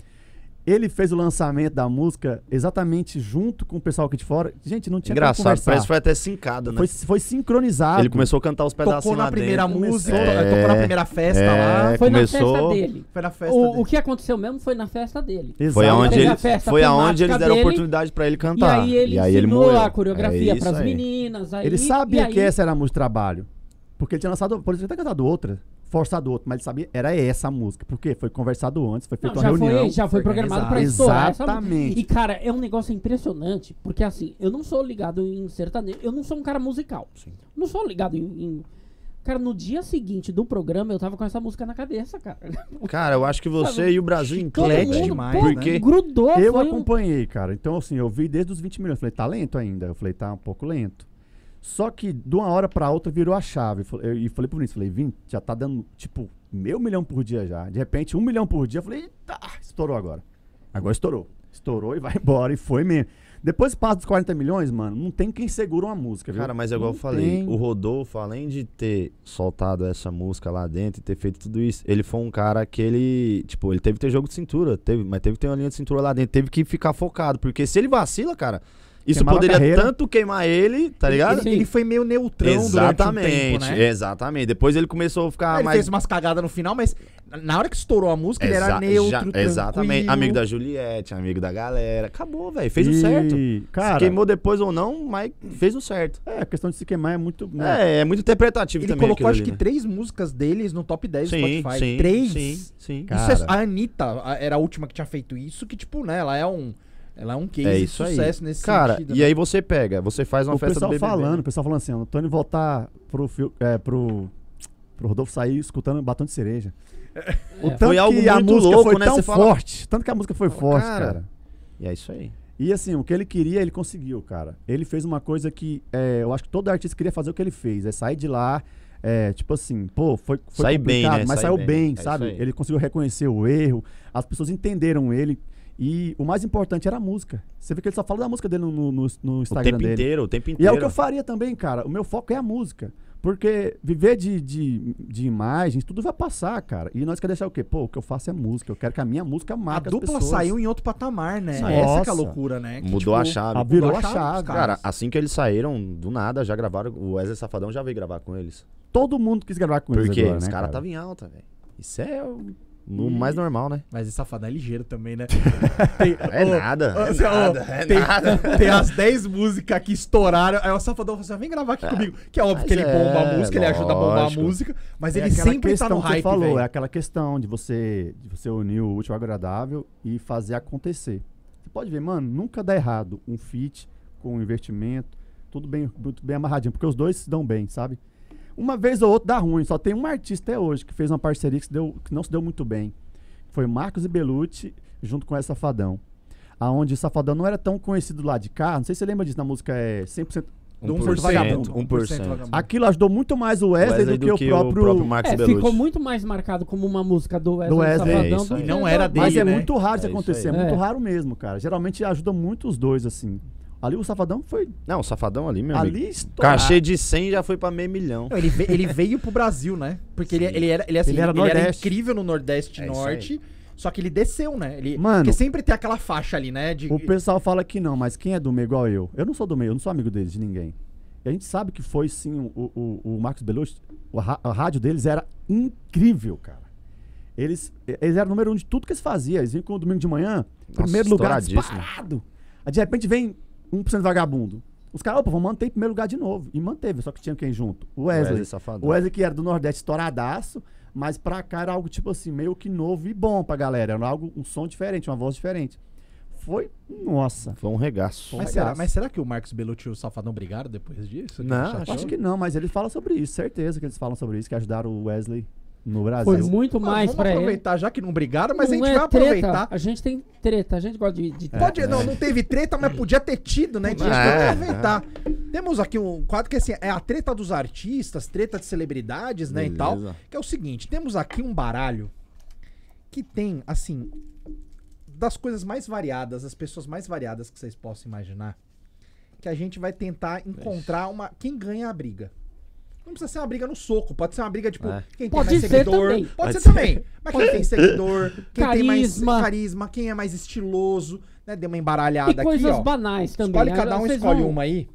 S3: Ele fez o lançamento da música exatamente junto com o pessoal aqui de fora. Gente, não tinha como
S4: Engraçado,
S3: conversar.
S4: parece que foi até sincado, né?
S3: Foi, foi sincronizado.
S4: Ele começou a cantar os pedacinhos
S1: Tocou na
S4: lá
S1: primeira
S4: dentro.
S1: música,
S4: É,
S1: tocou na primeira festa
S4: é,
S1: lá.
S2: Foi
S4: começou-
S2: na festa dele.
S1: Foi na festa
S2: O,
S1: dele.
S2: o que aconteceu mesmo foi na festa dele.
S3: Exato.
S4: Foi aonde,
S2: Teve
S4: ele,
S2: a festa
S4: foi aonde
S2: temática
S4: eles deram
S2: dele,
S4: oportunidade pra ele
S2: E
S4: cantar.
S2: aí ele
S4: e aí ele
S2: ensinou
S4: moeu.
S2: a coreografia
S4: É isso
S2: pras
S4: aí.
S2: meninas. Aí,
S3: Ele sabia
S2: e aí,
S3: que essa era a música de trabalho. Porque ele tinha lançado, por exemplo, ele tinha cantado outra, forçado outra, mas ele sabia, era essa a música. Por quê? Foi conversado antes, foi
S2: Não,
S3: feita uma
S2: já,
S3: reunião.
S2: foi, já foi programado pra
S3: organizado.
S2: estourar essa
S3: Exatamente.
S2: E, cara, é um negócio impressionante, porque assim, eu não sou ligado em sertanejo, eu não sou um cara musical.
S4: Sim.
S2: Não sou ligado em, em- Cara, no dia seguinte do programa, eu tava com essa música na cabeça, cara.
S4: Cara, eu acho que você
S2: Sabe,
S4: e o Brasil
S2: Todo
S1: Eclético
S4: inteiro.
S2: mundo,
S1: demais,
S2: pô,
S1: né?
S4: Porque
S2: grudou,
S3: Eu
S2: foi um-
S3: acompanhei, cara. Então, assim, eu vi desde os vinte milhões. Falei, tá lento ainda. Eu falei, tá um pouco lento. Só que de uma hora pra outra virou a chave. Eu- E falei pro Vinícius, falei, Vini, já tá dando, tipo, meio milhão por dia já. De repente, um milhão por dia. Eu falei, eita, estourou agora. Agora estourou. Estourou e vai embora. E foi mesmo. Depois passa dos quarenta milhões, mano, não tem quem segura uma música, viu?
S4: Cara, mas é igual eu
S3: Não
S4: falei,
S3: tem.
S4: o Rodolfo, além de ter soltado essa música lá dentro e ter feito tudo isso, ele foi um cara que ele, tipo, ele teve que ter jogo de cintura, teve, mas teve que ter uma linha de cintura lá dentro, teve que ficar focado, porque se ele vacila, cara, isso
S3: Queimava a
S4: poderia
S3: carreira.
S4: tanto queimar ele, tá ligado?
S1: Ele, ele foi meio neutrão
S4: Exatamente,
S1: durante um tempo, né?
S4: exatamente. Depois ele começou a ficar
S1: ele
S4: mais...
S1: fez umas cagadas no final, mas na hora que estourou a música, ele era
S4: Exa-
S1: neutro,
S4: já-
S1: tranquilo.
S4: Exatamente, amigo da Juliette, amigo da galera, acabou, velho, fez
S3: E,
S4: o certo. Se
S3: Cara,
S4: queimou depois ou não, mas fez o certo.
S3: é, a questão de se queimar é muito... Né?
S4: É, é muito interpretativo
S1: Ele
S4: também
S1: colocou
S4: aquilo
S1: acho
S4: ali,
S1: que
S4: né?
S1: três músicas deles no top dez do
S4: Sim,
S1: Spotify.
S4: sim,
S1: três?
S4: sim, sim.
S1: Isso
S3: Cara.
S1: é, a Anitta a- era a última que tinha feito isso, que tipo, né, ela é um... Ela é um case
S4: É
S1: de
S4: isso aí.
S1: sucesso nesse
S4: Cara,
S1: sentido.
S4: e
S1: né?
S4: aí você pega, você faz uma
S3: O
S4: festa
S3: pessoal
S4: do B B B.
S3: falando,
S4: né?
S3: o pessoal falando assim, ó, o Antônio voltar pro, fio- é, pro, pro Rodolfo sair escutando batom de cereja. O
S2: É.
S3: tanto
S4: Foi algo
S3: que a
S4: muito
S3: música
S4: louco,
S3: foi
S4: né?
S3: tão
S4: Você fala-
S3: forte, tanto que a música foi forte,
S4: cara.
S3: cara.
S4: E é isso aí.
S3: E assim, o que ele queria, ele conseguiu, cara. Ele fez uma coisa que é, eu acho que todo artista queria fazer o que ele fez, é sair de lá, é, tipo assim, pô, foi, foi
S4: Sair bem,
S3: complicado,
S4: né?
S3: mas
S4: Sair
S3: saiu
S4: bem,
S3: bem,
S4: é isso
S3: sabe?
S4: aí.
S3: Ele conseguiu reconhecer o erro, as pessoas entenderam ele. E o mais importante era a música. Você vê que ele só fala da música dele no, no, no
S4: O
S3: Instagram
S4: tempo
S3: dele.
S4: inteiro, o tempo
S3: E
S4: inteiro.
S3: é o que eu faria também, cara. O meu foco é a música. Porque viver de, de, de imagens, tudo vai passar, cara. E nós queremos deixar o quê? Pô, o que eu faço é música. Eu quero que a minha música
S1: A
S3: marque as
S1: dupla
S3: pessoas.
S1: saiu em outro patamar, né?
S3: Nossa.
S1: Essa que é a loucura, né? Que,
S4: Mudou a
S1: tipo,
S4: chave.
S3: Ah, virou
S1: mudou
S3: a chave.
S1: dos
S4: Cara, assim que eles saíram, do nada, já gravaram. O Wesley Safadão já veio gravar com eles.
S3: Todo mundo quis gravar com eles
S4: Porque
S3: agora,
S4: os
S3: né,
S4: caras
S3: cara?
S4: estavam em alta, velho. Isso é o no mais normal, né?
S1: Mas esse safadão é ligeiro também, né? Tem,
S4: É
S1: ô,
S4: nada,
S1: ô,
S4: é
S1: assim, ó,
S4: nada, é
S1: tem,
S4: nada.
S1: tem as dez músicas que estouraram. Aí o safadão falou assim: vem gravar aqui comigo. Que é óbvio
S4: Mas
S1: que ele bomba a
S4: é,
S1: música, ele ajuda a bombar a
S4: lógico.
S1: música. Mas
S3: É
S1: ele
S3: aquela
S1: sempre tá
S3: questão
S1: no
S3: que você
S1: hype,
S3: falou,
S1: velho.
S3: é aquela questão de você, de você unir o útil ao agradável e fazer acontecer. Você pode ver, mano, nunca dá errado um feat com um investimento, tudo bem, muito bem amarradinho, porque os dois se dão bem, sabe? Uma vez ou outra dá ruim, só tem um artista até hoje que fez uma parceria que, se deu, que não se deu muito bem. Foi Marcos e Belucci junto com esse Safadão. Aonde o Safadão não era tão conhecido lá de cá, não sei se você lembra disso, na música é cem por cento
S1: Do
S4: um
S1: um
S4: por
S1: por
S4: cento,
S1: cento,
S4: um por cento.
S1: vagabundo.
S3: Aquilo ajudou muito mais o Wesley,
S4: Wesley
S3: do, que o próprio...
S4: Marcos
S2: É,
S4: Belucci.
S2: ficou muito mais marcado como uma música do Wesley,
S3: Do Wesley,
S2: Safadão
S4: é isso
S2: do
S4: aí.
S2: que
S1: Não
S2: da-
S1: era dele,
S3: Mas é
S1: né?
S3: muito raro
S4: É
S3: isso
S4: isso
S3: acontecer, é
S2: aí.
S3: muito
S2: É.
S3: raro mesmo, cara. Geralmente ajuda muito os dois, assim. Ali o Safadão foi...
S4: Não, o Safadão ali, meu amigo.
S3: Ali estourado.
S4: Cachê de cem já foi pra meio milhão.
S1: Não, ele, ve- ele veio pro Brasil, né? Porque ele, ele era, ele, assim,
S3: Ele era
S1: ele era
S3: Nordeste.
S1: incrível no Nordeste e
S4: É isso
S1: Norte. Só que ele desceu, né? Ele,
S3: Mano,
S1: porque sempre tem aquela faixa ali, né? De,
S3: O pessoal fala que não, mas quem é do meio igual eu? Eu não sou do meio, eu não sou amigo deles, de ninguém. E a gente sabe que foi sim o, o, o Marcos Belucci, o ra- a rádio deles era incrível, cara. Eles, eles eram o número um de tudo que eles faziam. Eles vinham com o domingo de manhã,
S4: Nossa,
S3: primeiro lugar
S4: estouradíssimo.
S3: disparado. Aí de repente vem um por cento vagabundo. Os caras, opa, vão manter em primeiro lugar de novo. E manteve, só que tinha quem junto? O Wesley.
S4: Wesley Safadão.
S3: O Wesley que era do Nordeste estouradaço, mas pra cá era algo tipo assim, meio que novo e bom pra galera. Era algo, um som diferente, uma voz diferente. Foi, nossa.
S4: Foi um regaço.
S1: Mas será, mas será que o Marcos Belucci e o Safadão brigaram depois disso?
S4: Não,
S1: Que ele
S4: acho
S3: Acho que não, mas ele fala sobre isso, certeza que eles falam sobre isso, que ajudaram o Wesley no Brasil.
S2: Foi muito
S1: Ah,
S2: mais
S1: vamos
S2: pra ele.
S1: aproveitar, já que não brigaram, mas
S2: Não
S1: a gente
S2: é
S1: vai
S2: treta,
S1: aproveitar.
S2: A gente tem treta, a gente gosta de... de
S1: Pode, não, não teve treta, mas podia ter tido, né? A gente tem que
S4: É,
S1: aproveitar. Temos aqui um quadro que assim, é a treta dos artistas, treta de celebridades, né, e tal.
S4: Beleza.
S1: Que é o seguinte, temos aqui um baralho que tem, assim, das coisas mais variadas, as pessoas mais variadas que vocês possam imaginar, que a gente vai tentar encontrar uma quem ganha a briga. Não precisa ser uma briga no soco, pode ser uma briga, tipo,
S4: É.
S1: quem
S2: Pode
S1: tem mais
S2: ser
S1: seguidor.
S2: também.
S1: Pode,
S4: Pode
S1: ser,
S4: ser.
S1: também. Mas quem tem seguidor, quem tem mais
S2: Carisma.
S1: carisma, quem é mais estiloso, né? Deu uma embaralhada
S2: E
S1: aqui,
S2: coisas
S1: ó.
S2: banais também.
S1: Escolhe
S2: Ah,
S1: cada um,
S2: vocês
S1: escolhe
S2: vão-
S1: uma aí.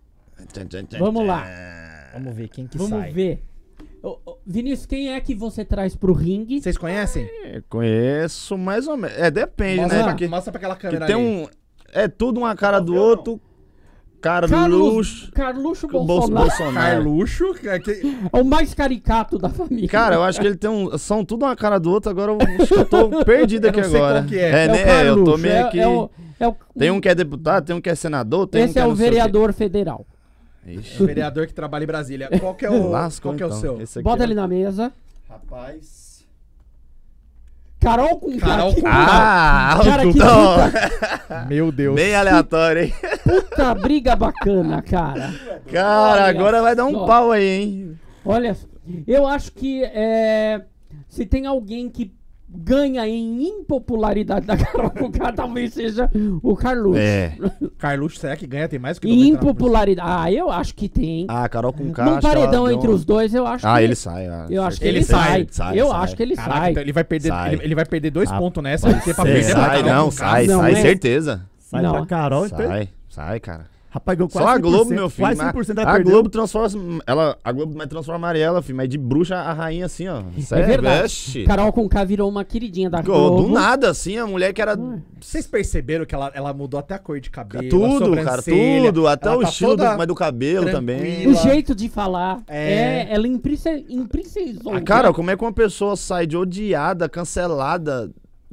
S2: Vamos lá.
S1: Vamos ver quem que
S2: Vamos
S1: sai.
S2: ver. Ô, ô, Vinícius, quem é que você traz pro ringue?
S1: Vocês conhecem?
S4: É, conheço mais ou menos. É, depende,
S1: Mostra,
S4: né?
S1: pra,
S4: Porque,
S1: mostra pra aquela
S4: porque
S1: câmera
S4: tem
S1: ali.
S4: um. É tudo uma cara do outro. Cara do
S2: Carlos,
S4: luxo.
S2: Carluxo
S4: Bolso,
S2: Bolsonaro.
S4: Bolsonaro.
S1: Carluxo. que- é que-
S2: É o mais caricato da família.
S4: Cara, eu acho que ele tem um. São tudo uma cara do outro, agora eu acho que eu tô perdido
S1: Eu
S4: aqui
S1: não sei
S4: agora.
S1: qual que é.
S4: É,
S2: É o
S4: né? É, eu tô
S2: Carluxo,
S4: meio
S2: é-
S4: aqui.
S2: é o- é o-
S4: Tem um que é deputado, tem um que é senador, tem um
S2: Esse
S4: que é
S2: é o
S4: não sei quê.
S2: vereador federal.
S4: Ixi,
S1: O vereador que trabalha em Brasília. Qual que é o,
S4: lascou,
S1: qual que é o
S4: então.
S1: seu?
S4: Esse aqui
S2: Bota
S4: é-
S2: ele na mesa.
S3: Rapaz...
S2: Carol com
S1: Carol
S2: que
S1: com-
S4: Ah,
S2: Cara, que
S4: não.
S1: Meu Deus.
S4: Bem aleatório, hein?
S2: puta briga bacana, cara.
S4: Cara,
S2: Olha
S4: agora vai dar um
S2: só.
S4: pau aí, hein?
S2: Olha, eu acho que é, se tem alguém que ganha em impopularidade da Carol Conká, talvez seja o Carluxo.
S4: É.
S1: Carluxo, será que ganha? Tem mais que
S2: Em
S1: noventa e nove por cento?
S2: impopularidade. Ah, eu acho que tem.
S4: Ah, Carol com K.
S2: Num
S4: acho que ela
S2: paredão
S4: deu
S2: entre
S4: uma-
S2: os dois, eu acho
S4: Ah,
S2: que
S4: ele sai. ah,
S2: Eu acho que ele,
S1: Ele
S2: sai.
S4: sai,
S2: eu
S4: sai.
S2: acho que ele
S1: Caraca,
S2: sai.
S1: então ele vai perder,
S4: Sai.
S1: ele, ele vai perder dois
S4: Ah,
S1: pontos nessa, vai ter pra perder pra
S4: Sai,
S1: Carol
S4: não,
S1: Conká.
S4: sai,
S2: Não,
S4: sai,
S2: é-
S4: certeza.
S3: Sai
S2: Não.
S3: pra Carol, então...
S4: Sai, sai, cara.
S3: Rapaz, ganhou
S4: Só
S3: quase
S4: a
S3: cem por
S4: Globo,
S3: cento,
S4: meu filho.
S3: Quase
S4: mas
S3: cem por cento ela
S4: a
S3: perdeu.
S4: Globo transforma. Ela, a Globo vai transformar a Mariela, filho, mas de bruxa a rainha assim, ó.
S2: É verdade.
S4: Veste.
S2: Carol Conká virou uma queridinha da
S4: Do
S2: Globo.
S4: nada, assim, a mulher que era.
S1: Vocês perceberam que ela, ela mudou até a cor de cabelo, a
S4: Tudo, cara,
S1: sobrancelha,
S4: tudo. Até
S1: ela
S4: o
S1: tá
S4: estilo do,
S1: toda
S4: mas do cabelo também.
S1: tranquila.
S2: O jeito de falar.
S1: É.
S2: É, ela imprince- imprincizou.
S4: Ah, cara, como é que uma pessoa sai de odiada, cancelada,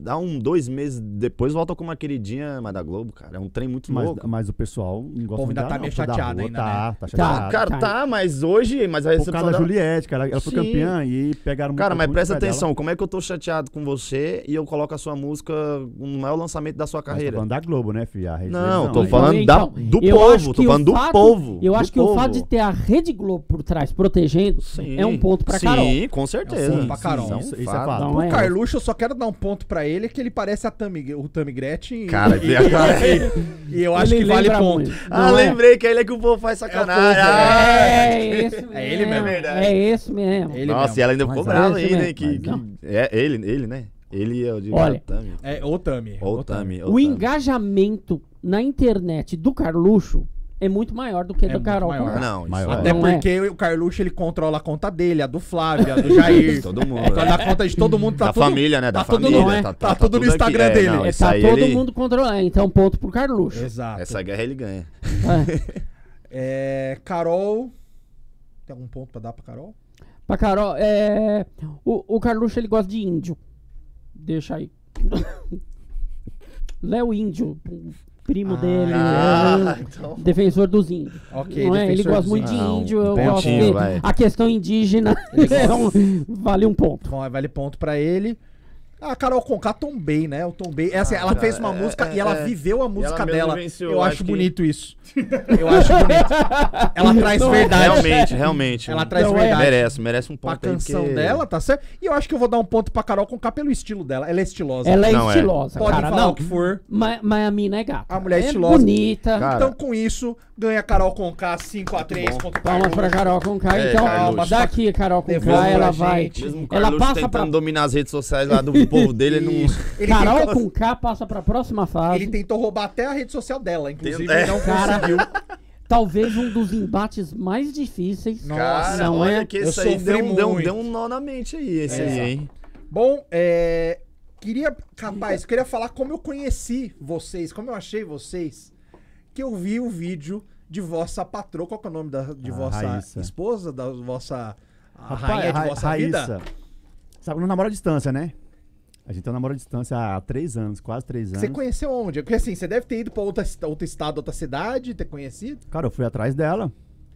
S4: dá um, dois meses depois, volta como uma queridinha mais da Globo, cara. É um trem muito
S3: Mas,
S4: louco.
S3: mas o pessoal não gosta
S1: povo
S3: muito
S1: ainda
S3: dela,
S1: tá
S3: não.
S1: meio
S3: O povo da
S1: chateado
S3: rua
S1: ainda,
S3: tá,
S1: né?
S3: tá
S2: Tá.
S3: chateado.
S4: Cara,
S2: Tá.
S4: tá, mas hoje... Mas a
S3: Por
S4: recepção
S3: causa da
S4: dela...
S3: Juliette, cara. Ela foi
S4: Sim.
S3: campeã e pegaram
S4: Cara,
S3: muito,
S4: mas
S3: muito
S4: presta
S3: no pé
S4: atenção,
S3: dela.
S4: como é que eu tô chateado com você e eu coloco a sua música no maior lançamento da sua
S3: Mas tô
S4: carreira?
S3: falando da Globo, né, filha? A Rede
S4: Não,
S3: Televisão,
S4: tô
S3: aí.
S4: falando
S2: Então,
S4: da, do
S2: eu acho
S4: povo,
S2: que
S4: tô
S2: o
S4: falando do
S2: fato-
S4: povo.
S2: Eu
S4: do
S2: acho que o
S4: povo.
S2: fato de ter a Rede Globo por trás protegendo
S4: Sim,
S2: é um ponto pra
S4: sim,
S2: Carol.
S4: com certeza.
S1: É um ponto pra Carol.
S4: Isso,
S3: Isso-
S4: isso
S3: isso é fato.
S2: Não
S1: O
S2: é?
S1: Carluxo, eu só quero dar um ponto pra ele, que ele parece a Tammy, o Tammy Gretchen.
S4: Cara,
S1: e,
S4: vê a cara
S1: e, e eu acho
S2: Ele
S1: que vale
S2: lembra
S1: ponto.
S2: muito.
S4: Ah,
S2: Não é?
S4: lembrei que ele é que o povo faz sacanagem.
S1: É o povo,
S4: Ah,
S2: É esse mesmo.
S1: É ele mesmo.
S2: É esse mesmo.
S1: Ele
S4: Nossa,
S1: mesmo.
S4: e ela ainda
S3: Mas
S4: ficou
S3: é
S4: brava
S2: esse
S4: ainda,
S2: mesmo,
S4: hein? Que,
S2: mas
S4: que-
S2: não.
S4: é ele, ele, né? Ele, eu digo,
S2: Olha,
S4: a Tami.
S1: É o Tami.
S4: Ou
S1: o Tami.
S4: Tami.
S2: O engajamento na internet do Carluxo é muito maior do que
S1: É
S2: do
S1: muito
S2: Carol.
S1: maior.
S2: Conká.
S4: Não, isso
S3: Maior.
S1: Até
S2: Não é.
S1: porque o Carluxo, ele controla a conta dele, a do Flávio, a do Jair.
S4: Todo mundo.
S1: Controla a conta de todo mundo. Tá
S4: da
S1: tudo,
S4: família, né? Da
S1: tá tudo
S4: família.
S2: no- é?
S1: tá tudo no
S4: aqui.
S1: Instagram
S4: É,
S1: dele.
S4: não,
S2: É,
S4: isso
S2: tá
S4: aí
S2: todo
S4: ele-
S2: mundo controlando. Então, ponto pro Carluxo.
S1: Exato.
S4: Essa guerra ele ganha.
S2: É.
S1: É, Carol. Tem algum ponto pra dar pra Carol?
S2: Pra Carol, é... O, o Carluxo, ele gosta de índio. Deixa aí. Léo Índio, o primo
S1: Ah,
S2: dele.
S4: ah,
S2: é,
S4: então.
S2: Defensor dos índios.
S1: Ok,
S2: Não é? Ele
S1: defensor
S2: gosta
S1: dos
S2: muito de
S4: índios.
S2: índio. Eu
S4: Não,
S2: gosto
S4: pontinho,
S2: que
S4: vai.
S2: a questão indígena é um- vale um ponto.
S1: Bom, vale ponto pra ele. A Carol Conká tombei, né? Eu tombei. É assim,
S4: Ah,
S1: ela
S4: cara,
S1: fez uma
S4: é,
S1: música
S4: é,
S1: e ela
S4: é.
S1: viveu a música
S4: mesmo
S1: dela.
S4: venceu,
S1: eu
S4: eu
S1: acho
S4: acho que-
S1: bonito isso. Eu acho bonito. Ela traz
S2: Não é?
S1: verdade.
S4: Realmente, realmente.
S1: Ela traz
S2: Não é.
S1: verdade.
S4: Merece, merece um
S1: Pra
S4: ponto aí,
S1: canção
S4: porque-
S1: dela, tá certo? E eu acho que eu vou dar um ponto pra Carol Conká pelo estilo dela. Ela é estilosa.
S2: Ela é
S4: Não, é.
S2: estilosa,
S1: Pode
S2: cara.
S1: falar
S2: Não,
S1: o que for.
S2: mas, mas a mina é gata.
S1: A mulher é
S2: é
S1: estilosa.
S2: bonita.
S4: Cara,
S1: Então, com isso, ganha Carol Conká cinco a três
S4: bom.
S1: contra o
S2: Palmas pra Carol Conká.
S4: É,
S2: Então,
S4: Carluxo.
S2: daqui a Carol
S1: Devolve
S2: Conká,
S1: pra
S2: ela vai.
S1: gente.
S4: Mesmo o
S2: Ela
S4: Carluxo
S2: passa
S4: tentando
S2: pra.
S4: dominar as redes sociais lá do povo dele, ele não...
S1: Ele
S2: Carol
S1: tentou,
S2: Conká passa pra próxima fase.
S1: ele tentou roubar até a rede social dela, inclusive.
S4: É.
S1: e não
S2: Cara,
S1: conseguiu.
S2: talvez um dos embates mais difíceis.
S1: Nossa,
S4: Cara,
S2: não
S4: olha
S2: é?
S4: que
S1: Eu
S4: esse aí
S1: sofri
S4: deu, um- deu, um-
S1: muito.
S4: deu um nó na mente aí, esse
S1: É.
S4: aí, hein?
S1: Bom, é. Queria. Rapaz, eu queria falar como eu conheci vocês, como eu achei vocês. Que eu vi o vídeo de vossa patroa. Qual que é o nome da, de
S3: A
S1: vossa
S3: Raíssa.
S1: esposa? Da vossa. A
S3: Rapaz,
S1: rainha de
S3: Ra-
S1: vossa
S3: Raíssa,
S1: vida?
S3: sabe, não namora à distância, né? A gente tá namorando à distância há três anos, quase três anos.
S1: Você conheceu onde? Porque assim, você deve ter ido pra outra, outro estado, outra cidade, ter conhecido.
S3: Cara, eu fui atrás dela.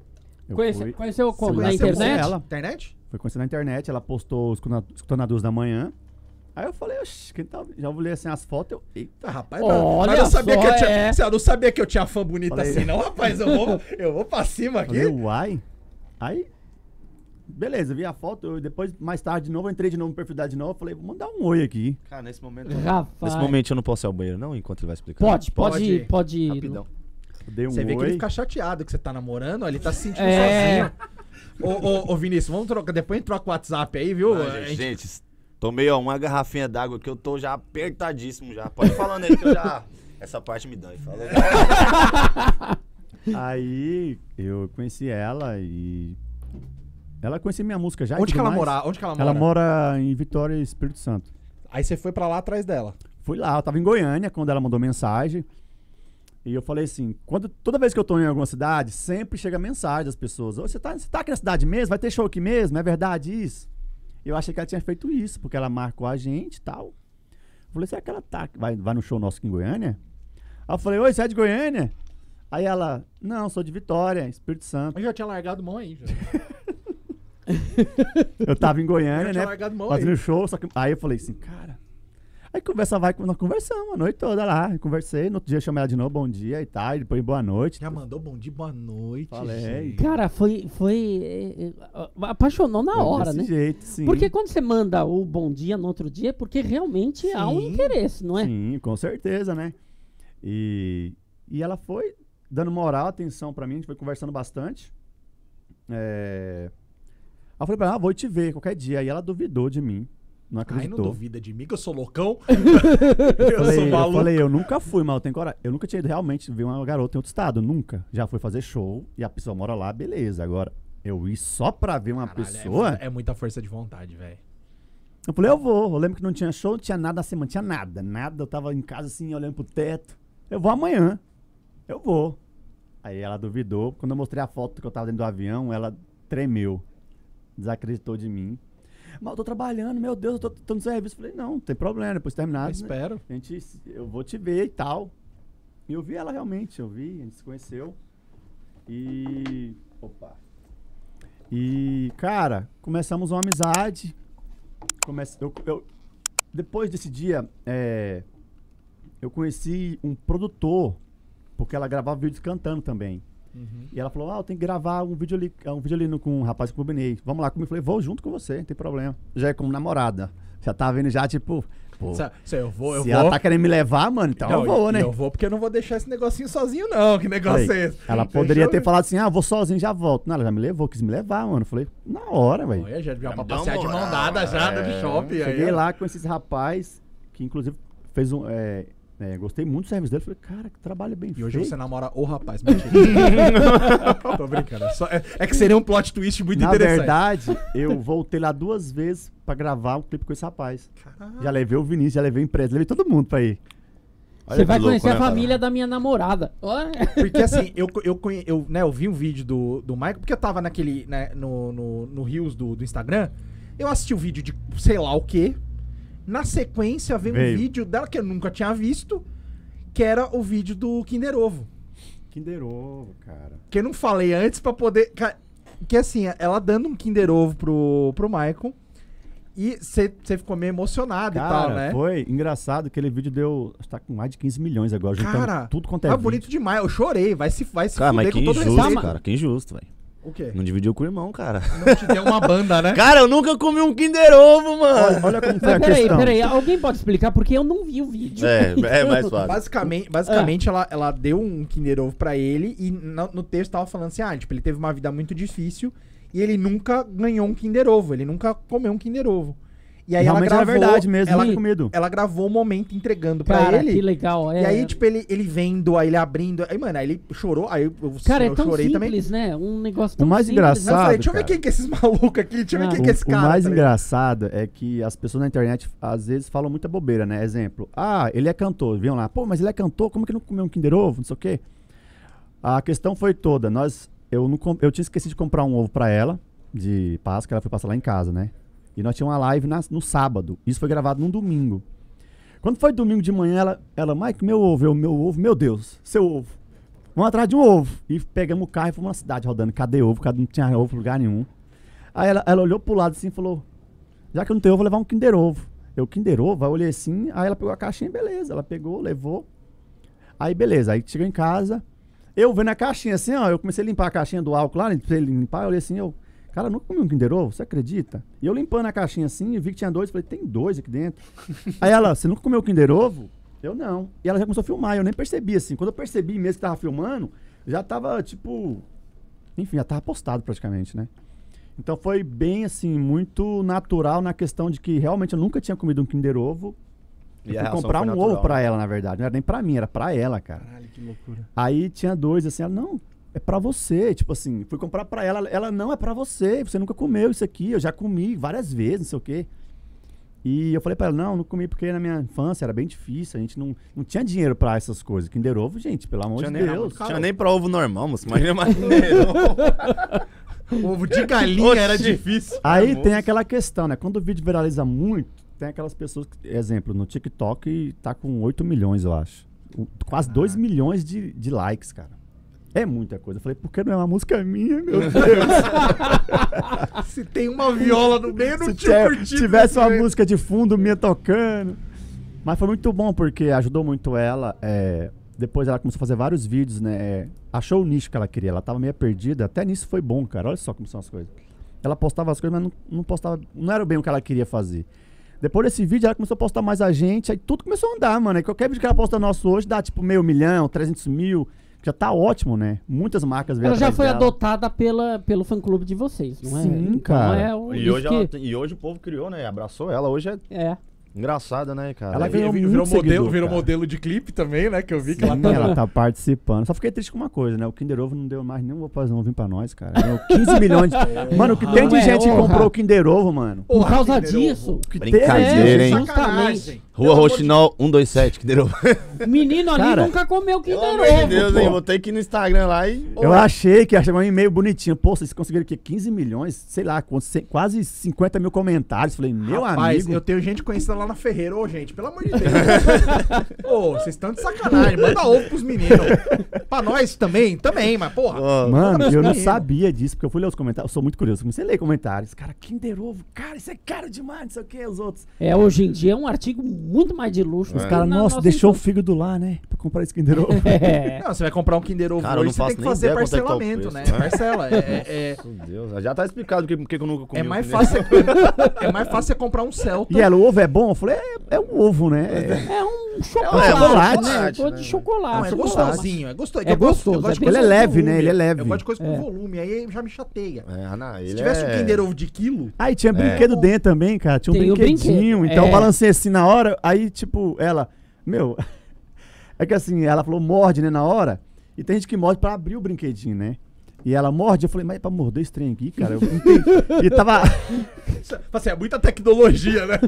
S3: Eu
S2: Conhece-
S3: fui,
S2: conheceu como?
S3: Você
S2: Na
S3: conheceu
S2: internet?
S3: ela?
S1: Internet?
S3: fui conhecer na internet, ela postou escutando escutando a duas da manhã. Aí eu falei, oxi, quem tá... Já olhei assim as fotos, eu... Eita,
S1: Ah, rapaz,
S2: Olha
S1: mas eu sabia
S2: só,
S1: que eu tinha.
S2: é.
S1: Você não sabia que eu tinha fã bonita
S3: Falei.
S1: assim, não, rapaz. Eu vou, eu vou pra cima aqui.
S3: falei, uai. Aí, beleza, vi a foto, eu depois, mais tarde, de novo, eu entrei de novo no perfil dela de novo, falei, vou mandar um oi aqui.
S4: Cara, nesse momento...
S2: Rapaz.
S4: Nesse momento eu não posso ir ao banheiro, não? Enquanto ele vai explicar.
S2: Pode, pode,
S1: Pode.
S2: ir, pode ir.
S4: Rapidão.
S3: Eu dei um
S1: Você vê que ele
S3: oi.
S1: fica chateado que você tá namorando, ó, ele tá se sentindo
S2: É.
S1: sozinho. Ô, ô, ô, Vinícius, vamos trocar. Depois a gente troca o WhatsApp aí, viu?
S4: Ah,
S1: A
S4: gente,
S1: gente-
S4: gente, tomei ó, uma garrafinha d'água que eu tô já apertadíssimo já. Pode ir falando aí que eu já... Essa parte me dói. Falou.
S3: Aí, eu conheci ela e... Ela conhecia minha música já. e
S1: Onde que
S3: tudo
S1: ela
S3: mais.
S1: mora? Onde que ela mora?
S3: Ela mora em Vitória, Espírito Santo.
S1: Aí você foi pra lá atrás dela.
S3: Fui lá, eu tava em Goiânia quando ela mandou mensagem. E eu falei assim, quando, toda vez que eu tô em alguma cidade, sempre chega mensagem das pessoas. Ô, você tá, você tá aqui na cidade mesmo? Vai ter show aqui mesmo? É verdade isso? Eu achei que ela tinha feito isso, porque ela marcou a gente e tal. Eu falei, será que ela tá, vai, vai no show nosso aqui em Goiânia? Aí eu falei, oi, você é de Goiânia? Aí ela, não, sou de Vitória, Espírito Santo.
S1: Eu já tinha largado mão aí, já.
S3: Eu tava em
S1: Eu
S3: Goiânia,
S1: já tinha
S3: né?
S1: largado mão aí.
S3: Fazendo show, só que aí eu falei assim, cara. Aí conversa vai, nós conversamos a noite toda lá. Eu conversei, no outro dia eu chamei ela de novo, bom dia e tal, e depois boa noite.
S1: Já mandou bom dia, boa noite.
S3: Falei.
S1: gente.
S2: Cara, foi. foi é, é, apaixonou na
S3: Foi
S2: hora,
S3: desse
S2: né?
S3: jeito, sim.
S2: Porque quando você manda o bom dia no outro dia, é porque realmente há um
S1: Sim.
S2: interesse, não é?
S3: Sim, com certeza, né? E, e ela foi dando moral, atenção pra mim, a gente foi conversando bastante. É... Aí eu falei pra ela, ah, vou te ver qualquer dia. Aí ela duvidou de mim, não
S1: Ai,
S3: acreditou.
S1: não duvida de mim que eu sou loucão.
S3: Eu
S1: eu
S3: falei,
S1: sou
S3: eu
S1: maluco.
S3: falei, eu nunca fui, mas eu tenho coragem. Eu nunca tinha ido realmente ver uma garota em outro estado, nunca. Já fui fazer show e a pessoa mora lá, beleza. Agora, eu ir só pra ver uma
S1: Caralho,
S3: pessoa...
S1: É, muita- é muita força de vontade, velho.
S3: Eu falei, eu vou. Eu lembro que não tinha show, não tinha nada na semana, não tinha nada, nada. Eu tava em casa assim, olhando pro teto. Eu vou amanhã. Eu vou. Aí ela duvidou. Quando eu mostrei a foto que eu tava dentro do avião, ela tremeu. Desacreditou de mim. mas eu tô trabalhando, meu Deus, eu tô, tô no serviço. Eu falei, não, não tem problema, depois terminado.
S1: Eu espero.
S3: Né, a gente, eu vou te ver e tal. E eu vi ela realmente, eu vi, a gente se conheceu. E... Opa. E, cara, começamos uma amizade. Comece, eu, eu, depois desse dia, é, eu conheci um produtor, porque ela gravava vídeos cantando também. Uhum. E ela falou, ah, eu tenho que gravar um vídeo ali, um vídeo ali no, com um rapaz que eu combinei. Vamos lá comigo. Eu falei, vou junto com você, não tem problema. Já é como namorada. Já tá vendo já, tipo... Pô,
S1: Cê, cê, eu vou, eu
S3: se
S1: vou.
S3: ela tá querendo me levar, mano, então
S1: não,
S3: eu vou, né?
S1: Eu vou porque eu não vou deixar esse negocinho sozinho, não. Que negócio
S3: Falei,
S1: é esse?
S3: ela
S1: Deixa
S3: poderia
S1: eu...
S3: ter falado assim, ah, eu vou sozinho, já volto. Não, ela já me levou, quis me levar, mano. Eu falei, na hora, velho.
S1: Olha, já devia pra
S4: me deu
S1: passear de
S4: moral,
S1: mão dada já,
S4: é.
S1: no shopping.
S3: Cheguei
S1: aí,
S3: lá com esses rapaz, que inclusive fez um... É, é, gostei muito do serviço dele. Falei, cara, que trabalho bem feito.
S1: E hoje você namora o rapaz, mentira. Tô brincando. É, só, é, é que seria um plot twist muito
S3: Na
S1: interessante.
S3: verdade, eu voltei lá duas vezes pra gravar um clipe com esse rapaz.
S1: Caralho.
S3: Já levei o Vinícius, já levei a empresa, levei todo mundo pra ir.
S2: Você vai
S4: louco,
S2: conhecer
S4: né,
S2: a
S4: cara?
S2: família da minha namorada. Olha.
S1: Porque assim, eu, eu, conhe- eu, né, eu vi um vídeo do, do Michael, porque eu tava naquele, né, no, no, no Reels do, do Instagram, eu assisti o vídeo de sei lá o quê, na sequência veio um
S3: Veio.
S1: vídeo dela que eu nunca tinha visto, que era o vídeo do Kinder Ovo.
S3: Kinder Ovo, cara.
S1: Que eu não falei antes pra poder... ca- Que assim, ela dando um Kinder Ovo pro, pro Michael, e você ficou meio emocionado e
S3: Cara,
S1: tal, né?
S3: foi engraçado, aquele vídeo deu... Tá com mais de quinze milhões agora, juntando
S1: Cara,
S3: tudo quanto é
S1: Ah,
S3: vídeo.
S1: bonito demais, eu chorei, vai se, vai se
S4: Cara, mas
S1: fuder
S4: que
S1: com todo
S4: injusto,
S1: respeito.
S4: cara. Que injusto, velho.
S1: O quê?
S4: Não dividiu com o irmão, cara.
S1: Não te deu uma banda, né?
S4: Cara, eu nunca comi um Kinder Ovo, mano.
S3: Olha, olha como foi
S2: Mas
S3: a
S2: peraí,
S3: questão.
S2: peraí. Alguém pode explicar? Porque eu não vi o vídeo.
S4: É, é mais fácil.
S1: Basicamente, basicamente ela, ela deu um Kinder Ovo pra ele e no, no texto tava falando assim, ah, tipo, ele teve uma vida muito difícil e ele nunca ganhou um Kinder Ovo, ele nunca comeu um Kinder Ovo. E aí
S3: Realmente
S1: ela
S3: era
S1: gravou,
S3: verdade mesmo,
S1: ela,
S3: nunca comido.
S1: ela gravou o momento entregando pra
S2: Cara,
S1: ele.
S2: que legal. É.
S1: E aí, tipo, ele, ele vendo, aí ele abrindo. Aí, mano, aí ele chorou, aí eu, eu,
S2: Cara, é
S1: eu
S2: tão
S1: chorei também.
S2: simples, né? Um negócio tão
S3: O mais
S2: simples, né?
S1: Aí eu falei,
S3: engraçado,
S1: deixa eu ver
S3: cara.
S1: quem que é esses malucos aqui, deixa eu ver
S2: Ah.
S1: quem
S3: O,
S1: que é esse
S3: o
S1: cara.
S3: mais
S1: tá ligado?
S3: engraçado é que as pessoas na internet às vezes falam muita bobeira, né? Exemplo, ah, ele é cantor, viam lá, pô, mas ele é cantor, como que não comeu um Kinder Ovo, não sei o quê. A questão foi toda, nós, eu, não, com- eu tinha esquecido de comprar um ovo pra ela, de Páscoa, ela foi passar lá em casa, né? E nós tínhamos uma live na- no sábado, isso foi gravado num domingo. Quando foi domingo de manhã, ela, ela Mike, meu ovo, eu, meu ovo, meu Deus, seu ovo. Vamos atrás de um ovo. E pegamos o carro e fomos na cidade rodando, cadê ovo? Cadê? Não tinha ovo em lugar nenhum. Aí ela, ela olhou pro lado assim e falou, já que eu não tenho ovo, vou levar um Kinder Ovo. Eu, Kinder Ovo? Aí eu olhei assim, aí ela pegou a caixinha, beleza. Ela pegou, levou. Aí beleza, aí chegou em casa. Eu vendo a caixinha assim, ó, eu comecei a limpar a caixinha do álcool lá, pra ele limpar, eu olhei assim, eu, cara, eu nunca comi um Kinder Ovo, você acredita? E eu limpando a caixinha assim, eu vi que tinha dois, falei, tem dois aqui dentro. Aí ela, você nunca comeu Kinder Ovo? Eu não. E ela já começou a filmar, eu nem percebi assim. Quando eu percebi mesmo que tava filmando, já tava, tipo, enfim, já tava postado praticamente, né? Então foi bem, assim, muito natural na questão de que realmente eu nunca tinha comido um Kinder Ovo.
S4: E
S3: Eu
S4: a
S3: fui
S4: reação
S3: comprar
S4: foi
S3: um
S4: natural,
S3: ovo pra
S4: né?
S3: ela, na verdade. Não era nem pra mim, era pra ela, cara.
S1: Caralho, que loucura.
S3: Aí tinha dois, assim, ela, não, é pra você. Tipo assim, fui comprar pra ela, ela, não, é pra você. Você nunca comeu isso aqui, eu já comi várias vezes, não sei o quê. E eu falei pra ela, não, não comi porque na minha infância era bem difícil, a gente não, não tinha dinheiro pra essas coisas. Kinder Ovo, gente, pelo amor
S4: Tinha
S3: de
S4: nem,
S3: Deus.
S4: tinha nem pra ovo normal, moço. Imagina mais Kinder Ovo.
S1: Ovo de galinha
S4: Oxi.
S1: era difícil.
S3: Aí
S4: É,
S3: tem
S4: moço.
S3: aquela questão, né? Quando o vídeo viraliza muito, tem aquelas pessoas, que, exemplo, no TikTok tá com oito milhões, eu acho. O- Quase dois milhões de, de likes, cara. É muita coisa. Eu falei, por que não é uma música minha, meu Deus?
S1: Se tem uma viola no meio, eu não
S3: Se
S1: tinha
S3: tiver-
S1: curtido.
S3: tivesse
S1: desse
S3: uma
S1: jeito.
S3: música de fundo minha tocando. Mas foi muito bom, porque ajudou muito ela. é, depois ela começou a fazer vários vídeos, né? é, achou o nicho que ela queria. Ela tava meio perdida. Até nisso foi bom, cara. Olha só como são as coisas. Ela postava as coisas, mas não, não postava. Não era bem o que ela queria fazer. Depois desse vídeo, ela começou a postar mais a gente. Aí tudo começou a andar, mano. Aí qualquer vídeo que ela posta nosso hoje dá tipo meio milhão, trezentos mil. Já tá ótimo, né? Muitas marcas vieram
S2: Ela já
S3: atrás
S2: foi
S3: dela.
S2: adotada pela, pelo fã-clube de vocês, não é?
S3: Sim,
S2: Então
S3: cara.
S2: é o-
S4: E
S2: isso
S4: hoje,
S2: que-
S4: ela tem- e hoje o povo criou, né? Abraçou ela. Hoje é
S2: É.
S4: engraçada, né, cara?
S3: Ela
S4: É,
S3: ganhou
S1: virou,
S3: muito
S1: modelo,
S3: seguidor,
S1: virou
S3: cara.
S1: modelo de clipe também, né? Que eu vi que
S3: Sim,
S1: ela tá.
S3: ela tá participando. Só fiquei triste com uma coisa, né? O Kinder Ovo não deu mais nenhum rapaz não vir pra nós, cara. Deu quinze milhões de... Mano, o que tem de
S2: Ué,
S3: gente que
S2: porra.
S3: comprou o Kinder Ovo, mano.
S2: Por
S1: Porra,
S2: causa
S1: Kinder Ovo.
S2: disso.
S3: Que
S4: Brincadeira,
S3: teve,
S4: hein?
S3: gente.
S2: Justamente.
S4: Rua Roxinol um dois sete, Kinder Ovo.
S2: O menino ali
S3: Cara,
S2: nunca comeu Kinder
S4: Pelo
S2: Ovo,
S4: amor de Deus,
S2: pô.
S4: hein? Vou ter que ir no Instagram lá e...
S3: Eu achei que ia chegar um e-mail bonitinho. Pô, vocês conseguiram aqui quinze milhões, sei lá, com ce- quase cinquenta mil comentários. Falei, meu
S1: Rapaz,
S3: amigo.
S1: eu tenho gente conhecida lá na Ferreira. Ô, gente, pelo amor de Deus. Ô, vocês estão de sacanagem. Manda ovo pros meninos. Pra nós também, também, mas porra.
S4: Ó,
S3: Mano, eu não
S1: menino.
S3: sabia disso, porque eu fui ler os comentários. Eu sou muito curioso. Comecei a ler comentários. Cara, Kinder Ovo, cara, isso é caro demais, não sei o que, os outros.
S2: É, hoje em dia é um artigo muito mais de luxo.
S3: Os
S2: do que
S3: caras,
S2: na
S3: nossa,
S2: nossa
S3: deixou o
S2: infância.
S3: fígado lá, né? Pra comprar esse Kinder Ovo.
S2: É.
S1: Não, você vai comprar um Kinder Ovo
S4: Cara, eu
S1: hoje,
S4: não
S1: você tem
S4: faço
S1: que
S4: nem
S1: fazer
S4: ideia quanto é que tá o
S1: parcelamento, né?
S4: preço.
S1: Parcela. É, é,
S4: Meu Deus, já tá explicado porque, porque eu nunca comi
S1: é,
S4: um
S1: mais
S4: Kinder.
S1: fácil, é mais fácil você comprar um Celta.
S3: E ela, o ovo é bom? Eu falei, é, é um ovo, né? É-
S2: É um
S4: É,
S2: chocolate,
S4: é
S3: chocolate,
S2: né?
S4: né?
S2: Tô de chocolate.
S1: Não, é
S2: chocolate.
S1: gostosinho, é gostoso.
S2: É
S1: Eu gosto-
S2: gostoso,
S1: eu gosto de
S2: é
S1: coisa
S3: Ele é
S1: com
S3: leve, né?
S1: volume.
S3: Ele é leve.
S1: Eu gosto de coisa com
S2: É.
S1: volume, aí já me chateia.
S4: É, ah, não, ele
S1: Se tivesse
S4: é...
S1: um Kinder Ovo de quilo,
S3: Aí tinha
S4: É.
S3: brinquedo dentro também, cara. Tinha um
S2: Tem o
S3: brinquedinho.
S2: brinquedo,
S3: Então
S2: é.
S3: eu balancei assim na hora. Aí, tipo, ela, meu. É que assim, ela falou morde, né, na hora. E tem gente que morde pra abrir o brinquedinho, né? E ela morde, eu falei, mas é pra morder esse trem aqui, cara? Eu não entendi. E tava.
S1: assim, é muita tecnologia, né?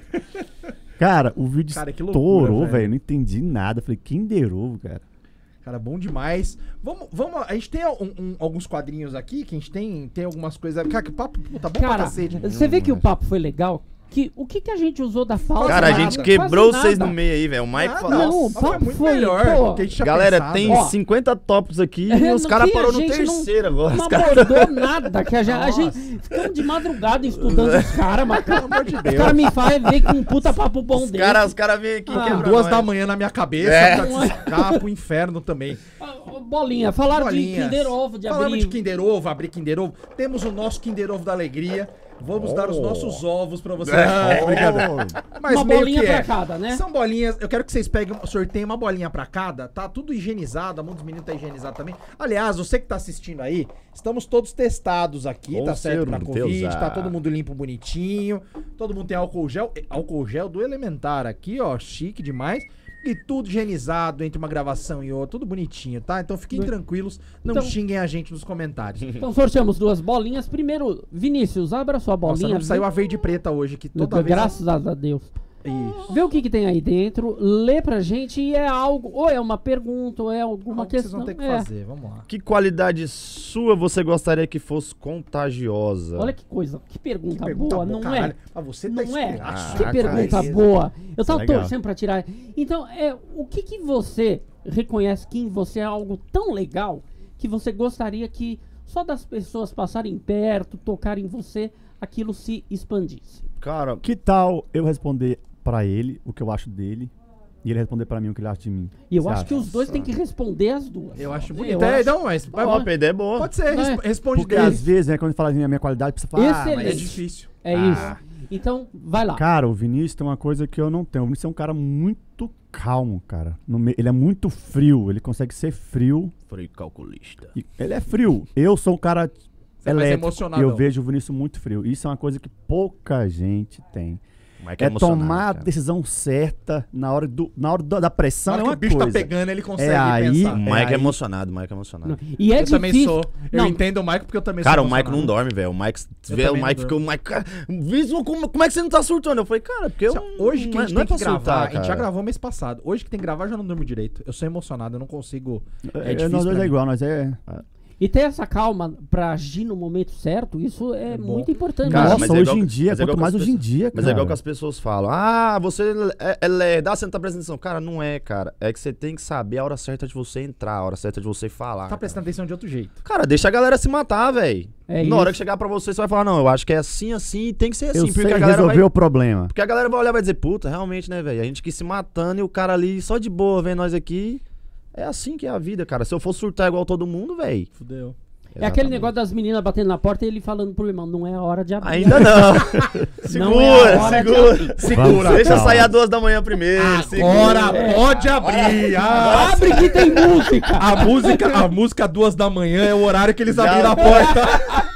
S3: Cara, o vídeo
S1: Cara, que loucura,
S3: estourou,
S1: velho.
S3: velho. Não entendi nada. Falei, Kinder Ovo, cara.
S1: Cara, bom demais. Vamos, vamos, a gente tem um- um- alguns quadrinhos aqui, que a gente tem, tem algumas coisas. Cara, que papo pô, tá bom pra
S2: Cara,
S1: cacete.
S2: você vê que o papo foi legal? Que, o que, que a gente usou da falta?
S4: Cara, a
S1: Quase
S4: gente
S1: nada,
S4: quebrou
S2: quase
S4: vocês
S2: nada.
S4: no meio aí, velho. O Mike
S1: Ah,
S4: falou...
S2: não,
S1: não,
S2: o
S1: foi
S2: papo
S1: muito
S2: foi,
S1: melhor
S2: pô.
S1: do que a gente tinha
S4: Galera,
S1: pensado.
S4: tem
S2: Ó.
S4: cinquenta tópicos aqui
S2: É,
S4: e os
S2: não
S4: caras
S2: que a
S4: pararam no
S2: gente não-
S4: terceiro agora.
S2: Não
S4: Os caras...
S2: abordou nada, que a gente, a gente ficamos de madrugada estudando os caras, mas
S1: Pelo amor de
S2: os
S1: Deus.
S2: caras me fazem ver com um puta papo bom
S4: Os
S2: dele.
S4: caras cara vêm aqui
S2: Ah.
S4: quebrar
S1: Duas
S4: nós.
S1: da manhã na minha cabeça,
S4: É.
S1: pra descar pro inferno também.
S2: Bolinha, falaram
S1: Bolinhas.
S2: de Kinder Ovo, de
S1: Falamos
S2: abrir...
S1: de Kinder Ovo, abrir Kinder Ovo. Temos o nosso Kinder Ovo da alegria. Vamos dar os nossos ovos pra vocês.
S4: É.
S1: Não, brincadeira. Mas
S2: Uma
S1: meio
S2: bolinha
S1: que
S2: pra
S1: é.
S2: cada, né?
S1: São bolinhas, eu quero que vocês peguem, sorteiem uma bolinha pra cada, tá tudo higienizado, a mão dos meninos tá higienizada também. Aliás, você que tá assistindo aí, estamos todos testados aqui,
S4: Com
S1: tá certo, pra
S4: certeza.
S1: Covid, tá todo mundo limpo, bonitinho, todo mundo tem álcool gel, álcool gel do Elementar aqui, ó, chique demais. E tudo higienizado entre uma gravação e outra, tudo bonitinho, tá? Então fiquem
S2: Bem,
S1: tranquilos, não
S2: então-
S1: xinguem a gente nos comentários.
S2: Então sorteamos duas bolinhas. Primeiro, Vinícius, abra sua
S1: Nossa,
S2: bolinha.
S1: não saiu a verde e preta hoje, que toda vez...
S2: Graças a Deus.
S1: Isso.
S2: Vê o que, que tem aí dentro, lê pra gente e é algo, ou é uma pergunta, ou é alguma
S1: Algo que vocês
S2: questão.
S1: vão ter que
S2: é.
S1: fazer, vamos lá.
S4: Que qualidade sua você gostaria que fosse contagiosa?
S2: Olha que coisa, que pergunta,
S1: Que pergunta
S2: boa,
S1: boa,
S2: não
S1: caralho.
S2: é?
S1: Mas você tá
S2: Não é?
S1: esculacho.
S2: Que
S4: Ah,
S2: pergunta
S4: cara,
S2: boa. Eu tava
S3: legal.
S2: torcendo pra tirar. Então, é, o que que você reconhece que em você é algo tão legal que você gostaria que só das pessoas passarem perto, tocarem em você, aquilo se expandisse?
S4: Cara,
S3: Que tal eu responder pra ele o que eu acho dele e ele responder pra mim o que ele acha de mim?
S2: E eu
S3: Você
S2: acho
S3: acha?
S2: que os dois têm que responder as duas.
S1: Eu acho
S2: Eu
S1: bonito. É,
S2: acho-
S1: não, mas vai,
S4: ó, a ideia é boa.
S1: pode ser,
S2: Não é?
S1: resp- responde
S3: Porque
S1: dele.
S3: às vezes, né, quando fala assim, a minha qualidade, você fala, ah, mas
S1: É
S2: Excelente.
S1: difícil.
S2: É
S4: Ah.
S2: isso. Então, vai lá.
S3: Cara, o Vinícius tem uma coisa que eu não tenho. O Vinícius é um cara muito calmo, cara. No me- Ele é muito frio, ele consegue ser frio.
S4: Fui calculista.
S3: e- Ele é frio. Eu sou um cara
S1: Você é mais
S3: elétrico
S1: emocionado.
S3: e eu vejo o Vinícius muito frio. Isso é uma coisa que pouca gente tem.
S4: Mike
S3: É
S4: emocionado,
S3: tomar a
S4: cara.
S3: decisão certa na hora, do, na hora do- da pressão.
S1: Na hora
S3: é
S1: que
S3: uma
S1: o bicho
S3: coisa.
S1: tá pegando, ele consegue
S3: É aí-
S1: pensar.
S4: O
S3: É
S4: Mike é,
S3: aí-
S4: emocionado, o Mike é emocionado.
S2: Não. E é
S1: eu também
S2: difícil.
S1: sou. Eu
S2: Não.
S1: entendo o Mike porque eu também
S4: Cara,
S1: sou
S4: o Mike não
S1: emocionado.
S4: dorme, velho. O Mike,
S1: Eu
S4: vê, o
S1: também
S4: Mike
S1: não
S4: fica, o Mike, cara, Viso, como, como é que você não tá surtando? Eu falei, cara, porque eu.
S1: Hoje que
S4: não
S1: a
S4: é-
S1: gente
S4: não é
S1: tem que
S4: pra
S1: gravar,
S4: surtar,
S1: a gente já
S4: cara.
S1: gravou mês passado. Hoje que tem que gravar, eu já não durmo direito. Eu sou emocionado, eu não consigo. É,
S3: É,
S1: difícil.
S3: nós dois
S1: pra
S3: é
S1: mim.
S3: igual, nós é.
S2: E ter essa calma pra agir no momento certo, isso é,
S1: É bom.
S2: muito importante.
S4: Cara,
S3: Nossa,
S4: mas é
S3: hoje
S4: igual-
S3: em dia,
S4: mas é igual
S3: quanto
S4: que
S3: mais
S4: as
S3: hoje em
S4: pessoas-
S3: dia, cara.
S4: Mas é igual que as pessoas falam. Ah, você é, é lerdo, ah, você não tá prestando atenção. Cara, não é, cara. É que você tem que saber a hora certa de você entrar, a hora certa de você falar.
S1: Tá
S4: cara.
S1: prestando atenção de outro jeito.
S4: Cara, deixa a galera se matar, velho.
S2: É
S4: Na hora
S2: isso.
S4: que chegar pra você, você vai falar, não, eu acho que é assim, assim, e tem que ser assim.
S3: Eu
S4: porque
S3: sei
S4: a galera
S3: resolver
S4: vai...
S3: o problema.
S4: Porque a galera vai olhar e vai dizer, puta, realmente, né, velho? A gente quis se matando e o cara ali só de boa vendo nós aqui. É assim que é a vida, cara. Se eu fosse surtar igual todo mundo, velho.
S1: Fudeu.
S2: É aquele negócio das meninas batendo na porta e ele falando pro irmão, não é a hora de abrir.
S4: Ainda não.
S2: Não é a
S4: segura,
S2: hora de
S4: segura.
S2: abrir.
S1: Segura.
S4: Deixa
S3: Calma.
S4: sair às duas da manhã primeiro.
S1: Agora
S4: segura.
S1: pode abrir. Ah,
S2: Abre que tem música!
S1: a música, a música duas da manhã é o horário que eles
S4: Já-
S1: abriram a porta.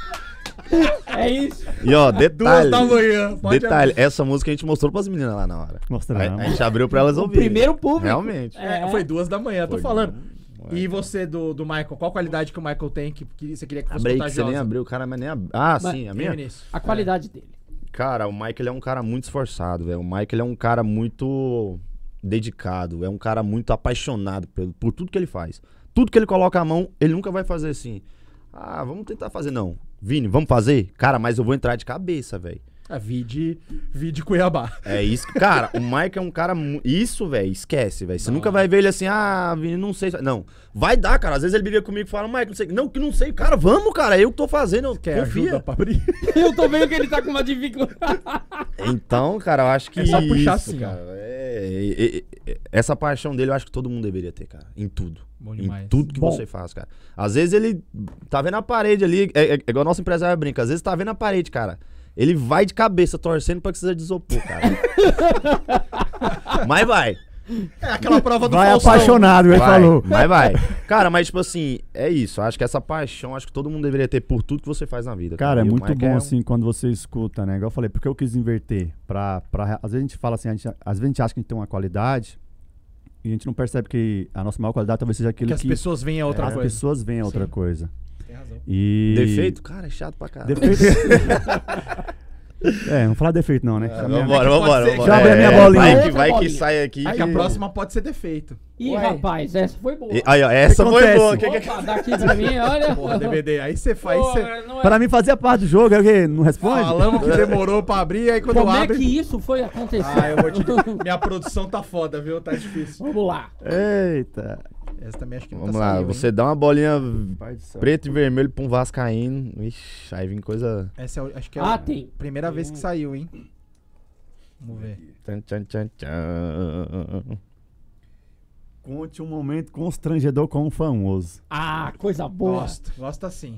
S2: É isso.
S4: E ó,
S1: Duas
S4: detalhe.
S1: da manhã. Pode
S4: Detalhe, essa música a gente mostrou pras meninas lá na hora. A,
S3: Mostrando.
S4: a gente abriu pra elas
S2: O
S4: ouvirem.
S2: primeiro público.
S4: Realmente.
S1: É, foi duas da manhã, tô
S4: Foi
S1: falando.
S4: bom.
S1: E você do, do Michael, qual qualidade que o Michael tem que, que você queria que fosse
S4: Abri aí que você nem
S1: contagiosa?
S4: abriu, o cara, mas nem abriu. Ah,
S2: Mas-
S4: sim, a
S1: Hein,
S4: minha?
S1: Vinícius?
S2: A qualidade dele.
S4: Cara, o Mike ele é um cara muito esforçado, velho. O Mike ele é um cara muito dedicado, é um cara muito apaixonado por, por tudo que ele faz. Tudo que ele coloca a mão, ele nunca vai fazer assim. Ah, vamos tentar fazer. Não. Vini, vamos fazer? Cara, mas eu vou entrar de cabeça, velho.
S1: É, vide, vide Cuiabá.
S4: É isso. Cara, o Mike é um cara... mu- Isso, velho, esquece, velho. Você nunca vai ver ele assim, ah, Vini, não sei. Não, vai dar, cara. Às vezes ele briga comigo e fala, Mike, não sei. Não, que não sei. Cara, vamos, cara. É eu que tô fazendo. Eu
S1: Quer
S4: confia.
S1: ajuda pra abrir?
S2: Eu tô vendo que ele tá com uma dificuldade.
S4: Então, cara, eu acho que...
S1: É só puxar
S4: isso,
S1: assim,
S4: cara. É, é, é, é, essa paixão dele eu acho que todo mundo deveria ter, cara. Em tudo.
S1: Bom
S4: Em
S1: demais.
S4: tudo que
S2: Bom.
S4: você faz, cara. Às vezes ele tá vendo a parede ali, é, é, é igual o nosso empresário brinca, às vezes tá vendo a parede, cara. Ele vai de cabeça torcendo pra que seja de isopor, cara. Mas vai.
S1: É aquela prova do
S3: Vai
S1: Faustão.
S3: apaixonado, ele
S4: Vai,
S3: falou.
S4: mas vai. Cara, mas tipo assim, é isso. Acho que essa paixão, acho que todo mundo deveria ter por tudo que você faz na vida.
S3: Cara, é
S4: E o
S3: muito
S4: Mike
S3: bom
S4: é um-
S3: assim quando você escuta, né? Igual eu falei, porque eu quis inverter. Pra, pra, às vezes a gente fala assim, a gente- às vezes a gente acha que a gente tem uma qualidade e a gente não percebe que a nossa maior qualidade talvez seja aquilo
S1: Que
S3: que,
S1: as pessoas veem a outra
S3: as
S1: coisa.
S3: pessoas veem a outra
S1: Sim.
S3: coisa.
S1: Tem razão.
S3: E...
S4: Defeito? Cara, é chato pra caralho.
S3: Defeito. É, não falar defeito não, né?
S4: Ah,
S3: A minha-
S4: vambora,
S1: pode
S4: vambora,
S1: ser-
S4: vambora.
S3: Já abri a minha
S4: É,
S3: bolinha.
S4: Vai que,
S2: Outra
S4: vai que
S2: bolinha.
S4: sai aqui.
S1: Aí
S4: que-
S1: a próxima pode ser defeito.
S2: Ih,
S1: Ué.
S2: rapaz, essa foi boa.
S4: E- Aí, ó, essa
S3: que
S4: foi
S3: acontece?
S4: boa. Que, que,
S2: Opa, daqui pra mim, olha.
S1: Porra, D V D. Aí você faz.
S2: Pô,
S1: Você...
S2: não é-
S3: Pra mim fazia parte do jogo, é o quê? Não responde?
S1: Falamos que demorou pra abrir, aí quando
S2: Como é
S1: abre.
S2: que isso foi acontecer?
S1: Ah, eu vou te dizer. Minha produção tá foda, viu? Tá difícil.
S2: Vamos lá.
S3: Eita.
S1: Essa também acho que não
S4: Vamos
S1: tá
S4: lá,
S1: saindo,
S4: você
S1: hein?
S4: dá uma bolinha
S3: Pai do céu.
S4: preto e vermelho pra um vascaíno. Ixi, aí vem coisa...
S1: Essa é, o- acho que é
S2: Ah,
S1: a
S2: tem.
S1: primeira vez que saiu, hein? Vamos ver.
S4: Tchan, tchan, tchan, tchan.
S3: Conte um momento constrangedor com um famoso.
S2: Ah, coisa boa.
S1: Gosto, gosto assim.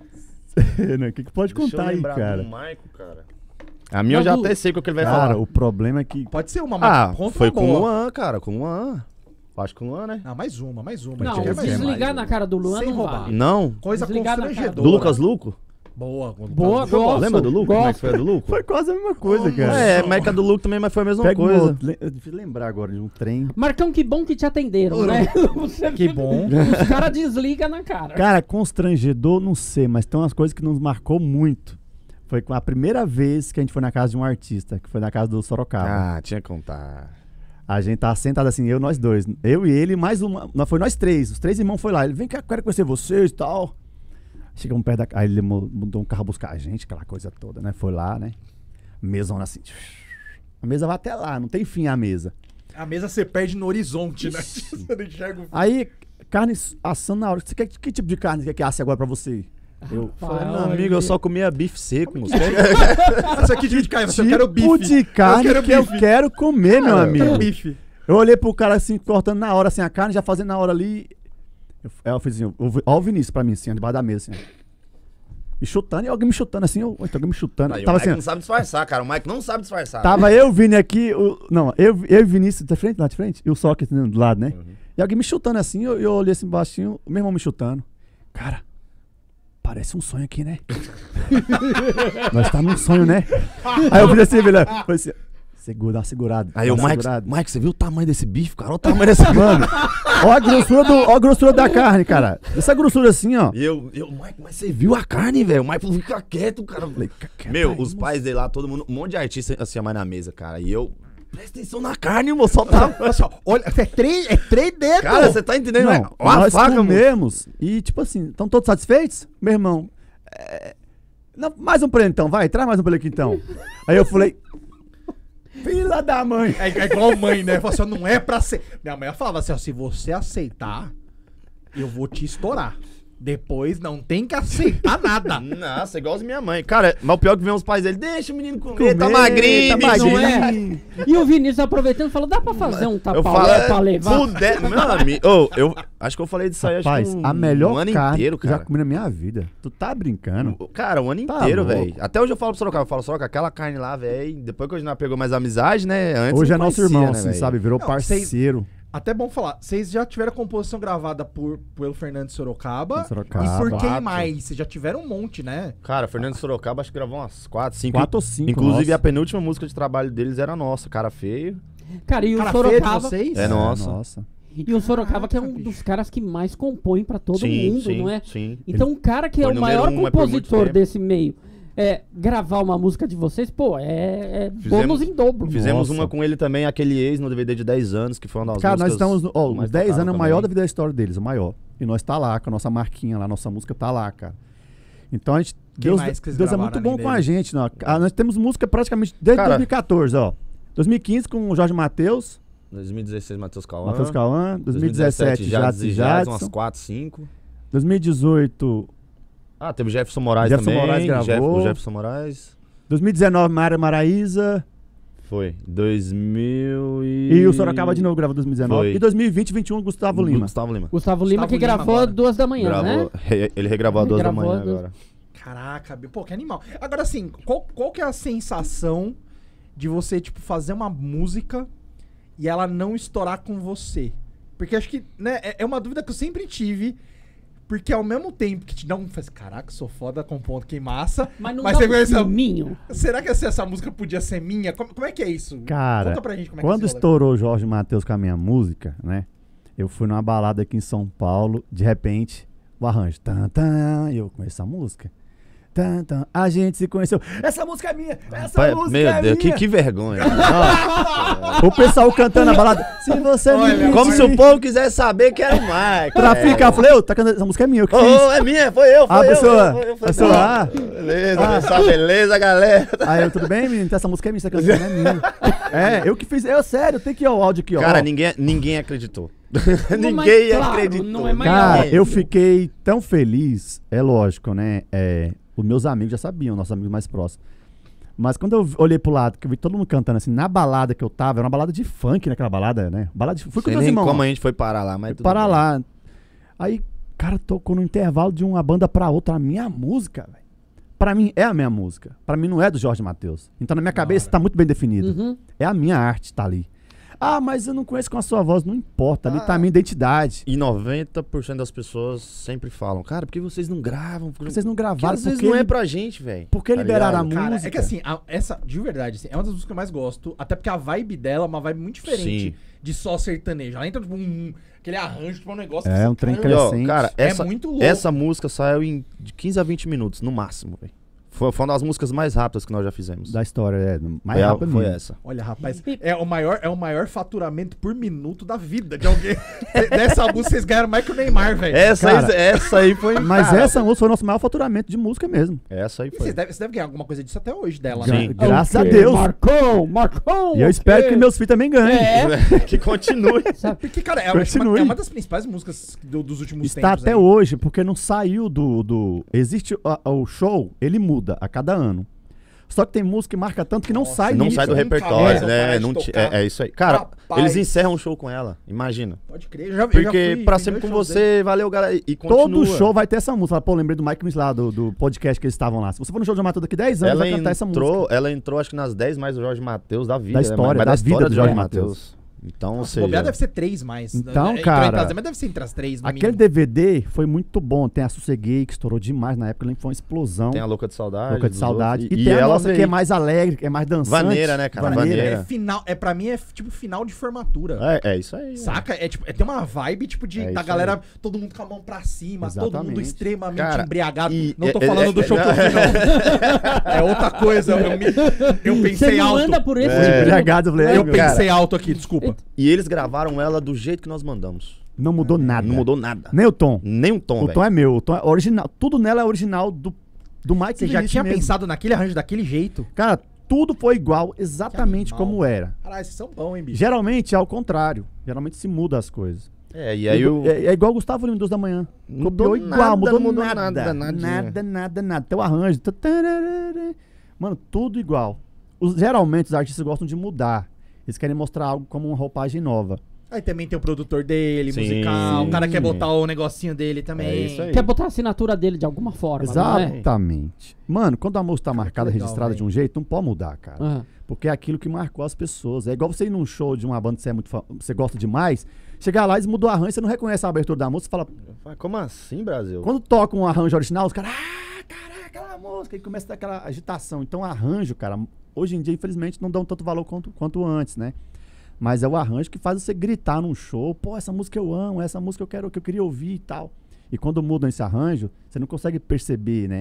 S3: O que, que pode
S4: Deixa eu
S3: contar aí,
S4: lembrar
S3: cara?
S4: do Maico, cara. A minha eu
S2: Não,
S4: já
S2: do-
S4: até sei o que ele vai
S3: Cara,
S4: falar.
S3: o problema é que...
S1: Pode ser uma, mas
S4: Ah,
S1: conta
S4: foi
S1: uma
S4: com o
S1: boa.
S4: Luan, cara, com o Luan. Acho que com o Luan, né?
S1: Ah, mais uma, mais uma.
S2: Não,
S1: A gente quer mais
S2: desligar
S1: uma.
S2: na cara do Luan
S1: Sem
S2: não
S1: roubar.
S2: vale.
S4: Não?
S1: Coisa
S2: Desligar na cara
S1: constrangedora.
S4: Do Lucas Luco?
S1: Boa.
S2: Boa,
S1: Jogou.
S2: gosto.
S4: Lembra do Luco? Como é que
S2: gosto.
S4: foi a do Luco?
S3: Foi quase a mesma coisa, cara.
S4: É, mas a do Luco também, mas foi a mesma
S3: Pega um
S4: coisa.
S3: outro. Le- Eu devia lembrar agora de um trem.
S2: Marcão, que bom que te atenderam, né? Você
S1: Que
S2: vê-
S1: bom.
S2: Os caras desligam na cara.
S3: Cara, constrangedor, não sei, mas tem umas coisas que nos marcou muito. Foi com a primeira vez que a gente foi na casa de um artista, que foi na casa do Sorocaba.
S4: Ah, tinha que contar.
S3: A gente tava sentado assim, eu, nós dois. Eu e ele, mais uma. Não, foi nós três. Os três irmãos foi lá. Ele, vem cá, eu quero conhecer vocês e tal. Chegamos perto da. Aí ele mo- mudou um carro buscar a gente, aquela coisa toda, né? Foi lá, né? Mesona assim. A mesa vai até lá, não tem fim a mesa.
S1: A mesa você perde no horizonte, né? Você não enxerga o...
S3: Aí, carne assando na hora. Você quer que tipo de carne você quer que asse agora pra você? Eu
S4: Falei, meu
S2: Olha.
S4: amigo, eu só comia bife seco, moço.
S1: Isso aqui de carne, eu quero
S3: tipo
S1: bife.
S3: de carne
S1: quero
S3: que eu
S1: bife.
S3: quero comer, meu
S1: Eu
S3: amigo.
S1: quero bife.
S3: Eu olhei pro cara assim, cortando na hora assim a carne, já fazendo na hora ali. Eu, aí eu fiz assim, ó, ó o Vinícius pra mim, assim, ó, debaixo da mesa, assim. ó. Me chutando, e alguém me chutando assim, eu, tem alguém me chutando.
S4: Aí,
S3: Tava
S4: o Mike
S3: assim, ó,
S4: não sabe disfarçar, cara. O Mike não sabe disfarçar.
S3: tava eu, Vini aqui, o, não, eu, eu e Vinícius da frente, lá de frente, e o Sol aqui do lado, né?
S4: Uhum.
S3: E alguém me chutando assim, eu, eu olhei assim baixinho, o meu irmão me chutando. Cara, parece um sonho aqui, né? Nós tá num sonho, né? Aí eu fiz assim, velho, falei assim, segura, dá uma segurada.
S4: Aí
S3: dá
S4: o
S3: uma
S4: Mike,
S3: segurada.
S4: Mike, você viu o tamanho desse bife, cara? Olha o tamanho dessa...
S3: Mano, ó a grossura, do, ó a grossura da carne, cara. Essa grossura assim, ó.
S4: E eu, eu, Mike, mas você viu a carne, velho? O Mike falou, fica quieto, cara. Eu falei,
S3: Fica quieto
S4: meu,
S3: aí,
S4: os
S3: moço.
S4: pais dele lá, todo mundo, um monte de artista assim, mais na mesa, cara. E eu, presta atenção na carne, moço. Só tá...
S1: Olha só, olha, é três, é três dedos.
S4: Cara, você tá entendendo?
S3: Não,
S4: Ó a
S3: nós
S4: faca, moço.
S3: comemos e, tipo assim, estão todos satisfeitos? Meu irmão, é, não, mais um pra ele então, vai, traz mais um pra ele aqui então. Aí eu falei, filha da mãe.
S1: É, é igual mãe, né? Fala assim, ó, não é pra ser. Minha mãe falava assim, ó, se você aceitar, eu vou te estourar. Depois não tem que aceitar nada.
S4: Nossa, igual minha mãe. Cara, mas o pior é que vem os pais dele, deixa o menino comer, tá
S3: Comer,
S4: magrinho,
S3: tá
S4: bicho.
S2: Não é? E o Vinícius aproveitando falou, dá pra fazer um
S4: Eu
S2: tapa
S4: falo,
S2: pra levar?
S4: puder, meu amigo, ô, eu acho que eu falei disso aí, acho
S3: Rapaz,
S4: que um,
S3: a melhor
S4: um ano
S3: carne
S4: inteiro,
S3: que eu já
S4: cara.
S3: comi na minha vida. Tu tá brincando?
S4: Cara, o ano
S3: Tá
S4: inteiro,
S3: louco.
S4: velho. Até hoje eu falo pro Sorocaba, eu falo, Sorocaba, aquela carne lá, velho, depois que a gente não pegou mais amizade, né, antes
S3: Hoje
S4: não
S3: é nosso
S4: conhecia,
S3: irmão,
S4: né,
S3: assim,
S4: velho?
S3: sabe? Virou
S1: Não, vocês-
S3: parceiro.
S1: Até bom falar, vocês já tiveram a composição gravada por, pelo Fernando Sorocaba.
S3: Sorocaba.
S1: E por quem
S4: Quatro.
S1: mais? Vocês já tiveram um monte, né?
S4: Cara, Fernando Sorocaba acho que gravou umas quatro, cinco.
S3: Quatro ou cinco,
S4: Inclusive,
S3: nossa.
S4: a penúltima música de trabalho deles era nossa, Cara Feio.
S2: Cara, e o
S1: Cara feio de
S2: Sorocaba...
S1: vocês?
S4: É nossa.
S3: nossa.
S2: E o Sorocaba que é um
S1: Caraca,
S2: dos caras que mais compõe pra todo
S4: sim,
S2: mundo,
S4: sim,
S2: não é?
S4: sim.
S2: Então um cara que é
S4: Foi
S2: o
S4: número
S2: maior
S4: um, mas por muito
S2: compositor
S4: tempo.
S2: desse meio, é, gravar uma música de vocês, pô, é, é
S4: Fizemos-
S2: bônus em dobro.
S4: Fizemos
S3: Nossa.
S4: uma com ele também, aquele ex no D V D de dez anos, que foi uma das
S3: Cara, nós
S4: músicas
S3: estamos. Ó,
S4: mais
S3: os dez
S4: tocadas
S3: anos é o maior da
S4: também.
S3: vida da história deles, o maior. E nós tá lá, com a nossa marquinha lá, nossa música tá lá, cara. Então a gente.
S1: Quem
S3: Deus,
S1: mais que vocês
S3: Deus é
S1: gravaram
S3: muito bom
S1: além
S3: com a
S1: deles?
S3: gente, não. Ah, nós temos música praticamente desde
S4: Cara,
S3: dois mil e quatorze, ó. dois mil e quinze com o Jorge Matheus,
S4: dois mil e dezesseis, Matheus Cauã.
S3: Matheus Cauã. dois mil e dezessete,
S4: Jades
S3: Jadson e
S4: e Jades, umas
S3: Jadson.
S4: quatro, cinco.
S3: dois mil e dezoito,
S4: Ah, teve o Jefferson Moraes
S3: Jefferson
S4: também.
S3: Moraes gravou.
S4: Jeff- o Jefferson Moraes.
S3: dois mil e dezenove, Mara Maraíza.
S4: Foi. dois mil e...
S3: E o Sorocaba de novo gravou dois mil e dezenove.
S4: Foi.
S3: E dois mil e vinte e vinte e um, Gustavo Lima.
S4: Gustavo Lima.
S2: Gustavo Lima,
S1: Gustavo
S2: que
S1: Lima
S2: gravou
S1: agora.
S2: duas da manhã,
S4: Gravou,
S2: né?
S4: re- ele regravou às duas da
S2: Gravou
S4: manhã
S2: às duas-
S4: agora.
S1: Caraca, bi- pô, que animal. Agora, assim, qual, qual que é a sensação de você, tipo, fazer uma música e ela não estourar com você? Porque acho que, né, é, é uma dúvida que eu sempre tive, porque ao mesmo tempo que te dá um... Faz, caraca, sou foda compondo, que massa.
S2: Mas não
S1: Mas
S2: dá
S1: você
S2: um
S1: conhece a-
S2: filminho.
S1: Será que essa, essa música podia ser minha? Como, como é que é isso?
S3: Cara,
S1: Conta pra gente como é
S3: quando
S1: que é esse rolê.
S3: estourou o Jorge Matheus com a minha música, né? Eu fui numa balada aqui em São Paulo, de repente, o arranjo. Tan, tan, e eu conheço essa música. Tan, tan, a gente se conheceu. Essa música é minha! Essa
S4: Pai,
S3: música
S4: meu
S3: é
S4: Deus, que,
S3: minha!
S4: que vergonha.
S3: O pessoal cantando na balada. Se você
S1: Olha,
S3: me
S4: Como
S3: pedir
S4: se o povo quisesse saber que era o Mike.
S3: pra
S4: é.
S3: ficar, eu falei, ô, tá cantando, essa música é minha, eu que
S4: Ô,
S3: fiz.
S4: ô, é minha, foi eu, foi
S3: A
S4: eu.
S3: pessoa,
S4: foi eu, foi eu,
S3: a pessoa, ah,
S4: Beleza, pessoal, beleza, galera.
S3: aí eu, tudo bem, menino? Então essa música é minha, essa canção é minha. É, eu que fiz, eu, sério, tem que ir o áudio aqui, ó.
S4: Cara,
S3: Ó.
S4: ninguém, ninguém acreditou.
S2: Não,
S4: ninguém
S2: mas, claro,
S4: acreditou.
S2: não é mais
S3: Cara,
S2: óbvio.
S3: eu fiquei tão feliz, é lógico, né? É, os meus amigos já sabiam, nossos amigos mais próximos. Mas quando eu olhei pro lado, que eu vi todo mundo cantando assim, na balada que eu tava, era uma balada de funk naquela balada, né? Balada de... Fui com
S4: Sei
S3: meus
S4: nem
S3: irmãos.
S4: como a gente foi parar lá, mas
S3: Fui
S4: tudo
S3: parar
S4: bem.
S3: lá. Aí, cara, tocou no intervalo de uma banda pra outra, a minha música, velho. Pra mim, é a minha música. Pra mim, não é do Jorge Matheus. Então, na minha cabeça,
S1: hora.
S3: tá muito bem definido.
S2: Uhum.
S3: É a minha arte, tá ali. Ah, mas eu não conheço com a sua voz. Não importa, ali
S4: Ah.
S3: tá a minha identidade.
S4: E noventa por cento das pessoas sempre falam, cara, por que vocês não gravam? Por que
S3: Vocês não
S4: Porque
S3: gravaram,
S4: às vezes
S3: porque
S4: não é
S3: ele-
S4: pra gente, velho.
S3: Por que
S4: Tá
S3: liberaram a
S4: ligado?
S3: música?
S1: Cara, é que assim, a- essa, de verdade, assim, é uma das músicas que eu mais gosto, até porque a vibe dela é uma vibe muito diferente
S4: Sim.
S1: de só sertanejo. Ela entra, tipo, um, aquele arranjo, tipo, um negócio...
S3: É,
S1: que você,
S3: um trem
S4: E,
S1: caramba,
S4: ó,
S3: crescente.
S4: cara,
S1: É
S4: essa,
S1: muito louco.
S4: essa música saiu em de quinze a vinte minutos, no máximo, velho. Foi, foi uma das músicas mais rápidas que nós já fizemos.
S3: Da história, é. Mais
S4: foi, a-
S3: rápido
S4: foi
S3: mesmo.
S4: essa.
S1: Olha, rapaz, é o, maior, é o maior faturamento por minuto da vida de alguém. Dessa música vocês ganharam mais que o Neymar, velho.
S4: Essa,
S3: Cara,
S4: aí, essa aí foi.
S3: Mas
S4: cara,
S3: essa música foi o nosso maior faturamento de música mesmo.
S4: Essa aí
S1: E
S4: foi.
S1: Vocês devem, vocês devem ganhar alguma coisa disso até hoje dela,
S3: Gra-
S1: né?
S4: Sim.
S3: Graças a
S2: Ok,
S3: Deus.
S2: Marcou, Marcou.
S3: E eu espero
S2: ok.
S3: que meus filhos também ganhem.
S2: É,
S4: que continue.
S2: sabe?
S1: Porque, cara, é, uma-
S3: Continue.
S1: é uma das principais músicas do- dos últimos
S3: Está
S1: tempos.
S3: até
S1: aí.
S3: hoje, porque não saiu do. do existe a- o show, ele muda a cada ano. Só que tem música que marca tanto que não
S1: Nossa,
S3: sai
S4: Não
S3: nisso.
S4: sai do
S1: nunca
S4: repertório,
S1: mais vão parar
S4: né?
S1: de
S4: Não ti-
S1: tocar.
S4: é, é isso aí. Cara,
S1: Rapaz.
S4: eles encerram o show com ela, imagina.
S1: Pode crer. Eu já, eu já
S4: Porque
S1: fui-
S4: pra
S1: fui
S4: sempre com
S1: dois shows
S4: você, valeu, galera. E continua.
S3: Todo show vai ter essa música. Fala, pô, lembrei do Mike Miss lá, do, do podcast que eles estavam lá. Se você for no show de Matheus daqui dez anos,
S4: Ela
S3: vai cantar essa música.
S4: entrou, ela entrou, acho que nas dez mais do Jorge Matheus da vida.
S3: Da
S4: né?
S3: história,
S4: mas
S3: da
S4: da história
S3: vida
S4: do
S3: do
S4: Jorge
S3: Jorge
S4: Matheus. Então, ou
S1: Se bobear,
S4: seja,
S1: deve ser três mais.
S3: Então,
S1: Entrou
S3: cara,
S1: em casa, mas deve ser entre as três, no
S3: Aquele
S1: mínimo.
S3: D V D foi muito bom. Tem a Sosseguei, que estourou demais na época. Ele foi uma explosão.
S4: tem a Louca de Saudade.
S3: Louca de
S4: dos
S3: Saudade.
S4: outros,
S3: E, tem a
S4: ela
S3: nossa que
S4: veio.
S3: é mais alegre, que é mais dançante.
S4: Vaneira, né, cara? Vaneira.
S1: É final, é, pra mim é tipo final de formatura.
S4: É, é isso aí.
S1: Saca? É tipo, é, tem uma vibe tipo de
S4: É
S1: da
S4: isso
S1: galera, todo mundo com a mão pra cima, todo mundo
S3: Exatamente.
S1: extremamente
S4: Cara,
S1: embriagado.
S4: e-
S1: Não tô
S4: é-
S1: falando
S4: é-
S1: do
S4: é-
S1: show que eu fui, não. É outra coisa. Eu, me- eu
S2: Você
S1: pensei
S2: não
S1: alto.
S2: anda por esse
S4: É.
S2: tipo.
S3: Embriagado, eu falei,
S1: Eu
S3: "Ei, cara,
S1: pensei alto aqui, desculpa.
S4: E eles gravaram ela do jeito que nós mandamos.
S3: Não mudou nada.
S4: Não mudou nada.
S3: Nem o tom.
S4: Nem um tom,
S3: o
S4: velho.
S3: tom é meu. O tom é original. Tudo nela é original do, do Mike
S1: Você já
S3: Vinícius
S1: tinha
S3: mesmo.
S1: pensado naquele arranjo daquele jeito?
S3: Cara, tudo foi igual, exatamente
S1: Que animal.
S3: como era.
S1: Caralho, vocês são bons, hein, bicho?
S3: Geralmente é ao contrário. Geralmente se muda as coisas.
S4: É, e aí o...
S3: é, é igual o Gustavo Lima, duas da manhã.
S4: Mudou
S3: Copiou igual,
S4: nada,
S3: mudou
S4: não mudou
S3: nada.
S4: nada,
S3: Nada,
S4: nadinha.
S3: nada, nada, nada. Até o arranjo. tu- tararara. Mano, tudo igual. Os- geralmente os artistas gostam de mudar. Eles querem mostrar algo como uma roupagem nova.
S1: Aí também tem o produtor dele,
S4: Sim,
S1: musical. O cara
S3: sim.
S1: quer botar o negocinho dele também.
S4: É isso aí.
S2: Quer botar a assinatura dele de alguma forma, não é?
S3: Exatamente. Mano, quando a música tá marcada,
S1: legal,
S3: registrada
S1: véi.
S3: de um jeito, não pode mudar, cara.
S2: Ah.
S3: Porque é aquilo que marcou as pessoas. É igual você ir num show de uma banda que você, é muito fã- você gosta demais, chegar lá, eles mudam o arranjo, você não reconhece a abertura da música, você fala...
S4: Ah, como assim, Brasil?
S3: Quando toca um arranjo original, os caras... Ah, caraca, aquela música! E começa a dar aquela agitação. Então, arranjo, cara, hoje em dia, infelizmente, não dão tanto valor quanto, quanto antes, né? Mas é o arranjo que faz você gritar num show, pô, essa música eu amo, essa música eu quero, que eu queria ouvir e tal. E quando mudam esse arranjo, você não consegue perceber, né?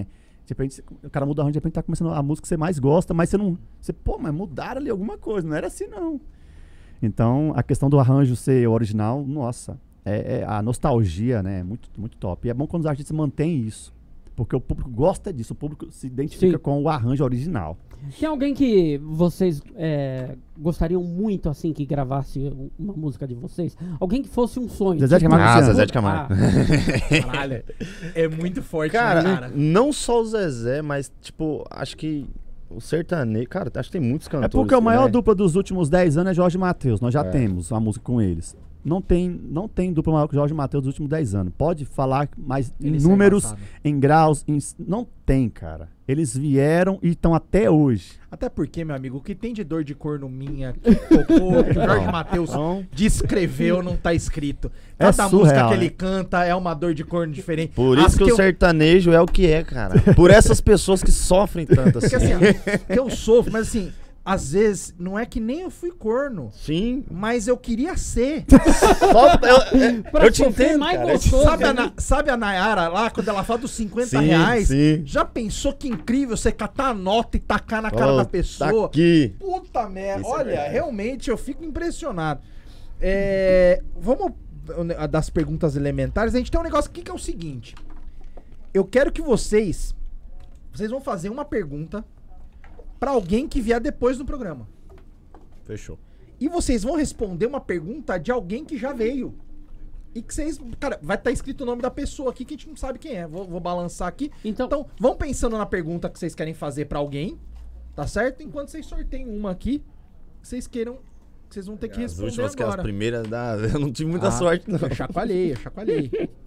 S3: De repente, o cara muda o arranjo, de repente tá começando a música que você mais gosta, mas você não... Você, pô, mas mudaram ali alguma coisa, não era assim não. Então, a questão do arranjo ser original, nossa, é, é a nostalgia, né, é muito, muito top. E é bom quando os artistas mantêm isso, porque o público gosta disso, o público se identifica
S2: Sim.
S3: com o arranjo original.
S2: Tem alguém que vocês é, gostariam muito, assim, que gravasse uma música de vocês? Alguém que fosse um sonho?
S3: Zezé de Camargo e
S4: Ah,
S3: Luciano.
S4: Zezé de Camargo.
S2: Ah,
S1: Caralho. É muito forte,
S4: Cara,
S1: né, cara?
S4: não só o Zezé, mas, tipo, acho que o sertanejo... Cara, acho que tem muitos
S3: É
S4: cantores.
S3: porque a maior
S4: né?
S3: dupla dos últimos dez anos é Jorge e Mateus. Nós já
S4: É.
S3: temos uma música com eles. Não tem, não tem dupla maior que Jorge e Mateus dos últimos dez anos. Pode falar, mas em
S1: Eles são
S3: números,
S1: embaçados.
S3: em graus, em- não tem, cara. Eles vieram e estão até hoje.
S1: Até porque, meu amigo, o que tem de dor de corno minha que tocou, que o Jorge Matheus
S4: Então,
S1: descreveu, não tá escrito.
S3: É
S1: Cada música
S3: surreal,
S1: que ele
S3: né?
S1: canta é uma dor de corno diferente.
S4: por
S1: As
S4: isso que, o
S1: eu,
S4: sertanejo é o que é, cara. Por essas pessoas que sofrem tanto assim.
S1: porque, assim, ó, que eu sofro, mas assim, às vezes, não é que nem eu fui corno,
S4: Sim.
S1: mas eu queria ser.
S4: Só, eu, eu,
S2: Pra
S4: eu te
S2: sofrer
S4: entendo,
S2: mais
S4: cara. Eu te-
S2: gostoso.
S1: Sabe a, Na- sabe a Nayara lá, quando ela fala dos cinquenta
S4: Sim,
S1: reais?
S4: sim.
S1: Já pensou que incrível você catar a nota e tacar na cara
S4: Ó,
S1: da
S4: Tá
S1: pessoa?
S4: aqui.
S1: Puta merda.
S4: Isso é
S1: Olha,
S4: verdade.
S1: realmente eu fico impressionado. É, vamos a das perguntas elementares. A gente tem um negócio aqui que é o seguinte. Eu quero que vocês vocês vão fazer uma pergunta pra alguém que vier depois do programa.
S4: Fechou.
S1: E vocês vão responder uma pergunta de alguém que já veio. E que vocês... Cara, vai estar escrito o nome da pessoa aqui que a gente não sabe quem é. Vou, vou balançar aqui.
S2: Então,
S1: Então, vão pensando na pergunta que vocês querem fazer pra alguém. Tá certo? Enquanto vocês sorteiam uma aqui, que vocês queiram... Que vocês vão ter que
S4: As
S1: responder
S4: últimas, que as
S1: agora.
S4: primeiras, da... eu não tive muita
S1: Ah,
S4: sorte, não.
S1: Eu chacoalhei, eu chacoalhei.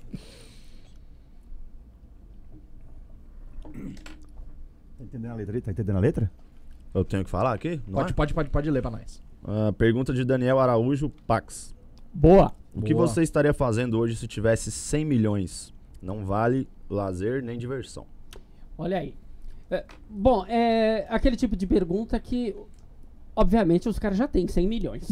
S3: Tá entendendo a letra? Tá entendendo a letra?
S4: Eu tenho que falar aqui? Não
S1: Pode,
S4: é?
S1: pode, pode, pode ler pra nós.
S4: Ah, pergunta de Daniel Araújo Pax.
S2: boa.
S4: O que
S1: Boa.
S4: você estaria fazendo hoje se tivesse cem milhões? Não vale lazer nem diversão.
S2: Olha aí. É, bom, é aquele tipo de pergunta que, obviamente, os caras já têm cem milhões.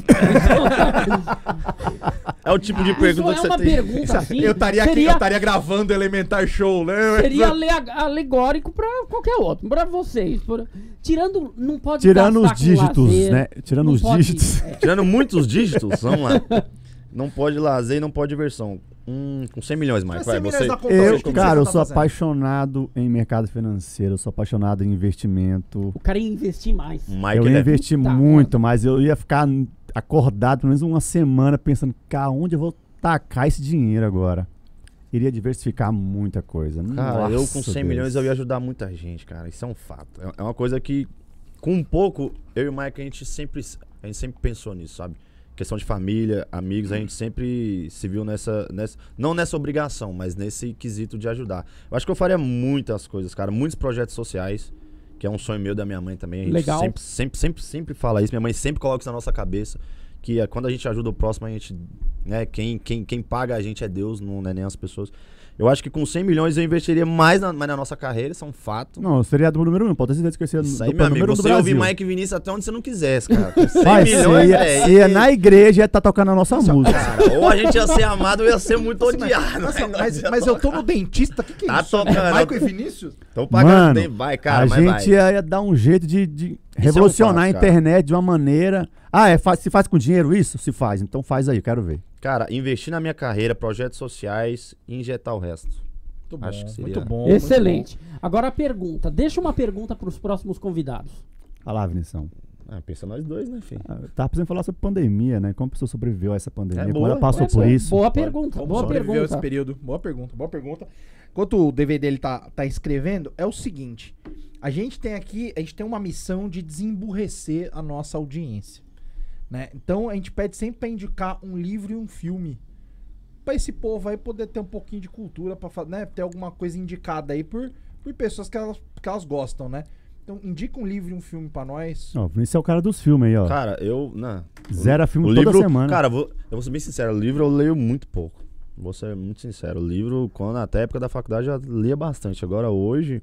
S4: É o tipo de
S2: Isso
S4: pergunta
S2: é
S4: que você
S2: uma
S4: tem.
S2: pergunta assim.
S1: eu estaria aqui,
S2: seria,
S1: eu estaria gravando Elementar Show, né?
S2: seria ale- alegórico pra qualquer outro, pra vocês. por- tirando, não pode
S3: Tirando os
S2: gastar com
S3: dígitos,
S2: lazer,
S3: né? Tirando
S2: não
S3: os
S2: pode-
S3: dígitos.
S2: é.
S4: Tirando muitos dígitos, vamos lá. Não pode lazer e não pode diversão. Hum, com cem milhões, Mike.
S1: Mas
S4: Vai,
S1: cem milhões
S4: você.
S1: na conta,
S3: Eu,
S1: vocês, como
S3: cara,
S1: você
S3: eu
S1: tá
S3: sou
S1: fazendo?
S3: apaixonado em mercado financeiro, eu sou apaixonado em investimento.
S2: O cara ia investir mais.
S4: O Mike,
S3: eu
S4: ele
S3: ia
S4: é-
S3: investir
S2: Tá,
S3: muito, mas eu ia ficar acordado pelo menos uma semana pensando, cara, onde eu vou tacar esse dinheiro agora? Iria diversificar muita coisa.
S4: Cara, eu com
S3: Nossa,
S4: cem
S3: Deus.
S4: milhões eu ia ajudar muita gente, cara. Isso é um fato. É- É uma coisa que, com um pouco, eu e o Mike, a gente sempre, a gente sempre pensou nisso, sabe? Questão de família, amigos, a gente sempre se viu nessa, nessa... Não nessa obrigação, mas nesse quesito de ajudar. Eu acho que eu faria muitas coisas, cara. Muitos projetos sociais, que é um sonho meu da minha mãe também. A gente
S2: Legal.
S4: sempre, sempre, sempre, sempre fala isso. Minha mãe sempre coloca isso na nossa cabeça. Que é, quando a gente ajuda o próximo, a gente... Né, quem, quem, quem paga a gente é Deus, não é nem as pessoas. Eu acho que com cem milhões eu investiria mais na, mais na nossa carreira, isso é um fato.
S3: Não, eu seria do número um, pode ter certeza que eu seria
S4: Isso
S3: do
S4: aí,
S3: número
S4: meu amigo,
S3: um do
S4: você ia ouvir
S3: Brasil.
S4: Mike Vinícius até onde você não quisesse, cara. Com cem
S3: Vai,
S4: milhões,
S3: você ia,
S4: velho.
S3: você ia na igreja e ia estar tocando a nossa música.
S4: Cara, ou a gente ia ser amado ou ia ser muito odiado.
S1: Nossa,
S4: né?
S1: mas,
S4: Nós ia
S1: mas eu tô
S4: tocar.
S1: no dentista, o que, que é
S4: Tá
S1: isso? É
S4: tocando.
S1: Michael e Vinícius?
S4: Tô pagando
S3: Mano,
S4: bem, vai, cara,
S3: a
S4: mas
S3: gente
S4: vai.
S3: ia, ia dar um jeito de, de
S4: é um
S3: revolucionar
S4: fato,
S3: a
S4: cara.
S3: internet de uma maneira... Ah, é, fa- se faz com dinheiro isso? Se faz, então faz aí, quero ver.
S4: Cara, investir na minha carreira, projetos sociais e injetar o resto.
S1: Muito bom,
S4: Acho que seria-
S1: muito bom.
S2: Excelente. Agora a pergunta. Deixa uma pergunta para os próximos convidados.
S3: Olha lá, Vinição.
S4: Ah, pensa nós dois, né, filho?
S3: Ah, Tava precisando falar sobre pandemia, né? Como a pessoa sobreviveu a essa pandemia,
S4: É
S3: como
S4: boa,
S3: ela passou
S2: É,
S3: por
S2: boa-
S3: isso.
S2: Boa
S4: Pode.
S2: pergunta.
S1: Como
S2: Boa
S1: sobreviveu esse
S2: pergunta.
S1: período? Boa pergunta, boa pergunta. Enquanto o D V D ele tá, tá escrevendo, é o seguinte. A gente tem aqui, a gente tem uma missão de desemburrecer a nossa audiência. Né? Então a gente pede sempre pra indicar um livro e um filme. Pra esse povo aí poder ter um pouquinho de cultura, pra fa- né, ter alguma coisa indicada aí por, por pessoas que elas, que elas gostam, né? Então indica um livro e um filme pra nós.
S3: Ó, o Vinícius é o cara dos filmes aí, ó.
S4: Cara, eu... Não,
S3: Zera filme
S4: o
S3: toda
S4: livro,
S3: semana.
S4: Cara, vou, eu vou ser bem sincero, o livro eu leio muito pouco. Vou ser muito sincero. O livro, quando até a época da faculdade, eu já lia bastante. Agora, hoje,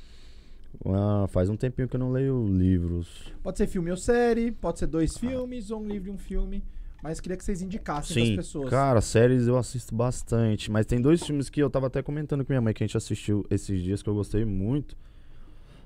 S4: ah, faz um tempinho que eu não leio livros.
S1: Pode ser filme ou série, pode ser dois filmes ou um livro e um filme. Mas queria que vocês indicassem
S4: Sim,
S1: pras pessoas.
S4: cara, séries eu assisto bastante. Mas tem dois filmes que eu tava até comentando com minha mãe, que a gente assistiu esses dias, que eu gostei muito.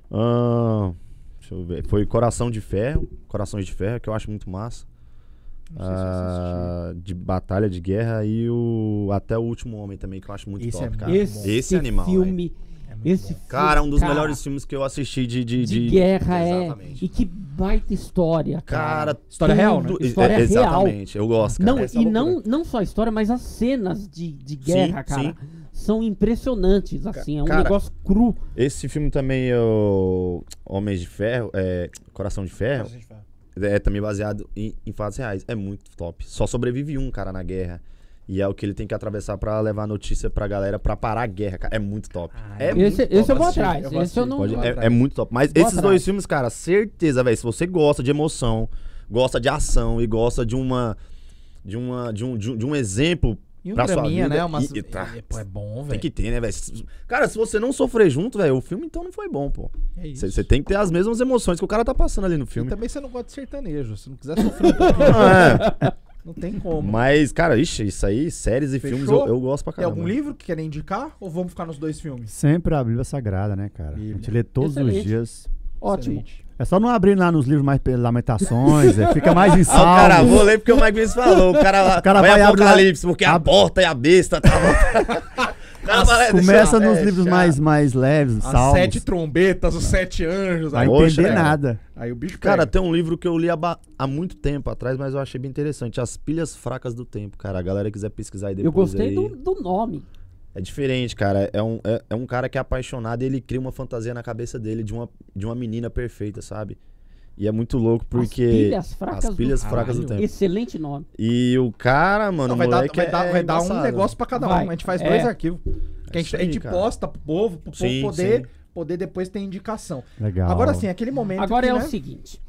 S4: Ah, deixa eu ver. Foi Coração de Ferro. Corações de Ferro, que eu acho muito massa.
S1: Não sei se eu
S4: Ah, de Batalha de Guerra e o Até o Último Homem também, que eu acho muito
S1: Esse
S4: top,
S1: é
S4: cara.
S1: muito
S2: Esse,
S4: Esse animal,
S2: filme,
S1: É muito
S2: esse
S1: bom.
S4: Cara, um dos
S2: cara,
S4: melhores filmes que eu assisti de... De,
S2: de,
S4: de-
S2: guerra
S4: Exatamente.
S2: é. E que baita história, cara.
S4: Cara,
S1: História real, né?
S4: tudo-
S2: História
S4: é,
S2: real.
S4: exatamente, eu gosto, cara.
S2: Não,
S1: essa
S2: e
S1: loucura.
S2: não, não só a história, mas as cenas de, de guerra,
S4: Sim,
S2: cara,
S4: sim.
S2: são impressionantes, assim, é um
S4: cara,
S2: negócio cru.
S4: Esse filme também, é o Homens de Ferro, é, Coração de Ferro, é também baseado em, em fatos reais. É muito top. Só sobrevive um cara na guerra. E é o que ele tem que atravessar pra levar a notícia pra galera pra parar a guerra, cara. É muito top.
S1: Ah,
S4: é
S1: eu-
S4: muito
S2: Esse,
S4: top.
S2: esse eu vou
S1: assistir,
S2: atrás,
S1: eu vou
S2: esse eu
S1: assistir.
S2: não...
S4: Pode-
S1: vou
S4: é,
S1: atrás.
S4: é muito top. Mas
S2: Vou
S4: esses
S2: atrás.
S4: dois filmes, cara, certeza, velho. Se você gosta de emoção, gosta de ação e gosta de uma. De, uma, de, um, de, um, de um exemplo
S1: E um
S4: pra sua
S1: draminha,
S4: vida.
S1: né? Umas...
S4: E- e tá.
S1: é, pô, é bom, velho.
S4: Tem que ter, né, velho? Cara, se você não sofrer junto, velho, o filme então não foi bom, pô.
S1: É isso.
S4: Você tem que ter as mesmas emoções que o cara tá passando ali no
S1: E
S4: filme.
S1: também você não gosta de sertanejo. Se não quiser sofrer um pouquinho,
S4: Não, é.
S1: não tem como.
S4: Mas, cara, ixi, isso aí, séries e
S1: Fechou?
S4: filmes eu, eu gosto pra
S1: Tem
S4: caramba.
S1: algum livro que querem indicar? Ou vamos ficar nos dois filmes?
S3: Sempre a Bíblia Sagrada, né, cara? A gente
S1: Bíblia.
S3: lê todos
S2: Excelente.
S3: os dias.
S2: Ótimo.
S1: Excelente.
S3: É só não abrir lá nos livros mais pelas Lamentações, é, fica mais em
S4: Ah, o cara,
S3: salmos.
S4: vou ler porque o Mike Vince falou. O cara,
S3: O cara
S4: vai
S3: vai abrir lá-
S4: Apocalipse, porque a
S3: ab-
S4: porta e a besta tava. O cara vai-
S3: Começa
S4: deixa-
S3: nos
S4: é,
S3: livros
S4: chato.
S3: mais, mais leves,
S1: As
S3: salmos.
S1: sete trombetas, os sete anjos.
S3: Vai
S1: Aí,
S4: Oxe,
S3: entender
S4: é.
S3: nada.
S1: aí o bicho
S4: Cara,
S1: pega.
S4: tem um livro que eu li há, ba- há muito tempo atrás, mas eu achei bem interessante. As Pilhas Fracas do Tempo, cara. A galera quiser pesquisar aí depois.
S2: Eu gostei
S4: aí.
S2: do, do nome.
S4: É diferente, cara. É um, é, é um cara que é apaixonado e ele cria uma fantasia na cabeça dele de uma, de uma menina perfeita, sabe? E é muito louco porque.
S2: As Pilhas Fracas
S4: As Pilhas
S2: do
S4: Fracas do
S2: Caralho.
S4: Tempo.
S2: Excelente nome.
S4: E o cara, mano,
S1: Não,
S4: o
S1: vai dar,
S4: moleque
S1: vai dar,
S4: é
S1: vai dar um
S4: embaçado.
S1: negócio pra cada
S2: Vai.
S1: um. A gente faz
S2: É.
S1: dois arquivos. Que a gente,
S4: isso
S1: a gente
S4: aí, cara.
S1: posta pro povo, pro
S4: Sim,
S1: povo poder,
S4: sim.
S1: poder depois ter indicação.
S3: Legal.
S1: Agora sim, aquele momento.
S2: Agora
S1: que,
S2: é
S1: né?
S2: o seguinte.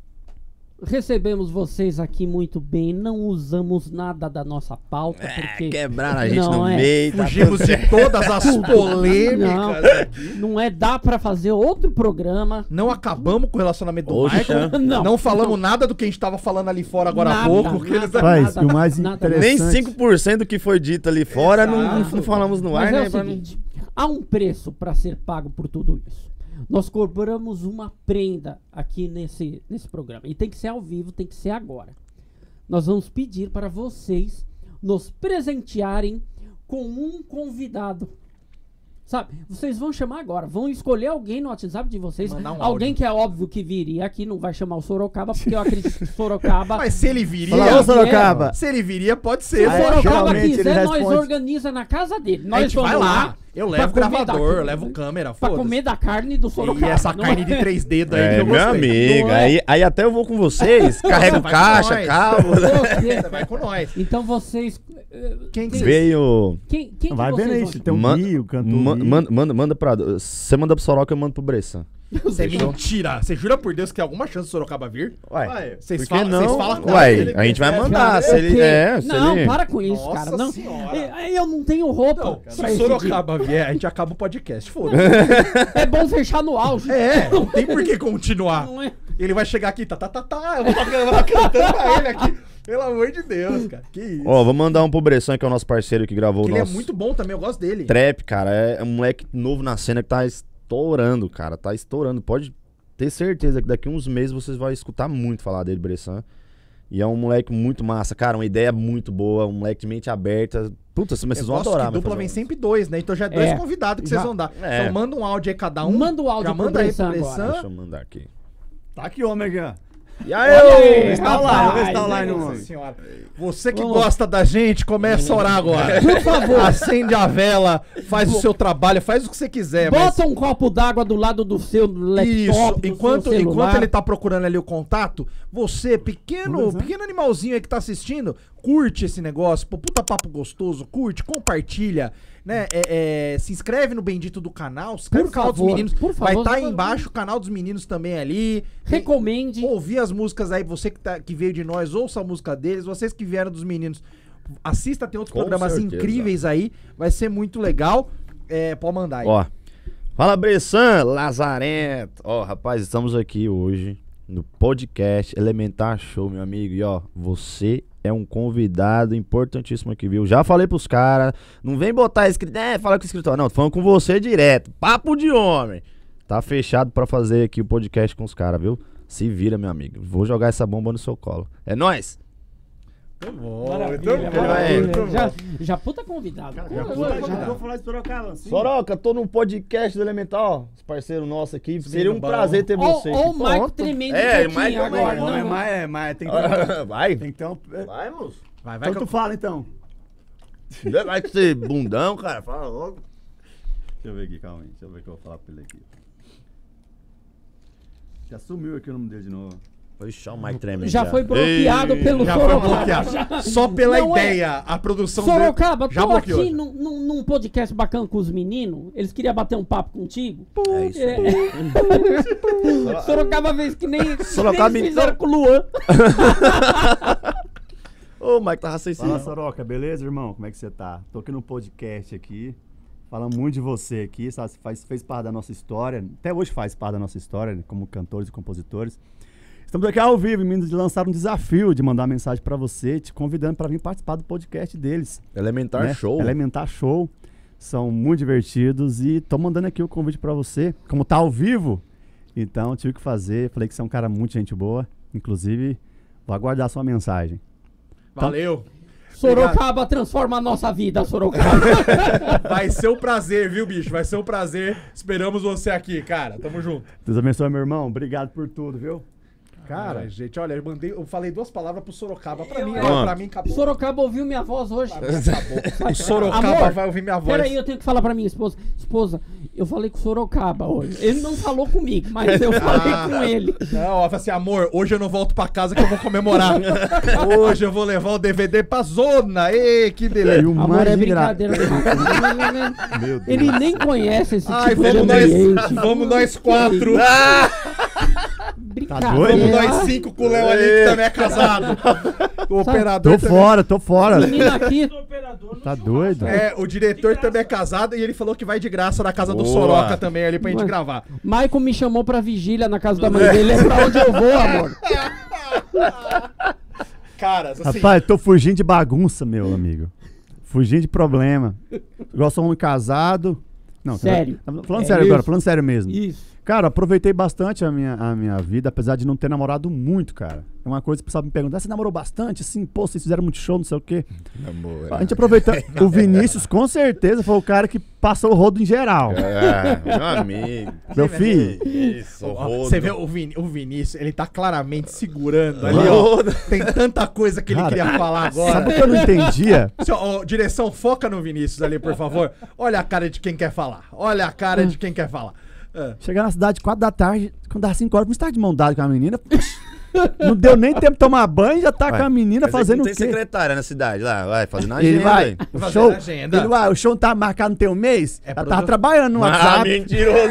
S2: Recebemos vocês aqui muito bem, não usamos nada da nossa pauta, porque
S4: Quebraram a gente
S2: Não,
S4: no
S2: é.
S4: meio. tá
S1: Fugimos
S4: tudo
S1: de todas as polêmicas.
S2: não, não é dá pra fazer outro programa.
S1: Não acabamos com o relacionamento do
S4: Oxa.
S1: Michael. Não,
S2: Não.
S1: falamos nada do que a gente tava falando ali fora agora há
S2: Nada,
S1: pouco. que eles-
S2: nada.
S3: Mas, e o mais
S2: nada.
S3: interessante...
S4: Nem cinco por cento do que foi dito ali fora não, não,
S1: Exato.
S4: não falamos no
S2: Mas
S4: ar,
S2: é
S4: né?
S2: o
S4: pra não-
S2: seguinte, há um preço para ser pago por tudo isso. Nós cobramos uma prenda aqui nesse, nesse programa. E tem que ser ao vivo, tem que ser agora. Nós vamos pedir para vocês nos presentearem com um convidado. Sabe? Vocês vão chamar agora. Vão escolher alguém no WhatsApp de vocês.
S1: Mandar um
S2: Alguém
S1: áudio.
S2: que é óbvio que viria aqui. Não vai chamar o Sorocaba, porque eu acredito que o Sorocaba...
S1: Mas se ele viria.
S3: Fala, ô, Sorocaba.
S1: Se ele viria, pode
S2: Se
S1: ser.
S2: o
S3: Aí,
S1: pô.
S2: Sorocaba
S3: geralmente ele
S2: quiser, nós
S3: responde.
S2: organiza na casa dele.
S1: A
S2: Nós
S1: gente
S2: vamos
S1: vai lá. Eu levo o
S2: pra comer
S1: gravador,
S2: daqui,
S1: eu levo câmera.
S2: Pra
S1: foda-se.
S2: comer da carne do Sorocaba.
S1: E essa
S2: não
S1: carne
S2: é?
S1: de três dedos aí que
S4: É,
S1: eu
S4: meu
S1: gostei.
S4: amigo.
S2: Não é?
S4: Aí, aí até eu vou com vocês, carrego
S1: vai com
S4: caixa,
S1: nós.
S4: cabo.
S2: Você-
S1: Você vai com nós.
S2: Então vocês... eh,
S1: Quem que
S4: Veio.
S2: Quem, quem que
S3: Vai
S2: vocês
S3: vendo
S2: vão
S3: aí, tem um
S4: Man-
S3: Rio, cantor
S4: Ma-
S3: Rio.
S4: manda, manda, manda pra. Você manda pro Soroca, eu mando pro Bressan.
S1: Você é mentira. Você jura por Deus que tem alguma chance do Sorocaba vir?
S4: Ué,
S1: Vocês
S4: por que
S1: falam-
S4: não?
S1: vocês falam com
S4: Ué,
S1: ele,
S4: a gente vai
S1: ele
S4: mandar. Se ele,
S2: Ok.
S4: é, se
S2: Não,
S4: ele...
S2: para com isso,
S1: Nossa
S2: cara. Não,
S1: senhora.
S2: Eh, eu não tenho roupa
S1: Não,
S2: pra
S1: se o
S2: esse
S1: Sorocaba vier, a gente acaba o podcast. Foda-se.
S2: dia. É bom fechar no auge.
S1: É, não tem por que continuar.
S2: Não é?
S1: Ele vai chegar aqui, tá, tá, tá, tá. Eu vou estar cantando pra ele aqui. Pelo amor de Deus, cara. Que isso.
S4: Ó, vou mandar um pro Bressan, que é o nosso parceiro que gravou
S1: Que
S4: o
S1: ele é
S4: nosso
S1: muito bom também, eu gosto dele.
S4: trap, cara. É um moleque novo na cena que tá estourando, cara. Tá estourando. Pode ter certeza que daqui uns meses vocês vão escutar muito falar dele, Bressan. E é um moleque muito massa, cara. Uma ideia muito boa, um moleque de mente aberta. Puta, mas
S1: Eu
S4: vocês vão
S1: gosto
S4: adorar,
S1: que
S4: mas
S1: dupla
S4: fazer
S1: vem
S4: um-
S1: sempre dois, né? Então já é dois
S2: É.
S1: convidados que
S2: Já-
S1: vocês vão dar.
S4: É.
S1: Então manda um áudio aí cada um.
S2: Manda o áudio
S1: já
S2: pro
S1: manda aí pro
S2: Bressan
S1: Bressan.
S2: agora.
S4: Deixa eu mandar aqui.
S3: Tá aqui, homem, aqui, ó.
S4: E
S2: Olha
S4: aí,
S2: aí,
S4: ô?
S3: Está online, vamos ver se tá
S2: rapaz,
S3: online,
S1: Nossa
S3: homem.
S1: senhora. Você que
S2: Vamos.
S1: gosta da gente, começa a orar agora.
S2: Por favor.
S1: Acende a vela, faz o seu trabalho, faz o que você quiser. mas-
S2: Bota um copo d'água do lado do seu laptop,
S1: Isso,
S2: do
S1: enquanto,
S2: seu celular.
S1: enquanto ele tá procurando ali o contato, você, pequeno,
S3: Beleza.
S1: pequeno animalzinho aí que tá assistindo, curte esse negócio, pô, puta papo gostoso, curte, compartilha, né? É, é, se inscreve no bendito do canal, se inscreve
S2: Por
S1: no canal
S2: favor,
S1: dos meninos,
S2: por
S1: vai
S2: favor,
S1: estar aí
S2: por
S1: embaixo o canal dos meninos também ali. Tem-
S2: Recomende.
S1: Ouvir as músicas aí, você que, tá, que veio de nós, ouça a música deles, vocês que vieram dos meninos, assista, tem outros
S4: Com
S1: programas
S4: certeza.
S1: incríveis aí, vai ser muito legal. É, pode mandar aí.
S4: Ó, fala Bressan, Lazarento. Ó, rapaz, estamos aqui hoje no podcast Elementar Show, meu amigo. E ó, você é um convidado importantíssimo aqui, viu? Já falei pros caras, não vem botar escrito, é, fala com o escritório. Não, tô falando com você direto. Papo de homem. Tá fechado pra fazer aqui o podcast com os caras, viu? Se vira, meu amigo. Vou jogar essa bomba no seu colo. É nóis!
S1: Muito bom,
S2: Maravilha,
S1: muito bom.
S2: maravilha.
S1: muito
S2: Já,
S1: bom.
S2: já puta convidado.
S3: Já,
S2: Pô,
S3: já,
S2: já-
S3: já vou falar de Sorocaba, assim.
S4: Soroca, tô no podcast do Elemental, os parceiros nossos aqui. Seria um
S1: bom.
S4: prazer ter
S2: Ó,
S4: você.
S2: ó o
S4: aqui.
S2: Maico
S4: Pronto.
S2: tremendo
S4: É,
S2: um pouquinho
S4: Maico é
S2: agora.
S3: Não, é
S2: não.
S3: mais, é mais, tem que ter...
S4: Vai.
S3: Tem que ter um...
S4: Vai, moço.
S1: Vai, vai.
S3: Então
S1: que
S3: tu
S1: eu-
S3: fala, então.
S4: Vai que você bundão, cara. Fala logo.
S3: Deixa eu ver aqui, calma aí. Deixa eu ver o que eu vou falar pra ele aqui. Já sumiu aqui o nome dele de novo.
S4: Ixi, o Mike tremendo.
S2: Já foi bloqueado pelo
S1: Já foi
S2: Sorocaba.
S1: bloqueado. Só pela
S2: Não é.
S1: ideia, a produção
S2: Sorocaba,
S1: já
S2: tô
S1: bloqueou.
S2: aqui num, num, num podcast bacana com os meninos. Eles queriam bater um papo contigo.
S4: É isso
S2: É.
S4: aí.
S2: Sorocaba fez que nem,
S4: Sorocaba
S2: nem
S4: me-
S2: fizeram com o Luan.
S4: Ô, o Mike tá raciocínio.
S3: Fala, Soroca, beleza, irmão? Como é que você tá? Tô aqui no podcast aqui. Falando muito de você aqui, sabe? Você faz, fez parte da nossa história. Até hoje faz parte da nossa história, né? Como cantores e compositores. Estamos aqui ao vivo, meninos, de lançar um desafio de mandar uma mensagem pra você, te convidando pra vir participar do podcast deles.
S4: Elementar
S3: né?
S4: Show.
S3: Elementar Show. São muito divertidos e tô mandando aqui o convite pra você. Como tá ao vivo, então tive que fazer. Falei que você é um cara muito gente boa. Inclusive, vou aguardar a sua mensagem.
S1: Valeu.
S2: Sorocaba transforma a nossa vida, Sorocaba.
S1: Vai ser um prazer, viu, bicho? Vai ser um prazer. Esperamos você aqui, cara. Tamo junto.
S3: Deus abençoe, meu irmão. Obrigado por tudo, viu?
S1: Cara,
S3: Cara,
S1: gente, olha, eu mandei, eu falei duas palavras pro Sorocaba. Pra mim,
S2: Eu-
S1: ó, pra mim acabou.
S2: Sorocaba ouviu minha voz hoje.
S1: Acabou. O Sorocaba
S2: Amor,
S1: vai ouvir minha voz.
S2: Peraí, eu tenho que falar pra minha esposa. Esposa, eu falei com o Sorocaba hoje. Ele não falou comigo, mas eu falei
S1: Ah.
S2: com ele.
S1: Não, ó, fala assim, amor, hoje eu não volto pra casa que eu vou comemorar. Hoje eu vou levar o D V D pra zona. Ê, que
S3: e
S1: delícia.
S3: o
S2: Amor,
S3: mais
S2: é
S3: engra-
S2: brincadeira.
S3: Meu Deus.
S2: Ele nem conhece esse
S1: Ai,
S2: tipo de
S1: vamos nós,
S2: ambiente.
S1: vamos nós quatro.
S2: Brincadeira.
S1: Vamos nós cinco com o Léo ali que também é casado. O operador
S3: Tô
S1: também.
S3: fora, tô fora.
S2: Menino aqui,
S3: Tá doido?
S1: É, o diretor também é casado e ele falou que vai de graça na casa do
S4: Boa.
S1: Soroca também ali pra gente
S2: Ué.
S1: gravar.
S2: Maicon me chamou pra vigília na casa da mãe dele. É pra onde eu vou, amor.
S1: Cara, assim,
S3: Rapaz, tô fugindo de bagunça, meu amigo. Fugindo de problema. Igual sou um homem casado. Não,
S2: Sério.
S3: tá- Falando
S2: É
S3: sério agora,
S2: isso.
S3: falando sério mesmo.
S2: Isso.
S3: Cara, aproveitei bastante a minha, a minha vida, apesar de não ter namorado muito, cara. É uma coisa que o pessoal me pergunta, ah, você namorou bastante? Assim, pô, vocês fizeram muito show, não sei o quê.
S4: Amor.
S3: A gente aproveitou. O Vinícius, com certeza, foi o cara que passou o rodo em geral.
S4: É, meu amigo.
S3: Meu filho.
S4: Isso,
S1: ó,
S4: rodo.
S1: você vê o, Vin, o Vinícius, ele tá claramente segurando ali, ó. Tem tanta coisa que ele
S3: Cara,
S1: queria falar
S3: Sabe o
S1: agora.
S3: que eu não entendia?
S1: Assim, ó, ó, direção, foca no Vinícius ali, por favor. Olha a cara de quem quer falar. Olha a cara de quem quer falar. Ah,
S3: Chegar na cidade quatro da tarde, quando dá cinco horas, você tá de mão dada com a menina. Não deu nem tempo de tomar banho, já tá
S4: Vai.
S3: com a menina
S4: Mas é que
S3: fazendo
S4: não
S3: o
S4: tem
S3: quê?
S4: secretária na cidade lá, vai fazendo a
S3: Ele
S4: agenda.
S3: vai,
S4: aí.
S3: o
S1: Fazendo
S3: show,
S1: agenda.
S3: ele vai, o show não tá marcado no teu mês,
S1: É
S3: ela
S1: produ-
S3: tava trabalhando no
S4: Ah,
S3: WhatsApp.
S4: mentiroso.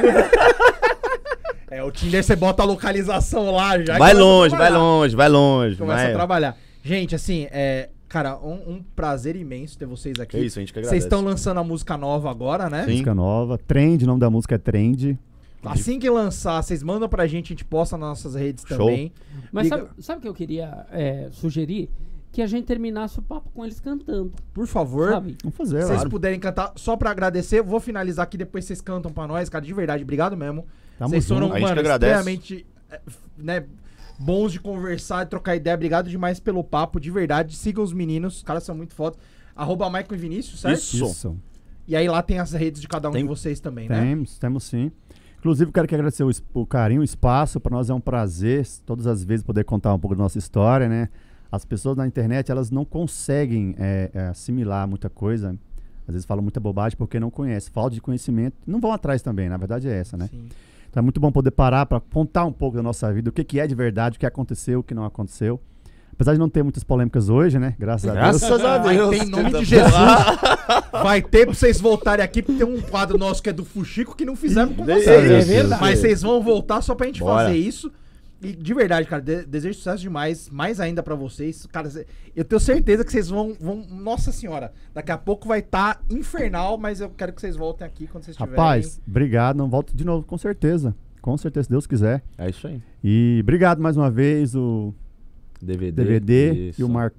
S1: é, o Tinder você bota a localização lá já. e
S4: Vai
S1: começa a
S4: longe, vai
S1: trabalhar.
S4: longe, vai longe.
S1: Começa
S4: vai.
S1: a trabalhar. Gente, assim, é. Cara, um, um prazer imenso ter vocês aqui.
S4: É isso, a gente que
S1: Vocês
S4: agradece.
S1: estão lançando a música nova agora, né?
S4: Sim.
S3: Música nova, Trend, o nome da música é Trend.
S1: Assim que lançar, vocês mandam pra gente, a gente posta nas nossas redes
S4: Show.
S1: também.
S2: Mas
S1: Liga-
S2: sabe, sabe o que eu queria é, sugerir? Que a gente terminasse o papo com eles cantando,
S1: Por favor,
S2: sabe?
S3: Vamos fazer,
S1: se vocês
S3: claro.
S1: puderem cantar, só pra agradecer, vou finalizar aqui, depois vocês cantam pra nós, cara, de verdade, obrigado mesmo.
S3: Tamo
S1: Vocês
S3: junto.
S1: foram,
S4: A gente
S1: mano,
S4: que agradece.
S1: extremamente, é, f- né, bons de conversar, de trocar ideia. Obrigado demais pelo papo, de verdade. Sigam os meninos, os caras são muito foda. Arroba Maicon e Vinícius, certo?
S4: Isso.
S3: Isso.
S1: E aí lá tem as redes de cada um
S4: Tem-
S1: de vocês também, né?
S3: Temos, temos sim. Inclusive, quero que agradecer o, es- o carinho, o espaço. Para nós é um prazer, todas as vezes, poder contar um pouco da nossa história, né? As pessoas na internet, elas não conseguem é, é, assimilar muita coisa. Às vezes falam muita bobagem porque não conhecem. Falta de conhecimento. Não vão atrás também, na verdade é essa, né?
S1: Sim.
S3: Então é muito bom poder parar para contar um pouco da nossa vida, o que, que é de verdade, o que aconteceu, o que não aconteceu. Apesar de não ter muitas polêmicas hoje, né? Graças a Deus.
S4: Graças a
S1: Vai
S4: Deus.
S1: ter em nome
S4: que
S1: de
S4: tá-
S1: Jesus. Vai ter pra vocês voltarem aqui, porque tem um quadro nosso que é do Fuxico que não fizemos com
S4: É
S1: vocês.
S2: É verdade.
S1: Mas vocês vão voltar só pra gente
S4: Bora.
S1: fazer isso. E de verdade, cara, de- desejo sucesso demais, mais ainda pra vocês. Cara, cê- eu tenho certeza que vocês vão, vão. Nossa senhora, daqui a pouco vai estar infernal, mas eu quero que vocês voltem aqui quando vocês estiverem.
S3: Rapaz, obrigado. Não volto de novo, com certeza. Com certeza, se Deus quiser.
S4: É isso aí.
S3: E obrigado mais uma vez, o
S4: D V D.
S3: D V D
S4: isso.
S3: e o Marcos.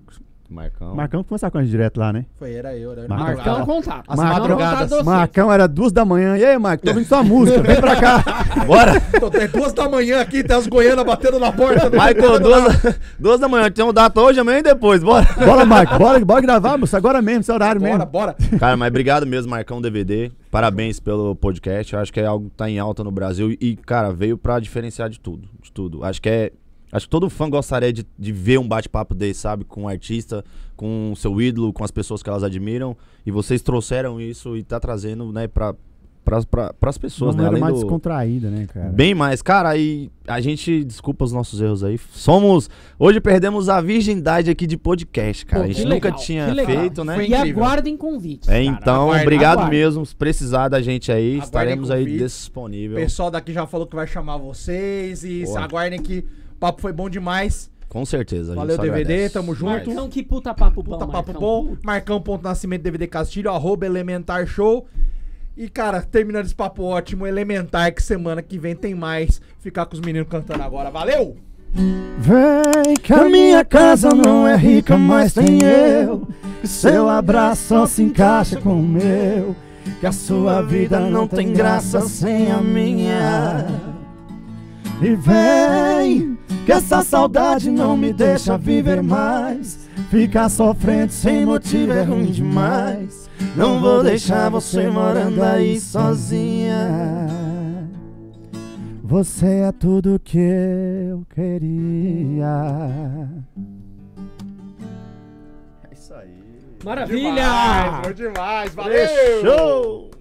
S4: Marcão.
S3: Marcão conversar com a gente direto lá, né?
S1: Foi, era eu. Era
S3: Marcão.
S2: Marcão
S1: madrugada.
S2: contato.
S1: As
S2: Marcão
S1: madrugadas.
S2: contato doce.
S3: Marcão era duas da manhã. E aí, Marcão, tô ouvindo sua música, vem pra cá.
S4: Bora!
S1: Tô, é duas da manhã aqui, tem as goianas batendo na porta.
S4: Michael, duas, duas da manhã. Tem um data hoje, amanhã e depois. Bora!
S3: Bora, Marcão, bora, bora gravar, moço, agora mesmo, esse horário
S1: Bora,
S3: mesmo.
S1: bora.
S4: Cara, mas obrigado mesmo, Marcão D V D. Parabéns pelo podcast. Eu acho que é algo que tá em alta no Brasil. E, cara, veio pra diferenciar de tudo. De tudo. Acho que é. Acho que todo fã gostaria de, de ver um bate-papo desse, sabe? Com um artista, com o seu ídolo, com as pessoas que elas admiram. E vocês trouxeram isso e tá trazendo, né, pra, pra, pra, pras pessoas,
S3: Uma
S4: né?
S3: maneira
S4: Além
S3: mais
S4: do...
S3: descontraída, né, cara?
S4: Bem mais. Cara, aí a gente, desculpa os nossos erros aí. Somos. Hoje perdemos a virgindade aqui de podcast, cara.
S2: Pô,
S4: a gente
S2: que
S4: nunca
S2: legal,
S4: tinha
S2: que legal.
S4: feito, né?
S1: Foi
S2: E
S1: incrível.
S2: aguardem convites.
S4: É,
S2: cara.
S4: então,
S1: Aguardem,
S4: obrigado
S2: aguardem.
S4: mesmo. Se precisar da gente aí,
S1: Aguardem
S4: estaremos aí
S1: convite. O
S4: disponível.
S1: pessoal daqui já falou que vai chamar vocês e
S4: Boa.
S1: aguardem que o papo foi bom demais.
S4: Com certeza. a gente
S1: Valeu,
S4: só
S1: D V D,
S4: agradece.
S1: tamo junto.
S2: Marcão, que puta papo bom,
S1: Puta papo
S2: Marcão.
S1: bom. Marcão.nascimento D V D Castilho, arroba Elementar Show. E, cara, terminando esse papo ótimo, Elementar, que semana que vem tem mais. Ficar com os meninos cantando agora. Valeu!
S3: Vem que a minha casa não é rica, mas tem eu. Que seu abraço só se encaixa com o meu. Que a sua vida não tem graça sem a minha. E vem, que essa saudade não me deixa viver mais. Ficar sofrendo sem motivo é ruim demais. Não vou deixar você morando aí sozinha. Você é tudo que eu queria.
S4: É isso aí.
S2: Maravilha!
S1: Demais, bom demais. Valeu!
S4: Show!